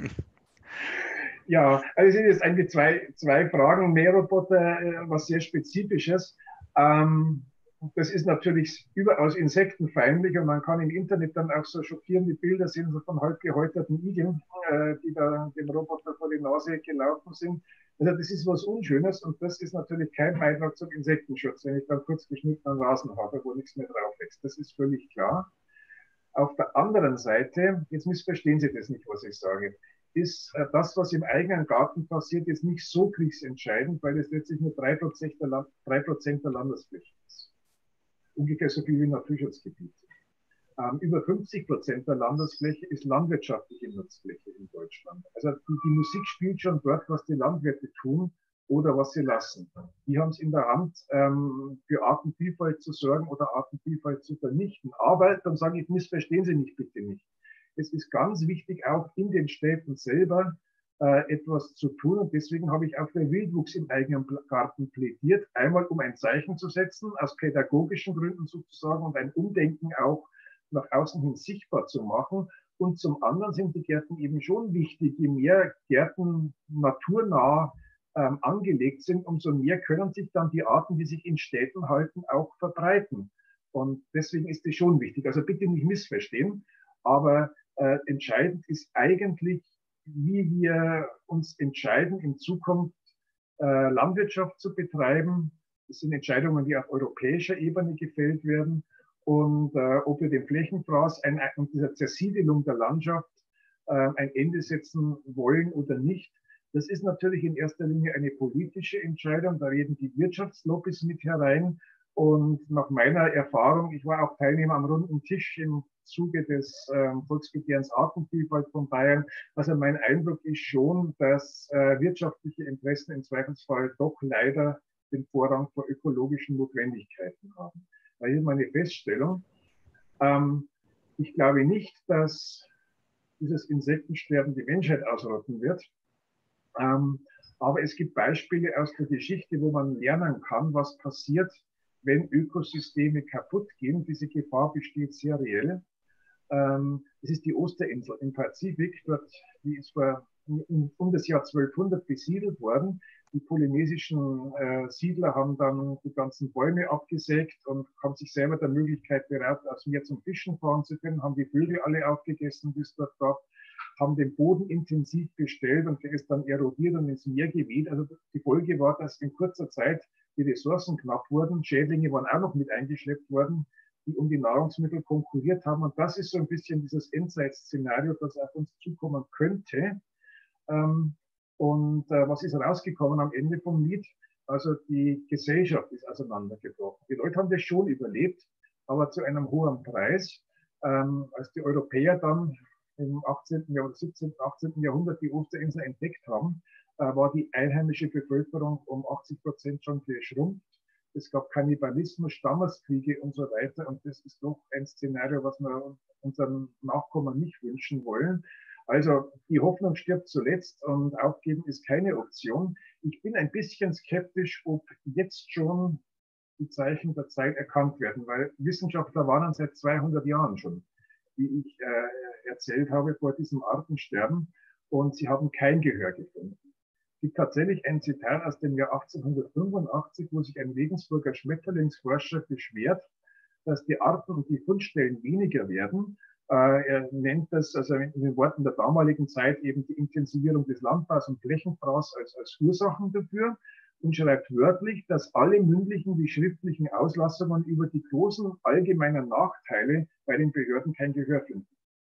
Ja, also es sind jetzt eigentlich zwei, zwei Fragen. Mähroboter, äh, was sehr Spezifisches. Ähm, das ist natürlich überaus insektenfeindlich und man kann im Internet dann auch so schockierende Bilder sehen, so von halb gehäuterten Igeln, äh, die da dem Roboter vor die Nase gelaufen sind. Also das ist was Unschönes und das ist natürlich kein Beitrag zum Insektenschutz, wenn ich dann kurz geschnittenen Rasen habe, wo nichts mehr drauf wächst. Das ist völlig klar. Auf der anderen Seite, jetzt missverstehen Sie das nicht, was ich sage, ist äh, das, was im eigenen Garten passiert, jetzt nicht so kriegsentscheidend, weil es letztlich nur drei Prozent der, Land, drei Prozent der Landesfläche ist. Ungefähr so viel wie Naturschutzgebiete. Ähm, über fünfzig Prozent der Landesfläche ist landwirtschaftliche Nutzfläche in Deutschland. Also die, die Musik spielt schon dort, was die Landwirte tun oder was sie lassen. Die haben es in der Hand, ähm, für Artenvielfalt zu sorgen oder Artenvielfalt zu vernichten. Aber, dann sage ich, missverstehen Sie mich bitte nicht. Es ist ganz wichtig, auch in den Städten selber äh, etwas zu tun. Und deswegen habe ich auch für Wildwuchs im eigenen Garten plädiert. Einmal, um ein Zeichen zu setzen, aus pädagogischen Gründen sozusagen, und ein Umdenken auch nach außen hin sichtbar zu machen. Und zum anderen sind die Gärten eben schon wichtig. Je mehr Gärten naturnah ähm, angelegt sind, umso mehr können sich dann die Arten, die sich in Städten halten, auch verbreiten. Und deswegen ist das schon wichtig. Also bitte nicht missverstehen, aber äh, entscheidend ist eigentlich, wie wir uns entscheiden, in Zukunft äh, Landwirtschaft zu betreiben. Das sind Entscheidungen, die auf europäischer Ebene gefällt werden. Und äh, ob wir den Flächenfraß ein, und dieser Zersiedelung der Landschaft äh, ein Ende setzen wollen oder nicht, das ist natürlich in erster Linie eine politische Entscheidung. Da reden die Wirtschaftslobbys mit herein. Und nach meiner Erfahrung, ich war auch Teilnehmer am runden Tisch im Zuge des äh, Volksbegehrens Artenvielfalt von Bayern. Also mein Eindruck ist schon, dass äh, wirtschaftliche Interessen im Zweifelsfall doch leider den Vorrang vor ökologischen Notwendigkeiten haben. Da ist meine Feststellung. Ähm, ich glaube nicht, dass dieses Insektensterben die Menschheit ausrotten wird. Ähm, aber es gibt Beispiele aus der Geschichte, wo man lernen kann, was passiert, wenn Ökosysteme kaputt gehen. Diese Gefahr besteht sehr reell. Ähm, das ist die Osterinsel im Pazifik. Dort, die ist vor, um, um das Jahr zwölfhundert besiedelt worden. Die polynesischen äh, Siedler haben dann die ganzen Bäume abgesägt und haben sich selber der Möglichkeit beraubt, aus Meer zum Fischen fahren zu können, haben die Vögel alle aufgegessen, die es dort gab, haben den Boden intensiv bestellt und der ist dann erodiert und ins Meer geweht. Also die Folge war, dass in kurzer Zeit die Ressourcen knapp wurden. Schädlinge waren auch noch mit eingeschleppt worden, die um die Nahrungsmittel konkurriert haben. Und das ist so ein bisschen dieses Endzeit-Szenario, das auf uns zukommen könnte. Ähm, Und äh, was ist rausgekommen am Ende vom Lied? Also die Gesellschaft ist auseinandergebrochen. Die Leute haben das schon überlebt, aber zu einem hohen Preis. Ähm, als die Europäer dann im achtzehnten. Jahrhundert, siebzehnten., achtzehnten. Jahrhundert die Osterinsel entdeckt haben, äh, war die einheimische Bevölkerung um achtzig Prozent schon geschrumpft. Es gab Kannibalismus, Stammeskriege und so weiter. Und das ist doch ein Szenario, was wir unseren Nachkommen nicht wünschen wollen. Also die Hoffnung stirbt zuletzt und aufgeben ist keine Option. Ich bin ein bisschen skeptisch, ob jetzt schon die Zeichen der Zeit erkannt werden, weil Wissenschaftler warnen seit zweihundert Jahren schon, wie ich äh, erzählt habe, vor diesem Artensterben, und sie haben kein Gehör gefunden. Es gibt tatsächlich ein Zitat aus dem Jahr achtzehnhundertfünfundachtzig, wo sich ein Regensburger Schmetterlingsforscher beschwert, dass die Arten und die Fundstellen weniger werden. Äh, er nennt das, also in den Worten der damaligen Zeit, eben die Intensivierung des Landbaus und Flächenbrauchs als, als Ursachen dafür, und schreibt wörtlich, dass alle mündlichen wie schriftlichen Auslassungen über die großen allgemeinen Nachteile bei den Behörden kein Gehör finden.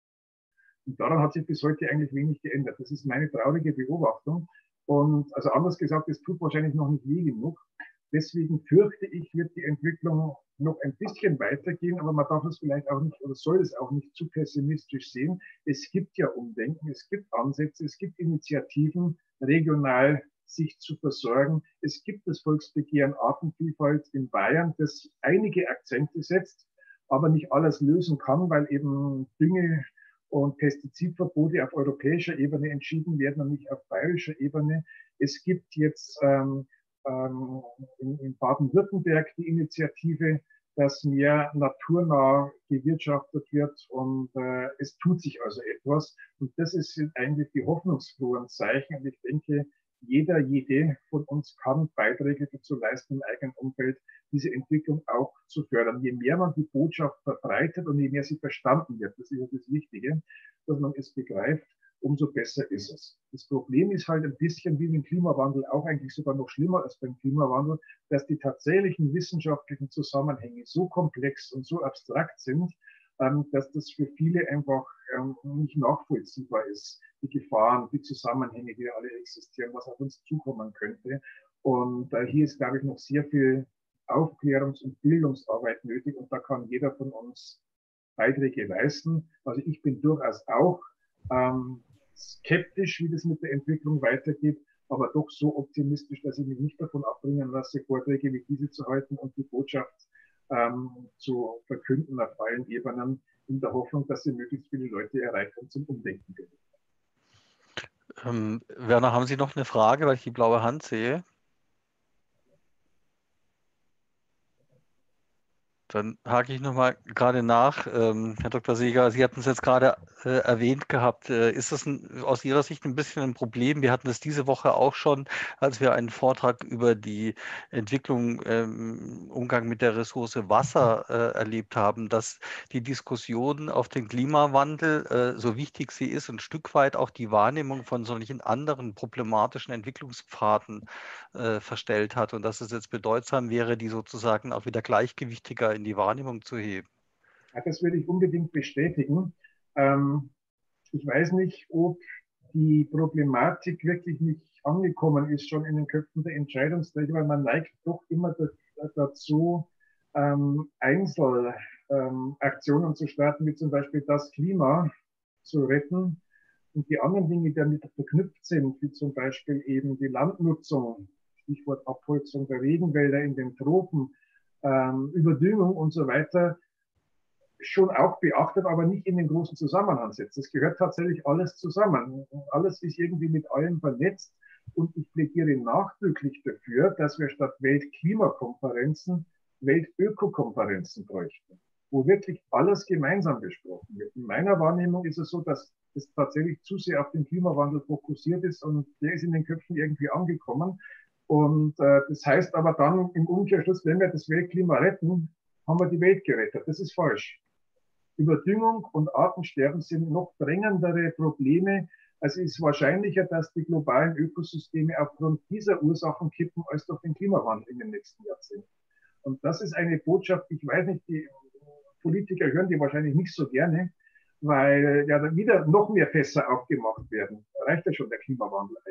Und daran hat sich bis heute eigentlich wenig geändert. Das ist meine traurige Beobachtung. Und also anders gesagt, es tut wahrscheinlich noch nicht weh genug. Deswegen fürchte ich, wird die Entwicklung noch ein bisschen weitergehen, aber man darf es vielleicht auch nicht oder soll es auch nicht zu pessimistisch sehen. Es gibt ja Umdenken, es gibt Ansätze, es gibt Initiativen, regional sich zu versorgen. Es gibt das Volksbegehren Artenvielfalt in Bayern, das einige Akzente setzt, aber nicht alles lösen kann, weil eben Dünge- und Pestizidverbote auf europäischer Ebene entschieden werden und nicht auf bayerischer Ebene. Es gibt jetzt ähm, ähm, in, in Baden-Württemberg die Initiative, dass mehr naturnah gewirtschaftet wird, und äh, es tut sich also etwas. Und das ist, sind eigentlich die hoffnungsfrohen Zeichen. Und ich denke, jeder, jede von uns kann Beiträge dazu leisten, im eigenen Umfeld diese Entwicklung auch zu fördern. Je mehr man die Botschaft verbreitet und je mehr sie verstanden wird, das ist ja das Wichtige, dass man es begreift, umso besser ist es. Das Problem ist halt ein bisschen wie beim Klimawandel, auch eigentlich sogar noch schlimmer als beim Klimawandel, dass die tatsächlichen wissenschaftlichen Zusammenhänge so komplex und so abstrakt sind, dass das für viele einfach nicht nachvollziehbar ist. Die Gefahren, die Zusammenhänge, die alle existieren, was auf uns zukommen könnte. Und hier ist, glaube ich, noch sehr viel Aufklärungs- und Bildungsarbeit nötig, und da kann jeder von uns Beiträge leisten. Also ich bin durchaus auch ähm, skeptisch, wie das mit der Entwicklung weitergeht, aber doch so optimistisch, dass ich mich nicht davon abbringen lasse, Vorträge wie diese zu halten und die Botschaft ähm, zu verkünden auf allen Ebenen, in der Hoffnung, dass sie möglichst viele Leute erreicht und zum Umdenken bringen. Ähm, Werner, haben Sie noch eine Frage, weil ich die blaue Hand sehe? Dann hake ich nochmal gerade nach. Ähm, Herr Doktor Seeger, Sie hatten es jetzt gerade äh, erwähnt gehabt. Äh, ist das ein, aus Ihrer Sicht ein bisschen ein Problem? Wir hatten es diese Woche auch schon, als wir einen Vortrag über die Entwicklung ähm, im Umgang mit der Ressource Wasser äh, erlebt haben, dass die Diskussion auf den Klimawandel, äh, so wichtig sie ist, ein Stück weit auch die Wahrnehmung von solchen anderen problematischen Entwicklungspfaden äh, verstellt hat, und dass es jetzt bedeutsam wäre, die sozusagen auch wieder gleichgewichtiger in die Wahrnehmung zu heben. Ja, das würde ich unbedingt bestätigen. Ähm, ich weiß nicht, ob die Problematik wirklich nicht angekommen ist, schon in den Köpfen der Entscheidungsträger, weil man neigt doch immer dazu, ähm, Einzelaktionen ähm, zu starten, wie zum Beispiel das Klima zu retten. Und die anderen Dinge, die damit verknüpft sind, wie zum Beispiel eben die Landnutzung, Stichwort Abholzung der Regenwälder in den Tropen, ähm, Überdüngung und so weiter, schon auch beachtet, aber nicht in den großen Zusammenhang setzt. Das gehört tatsächlich alles zusammen. Alles ist irgendwie mit allem vernetzt, und ich plädiere nachdrücklich dafür, dass wir statt Weltklimakonferenzen Weltökokonferenzen bräuchten, wo wirklich alles gemeinsam besprochen wird. In meiner Wahrnehmung ist es so, dass es tatsächlich zu sehr auf den Klimawandel fokussiert ist, und der ist in den Köpfen irgendwie angekommen. Und äh, das heißt aber dann im Umkehrschluss, wenn wir das Weltklima retten, haben wir die Welt gerettet. Das ist falsch. Überdüngung und Artensterben sind noch drängendere Probleme. Also es ist wahrscheinlicher, dass die globalen Ökosysteme aufgrund dieser Ursachen kippen, als durch den Klimawandel in den nächsten Jahrzehnten. Und das ist eine Botschaft, ich weiß nicht, die Politiker hören die wahrscheinlich nicht so gerne, weil ja dann wieder noch mehr Fässer aufgemacht werden. Da reicht ja schon der Klimawandel eigentlich.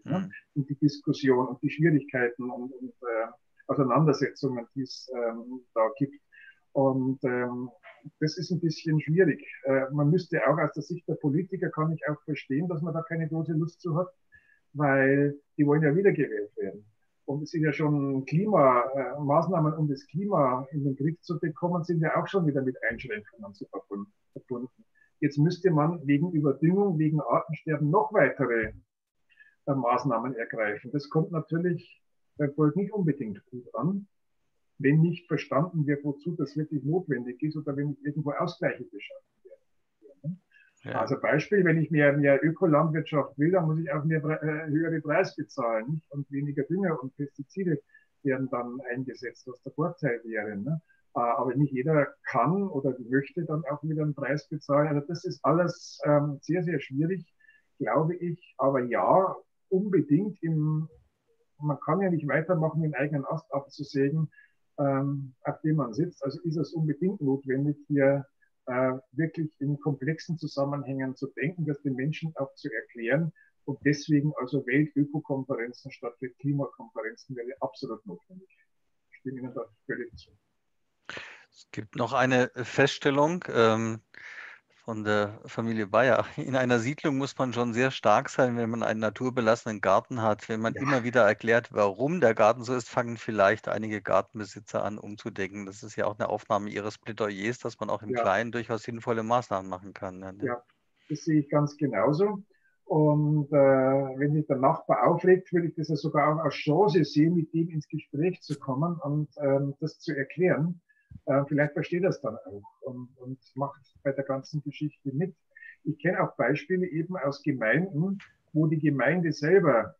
mhm. ne? Und die Diskussion und die Schwierigkeiten und, und äh, Auseinandersetzungen, die es ähm, da gibt. Und ähm, das ist ein bisschen schwierig. Äh, man müsste auch aus der Sicht der Politiker, kann ich auch verstehen, dass man da keine große Lust zu hat, weil die wollen ja wiedergewählt werden. Und es sind ja schon Klimamaßnahmen, um das Klima in den Griff zu bekommen, sind ja auch schon wieder mit Einschränkungen verbunden. Jetzt müsste man wegen Überdüngung, wegen Artensterben noch weitere äh, Maßnahmen ergreifen. Das kommt natürlich beim Volk nicht unbedingt gut an, wenn nicht verstanden wird, wozu das wirklich notwendig ist oder wenn nicht irgendwo Ausgleiche geschaffen werden. Ja. Also Beispiel, wenn ich mehr, mehr Ökolandwirtschaft will, dann muss ich auch mehr äh, höhere Preis bezahlen, nicht? Und weniger Dünger und Pestizide werden dann eingesetzt, was der Vorteil wäre. Ne? Äh, aber nicht jeder kann oder möchte dann auch wieder einen Preis bezahlen. Also das ist alles ähm, sehr, sehr schwierig, glaube ich. Aber ja, unbedingt im, man kann ja nicht weitermachen, den eigenen Ast abzusägen, ähm, auf dem man sitzt. Also ist es unbedingt notwendig, hier äh, wirklich in komplexen Zusammenhängen zu denken, das den Menschen auch zu erklären. Und deswegen also Weltökokonferenzen statt Klimakonferenzen wäre absolut notwendig. Ich stimme Ihnen da völlig zu. Es gibt noch eine Feststellung ähm, von der Familie Bayer. In einer Siedlung muss man schon sehr stark sein, wenn man einen naturbelassenen Garten hat. Wenn man ja. immer wieder erklärt, warum der Garten so ist, fangen vielleicht einige Gartenbesitzer an, umzudenken. Das ist ja auch eine Aufnahme Ihres Plädoyers, dass man auch im ja. Kleinen durchaus sinnvolle Maßnahmen machen kann. Ja, ja das sehe ich ganz genauso. Und äh, wenn sich der Nachbar aufregt, würde ich das ja sogar auch als Chance sehen, mit dem ins Gespräch zu kommen und ähm, das zu erklären. Äh, vielleicht versteht er es dann auch und, und macht bei der ganzen Geschichte mit. Ich kenne auch Beispiele eben aus Gemeinden, wo die Gemeinde selber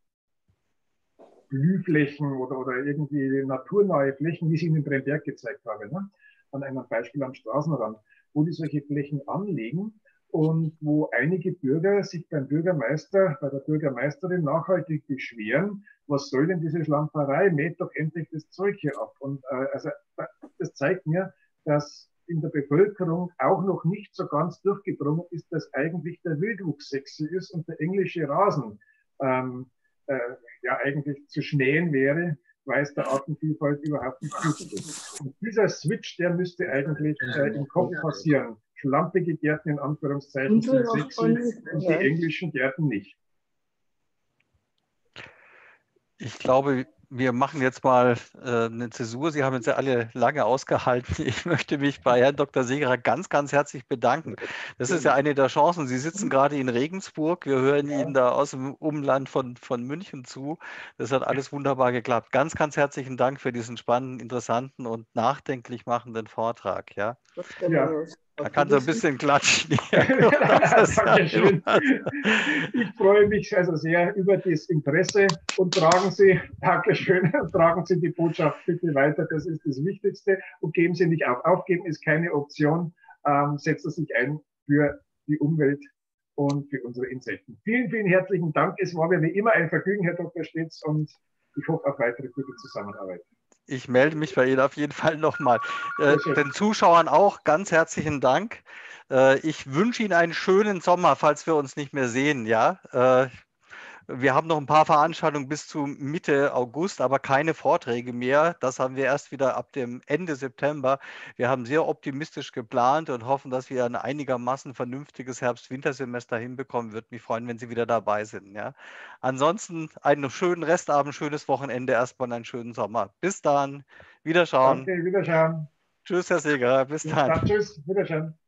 Blühflächen oder, oder irgendwie naturnahe Flächen, wie ich Ihnen in Bremberg gezeigt habe, ne? An einem Beispiel am Straßenrand, wo die solche Flächen anlegen und wo einige Bürger sich beim Bürgermeister, bei der Bürgermeisterin nachhaltig beschweren, was soll denn diese Schlamperei, mäht doch endlich das Zeug hier ab. Und äh, also das zeigt mir, dass in der Bevölkerung auch noch nicht so ganz durchgedrungen ist, dass eigentlich der Wildwuchs sexy ist und der englische Rasen ähm, äh, ja eigentlich zu schmähen wäre, weil es der Artenvielfalt überhaupt nicht gut ist. Und dieser Switch, der müsste eigentlich äh, im Kopf passieren. Schlampige Gärten in Anführungszeichen sind sexy und die englischen Gärten nicht. Ich glaube, wir machen jetzt mal äh, eine Zäsur. Sie haben jetzt ja alle lange ausgehalten. Ich möchte mich bei Herrn Doktor Segerer ganz, ganz herzlich bedanken. Das ist ja eine der Chancen. Sie sitzen gerade in Regensburg. Wir hören ja. Ihnen da aus dem Umland von, von München zu. Das hat alles wunderbar geklappt. Ganz, ganz herzlichen Dank für diesen spannenden, interessanten und nachdenklich machenden Vortrag. Ja. Ja. Man kann so ein bisschen klatschen. Dankeschön. Ich freue mich also sehr über das Interesse und tragen Sie, Dankeschön, tragen Sie die Botschaft bitte weiter. Das ist das Wichtigste und geben Sie nicht auf. Aufgeben ist keine Option. Ähm, setzen Sie sich ein für die Umwelt und für unsere Insekten. Vielen, vielen herzlichen Dank. Es war mir wie immer ein Vergnügen, Herr Doktor Stetz, und ich hoffe auf weitere gute Zusammenarbeit. Ich melde mich bei Ihnen auf jeden Fall nochmal. Äh, den Zuschauern auch ganz herzlichen Dank. Äh, ich wünsche Ihnen einen schönen Sommer, falls wir uns nicht mehr sehen. Ja, äh, wir haben noch ein paar Veranstaltungen bis zu Mitte August, aber keine Vorträge mehr. Das haben wir erst wieder ab dem Ende September. Wir haben sehr optimistisch geplant und hoffen, dass wir ein einigermaßen vernünftiges Herbst-Wintersemester hinbekommen. Würde mich freuen, wenn Sie wieder dabei sind. Ja. Ansonsten einen schönen Restabend, schönes Wochenende, erstmal einen schönen Sommer. Bis dann. Wiederschauen. Danke, Wiederschauen. Tschüss, Herr Segerer. Bis dann. Tschüss, Wiederschauen.